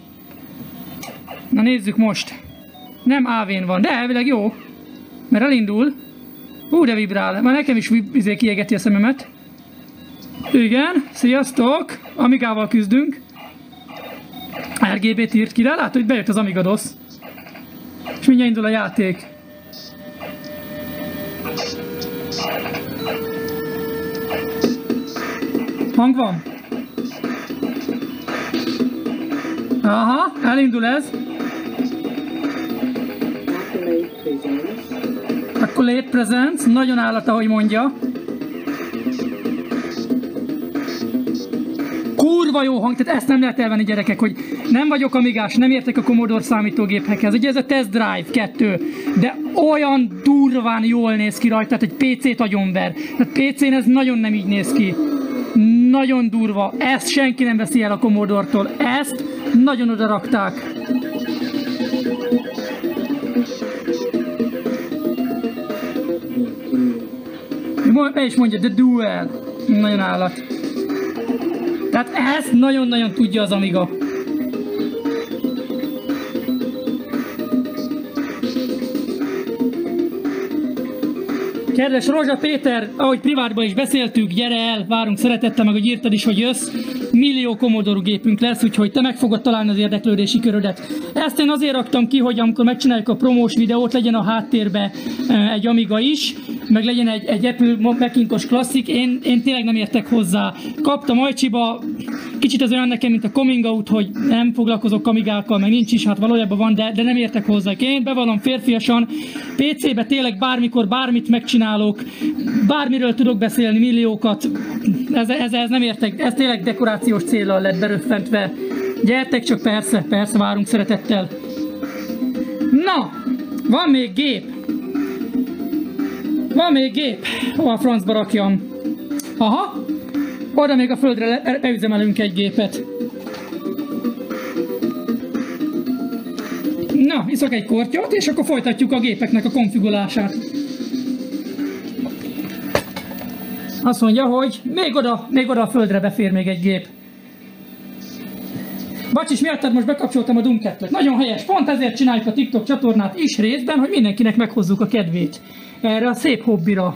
Na nézzük most. Nem AV-n van, de elvileg jó. Mert elindul. De vibrál. Már nekem is kiégeti a szememet. Igen, sziasztok. Amigával küzdünk. RGB-t írt ki, de látod, hogy bejött az Amiga DOS. És mindjárt indul a játék. Hang van? Aha, elindul ez. Accolade Presents, nagyon állat, ahogy mondja. Kurva jó hang, tehát ezt nem lehet elvenni, gyerekek, hogy nem vagyok amigás, nem értek a Commodore számítógépekhez. Ugye ez a Test Drive 2, de olyan durván jól néz ki rajta, tehát egy PC-t agyonver. Tehát PC-n ez nagyon nem így néz ki. Nagyon durva. Ezt senki nem veszi el a Commodore-tól. Ezt nagyon oda rakták. Be is mondja, The Duel. Nagyon állat. Tehát ezt nagyon-nagyon tudja az Amiga. Kedves Rozsa Péter, ahogy privátban is beszéltük, gyere el, várunk szeretettel, meg hogy írtad is, hogy jössz. Millió Commodore gépünk lesz, úgyhogy te meg fogod találni az érdeklődési körödet. Ezt én azért raktam ki, hogy amikor megcsináljuk a promós videót, legyen a háttérbe egy Amiga is, meg legyen egy Apple Macintosh Classic, én tényleg nem értek hozzá. Kaptam Ajcsiba, kicsit az olyan nekem, mint a coming out, hogy nem foglalkozok amigákkal, meg nincs is, hát valójában van, de nem értek hozzá. Én bevallom férfiasan, PC-be tényleg bármikor bármit megcsinálok, bármiről tudok beszélni, milliókat, ez nem értek, ez tényleg dekorációs céllal lett beröffentve. Gyertek csak, persze, várunk szeretettel. Na, van még gép. Hova a francba rakjam? Aha, oda még a földre beüzemelünk egy gépet. Na, iszok egy kortyot, és akkor folytatjuk a gépeknek a konfigurálását. Azt mondja, hogy még oda a földre befér még egy gép. Bacsis, miattad most bekapcsoltam a Doom 2-t. Nagyon helyes, pont ezért csináljuk a TikTok csatornát is részben, hogy mindenkinek meghozzuk a kedvét erre a szép hobbira.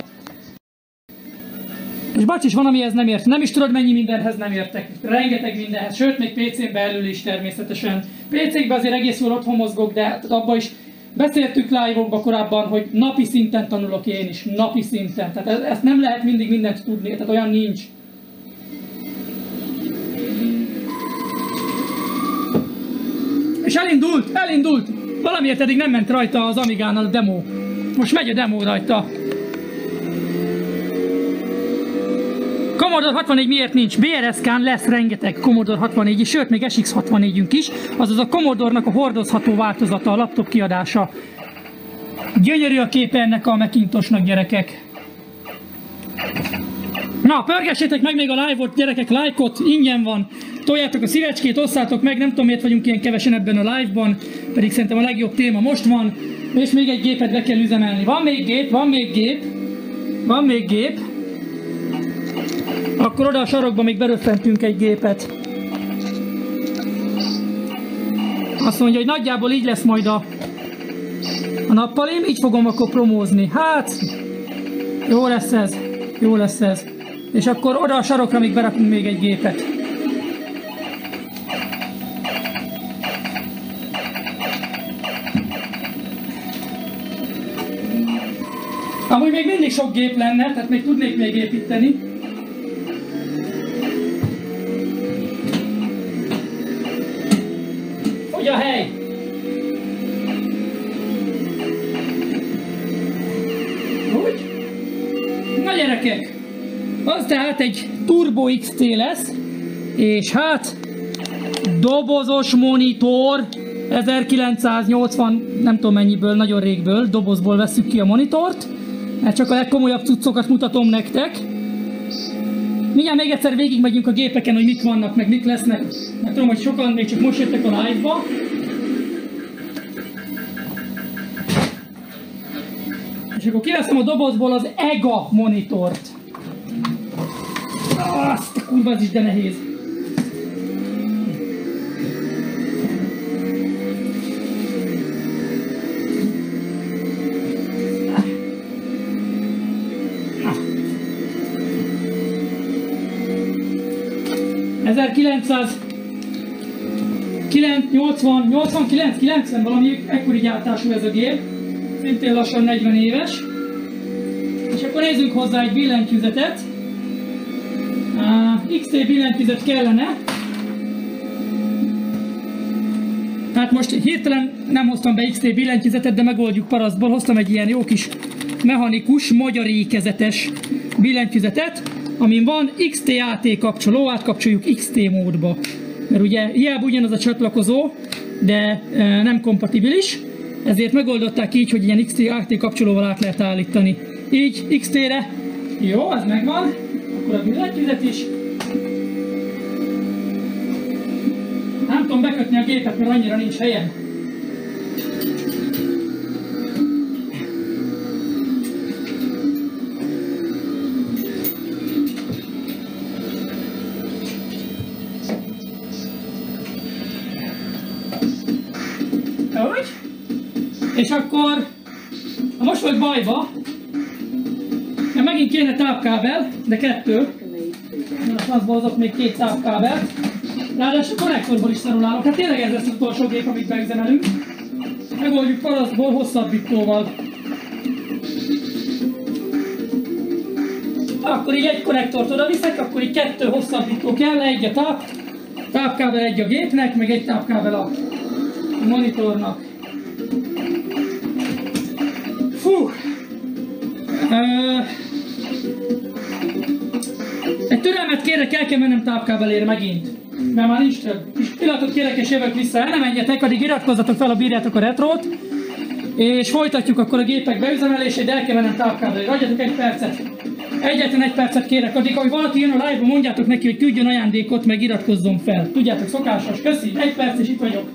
És Bacsis, van, amihez nem ért. Nem is tudod, mennyi mindenhez nem értek. Rengeteg mindenhez, sőt, még PC-n belül is természetesen. PC-kben azért egész jól otthon mozgok, de abban is beszéltük live-okban korábban, hogy napi szinten tanulok én is. Napi szinten. Tehát ezt nem lehet mindig mindent tudni, tehát olyan nincs. És elindult! Valamiért eddig nem ment rajta az Amigánál a demo. Most megy a demo rajta. Commodore 64 miért nincs? BRSK-n lesz rengeteg Commodore 64, sőt még SX64-ünk is, azaz a Commodore-nak a hordozható változata, a laptop kiadása. Gyönyörű a képe ennek a Macintoshnak, gyerekek. Na, pörgessétek meg még a live-ot, gyerekek, lájkot, ingyen van. Toljátok a szívecskét, osszátok meg, nem tudom miért vagyunk ilyen kevesen ebben a live-ban, pedig szerintem a legjobb téma most van, és még egy gépet be kell üzemelni. Van még gép. Akkor oda a sarokba még beröffentünk egy gépet. Azt mondja, hogy nagyjából így lesz majd a nappalim, így fogom akkor promózni. Hát, jó lesz ez. Jó lesz ez. És akkor oda a sarokra még berakunk még egy gépet. Amúgy még mindig sok gép lenne, tehát még tudnék még építeni. Fogy a hely! Úgy? Na gyerekek! Az tehát egy Turbo XT lesz, és hát dobozos monitor, 1980, nem tudom mennyiből, nagyon régből, dobozból veszük ki a monitort, mert csak a legkomolyabb cuccokat mutatom nektek. Mindjárt még egyszer végigmegyünk a gépeken, hogy mik vannak, meg mik lesznek, mert tudom, hogy sokan még csak most jöttek a live-ba. És akkor kiveszem a dobozból az EGA monitort. Azt a kurva, az is de nehéz. ...89, 90, valami ekkori gyártású ez a gép, szintén lassan 40 éves. És akkor nézzünk hozzá egy billentyűzetet. XT billentyűzet kellene. Hát most hirtelen nem hoztam be XT billentyűzetet, de megoldjuk parasztból. Hoztam egy ilyen jó kis mechanikus, magyarékezetes billentyűzetet, amin van XT-AT kapcsoló, átkapcsoljuk XT módba. Mert ugye hiába ugyanaz a csatlakozó, de nem kompatibilis, ezért megoldották így, hogy ilyen XT-AT kapcsolóval át lehet állítani. Így XT-re, jó, ez megvan, akkor a billentyűzet is. Nem tudom bekötni a gépet, mert annyira nincs helyem. Úgy. És akkor, most vagy bajba, mert megint kéne tápkábel, de 2. Azt hozok még 2 tápkábelt. Ráadásul konnektorból is szarul állok. Hát tényleg ez lesz az utolsó gép, amit beüzemelünk. Megoldjuk parasztból hosszabbítóval. Akkor így egy konnektort oda viszek, akkor így 2 hosszabbító kell, egy a tápkábel egy a gépnek, meg egy tápkábel a monitornak. Fú! Egy türelmet kérek, el kell mennem tápkábelére megint. Mert már nincs több. És pillanatot kérek és jövök vissza. El nem menjetek, addig iratkozzatok fel, ha bírjátok a retrót. És folytatjuk akkor a gépek beüzemelését, de el kell mennem tápkábelére. Adjatok egy percet. Egyetlen egy percet kérek. Addig, ahogy valaki jön a live-ba, mondjátok neki, hogy küldjön ajándékot, meg iratkozzon fel. Tudjátok, szokásos. Köszi. Egy perc és itt vagyok.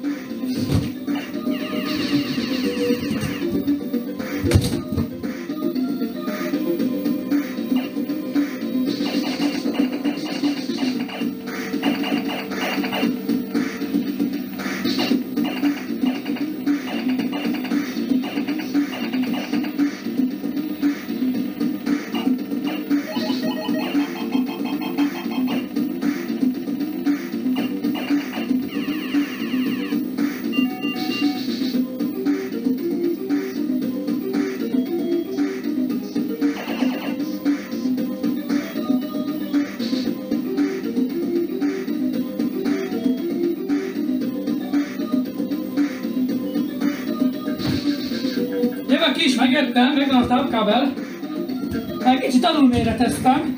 Ki is megjöttem, megvan a tápkábel. Egy kicsit alulméreteztem.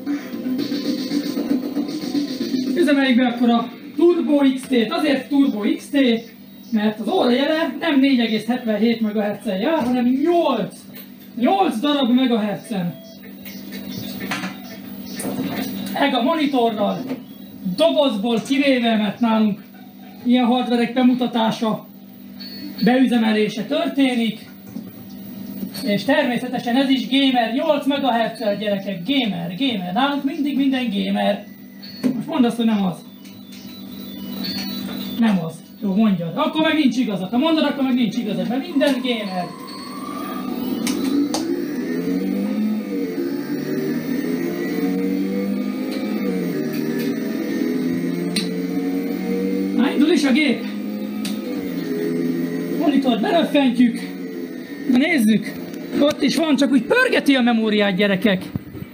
Üzemeljük be akkor a Turbo XT-t. Azért Turbo XT, mert az órajele nem 4,77 MHz-en jár, hanem 8 darab MHz-en. EGA monitorral, dobozból kivéve, mert nálunk ilyen hardverek bemutatása, beüzemelése történik. És természetesen ez is gamer, 8 MHz-el gyerekek, gamer. Nálunk mindig minden gamer. Most mondd azt, hogy nem az. Nem az. Jó, mondjad. Akkor meg nincs igazad. Ha mondod, akkor meg nincs igazad, mert minden gamer. is a gép. Monitort beröffentjük. Na nézzük. Ott is van, csak úgy pörgeti a memóriát, gyerekek.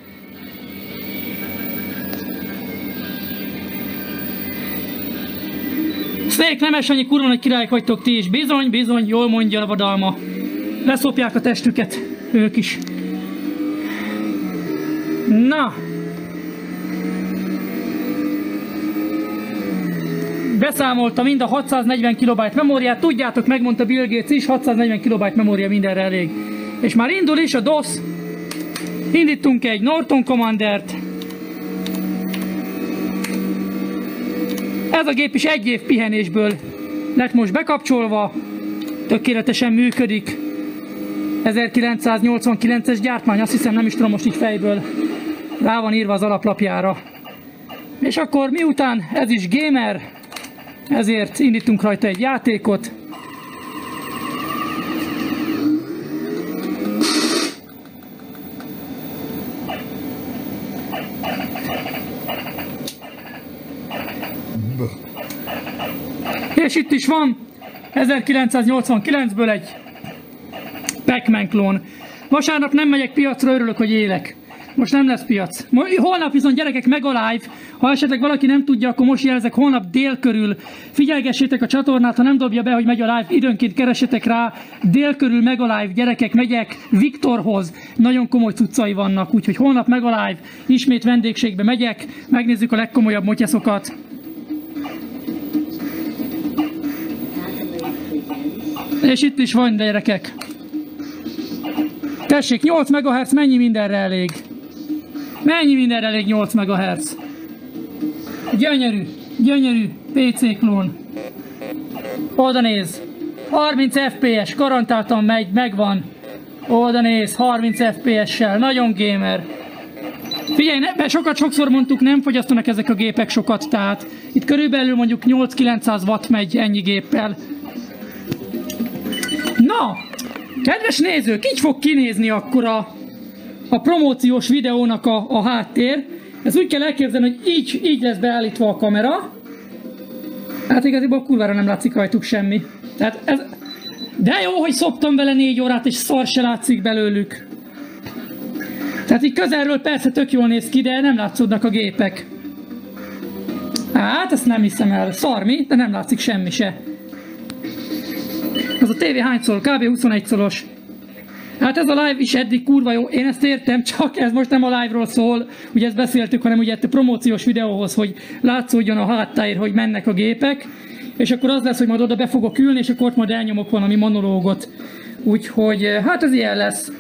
Snake, nemes annyi kurva nagy királyok vagytok ti is. Bizony, bizony, jól mondja a vadalma. Leszopják a testüket, ők is. Na. Beszámolta mind a 640 KB memóriát. Tudjátok, megmondta Bill Gates is, 640 KB memória mindenre elég. És már indul is a DOS. Indítunk egy Norton Commandert. Ez a gép is 1 év pihenésből lett most bekapcsolva. Tökéletesen működik. 1989-es gyártmány, azt hiszem, nem is tudom most így fejből. Rá van írva az alaplapjára. És akkor miután ez is gamer, ezért indítunk rajta egy játékot. És itt is van 1989-ből egy Pac-Man klón. Vasárnap nem megyek piacra, örülök, hogy élek. Most nem lesz piac. Holnap viszont, gyerekek, Mega Live. Ha esetleg valaki nem tudja, akkor most jelzek, holnap dél körül. Figyelgessétek a csatornát, ha nem dobja be, hogy megy a live, időnként keressetek rá. Dél körül Mega Live, gyerekek, megyek Viktorhoz. Nagyon komoly cuccai vannak, úgyhogy holnap Mega Live, ismét vendégségbe megyek. Megnézzük a legkomolyabb motyeszokat. És itt is van, gyerekek. Tessék, 8 MHz, mennyi mindenre elég? Mennyi mindenre elég 8 MHz? Gyönyörű, gyönyörű PC klón. Oda néz. 30 FPS, garantáltan megy, megvan. Oda néz, 30 FPS-sel, nagyon gamer. Figyelj, sokszor mondtuk, nem fogyasztanak ezek a gépek sokat, tehát itt körülbelül mondjuk 8-900 watt megy ennyi géppel. Na, kedves nézők, így fog kinézni akkor a promóciós videónak a háttér. Ez úgy kell elképzelni, hogy így lesz beállítva a kamera. Hát igazából kurvára nem látszik rajtuk semmi. Tehát ez, de jó, hogy szoptam vele 4 órát, és szar se látszik belőlük. Tehát így közelről persze tök jól néz ki, de nem látszódnak a gépek. Hát ezt nem hiszem el. Szar mi? De nem látszik semmi se. Az a tévé hány szól? Kb. 21 szolos. Hát ez a live is eddig kurva jó, én ezt értem, csak ez most nem a live-ról szól, ugye ezt beszéltük, hanem ugye a promóciós videóhoz, hogy látszódjon a háttér, hogy mennek a gépek, és akkor az lesz, hogy majd oda be fogok ülni, és akkor ott majd elnyomok valami monológot. Úgyhogy hát ez ilyen lesz.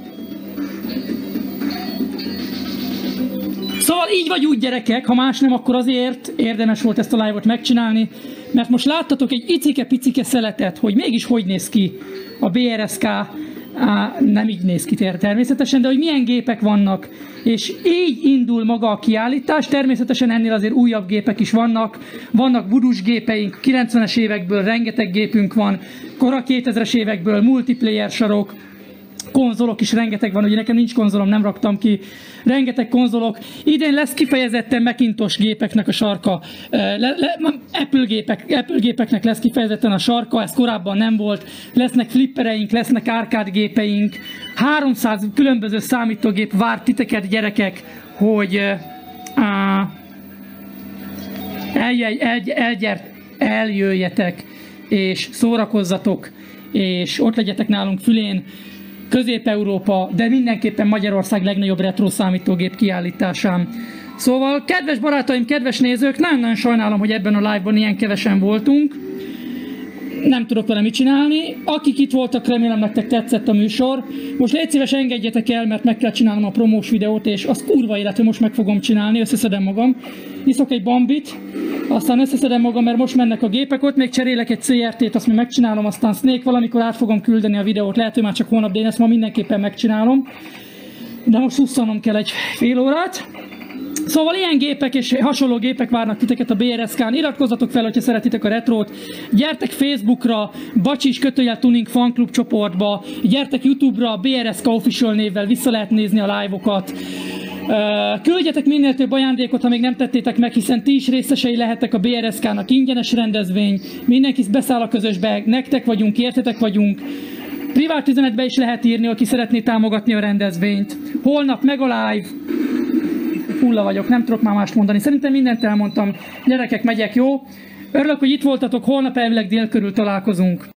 Szóval így vagy úgy, gyerekek, ha más nem, akkor azért érdemes volt ezt a live-ot megcsinálni, mert most láttatok egy icike-picike szeletet, hogy mégis hogy néz ki a BRSK, nem így néz ki természetesen, de hogy milyen gépek vannak, és így indul maga a kiállítás. Természetesen ennél azért újabb gépek is vannak, vannak budus gépeink, 90-es évekből rengeteg gépünk van, kora 2000-es évekből multiplayer sarok, konzolok is rengeteg van, ugye nekem nincs konzolom, nem raktam ki, rengeteg konzolok. Idén lesz kifejezetten Macintosh gépeknek a sarka, Apple gépeknek lesz kifejezetten a sarka, ez korábban nem volt. Lesznek flippereink, lesznek arcade gépeink, 300 különböző számítógép vár titeket, gyerekek, hogy eljöjjetek, és szórakozzatok, és ott legyetek nálunk Fülén, Közép-Európa, de mindenképpen Magyarország legnagyobb retro számítógép kiállításán. Szóval, kedves barátaim, kedves nézők, nagyon-nagyon sajnálom, hogy ebben a live-ban ilyen kevesen voltunk. Nem tudok vele mit csinálni. Akik itt voltak, remélem nektek tetszett a műsor. Most légy szíves, engedjetek el, mert meg kell csinálnom a promós videót, és az kurva élet, hogy most meg fogom csinálni, összeszedem magam. Iszok egy bambit, aztán összeszedem magam, mert most mennek a gépek, ott még cserélek egy CRT-t, azt még megcsinálom, aztán Snake valamikor át fogom küldeni a videót, lehet, hogy már csak holnap, de én ezt ma mindenképpen megcsinálom. De most szusszanom kell egy fél órát. Szóval ilyen gépek és hasonló gépek várnak titeket a BRSK-n. Iratkozzatok fel, hogyha szeretitek a retrót. Gyertek Facebookra, Bacsis_Tuning fanklub csoportba. Gyertek YouTube-ra, BRSK Official névvel vissza lehet nézni a live-okat. Küldjetek minél több ajándékot, ha még nem tettétek meg, hiszen ti is részesei lehettek a BRSK-nak, ingyenes rendezvény, mindenki beszáll a közösbe, nektek vagyunk, értetek vagyunk. Privát üzenetbe is lehet írni, aki szeretné támogatni a rendezvényt. Holnap meg a live. Fulla vagyok, nem tudok már mást mondani. Szerintem mindent elmondtam. Gyerekek, megyek, jó? Örülök, hogy itt voltatok, holnap elvileg dél körül találkozunk.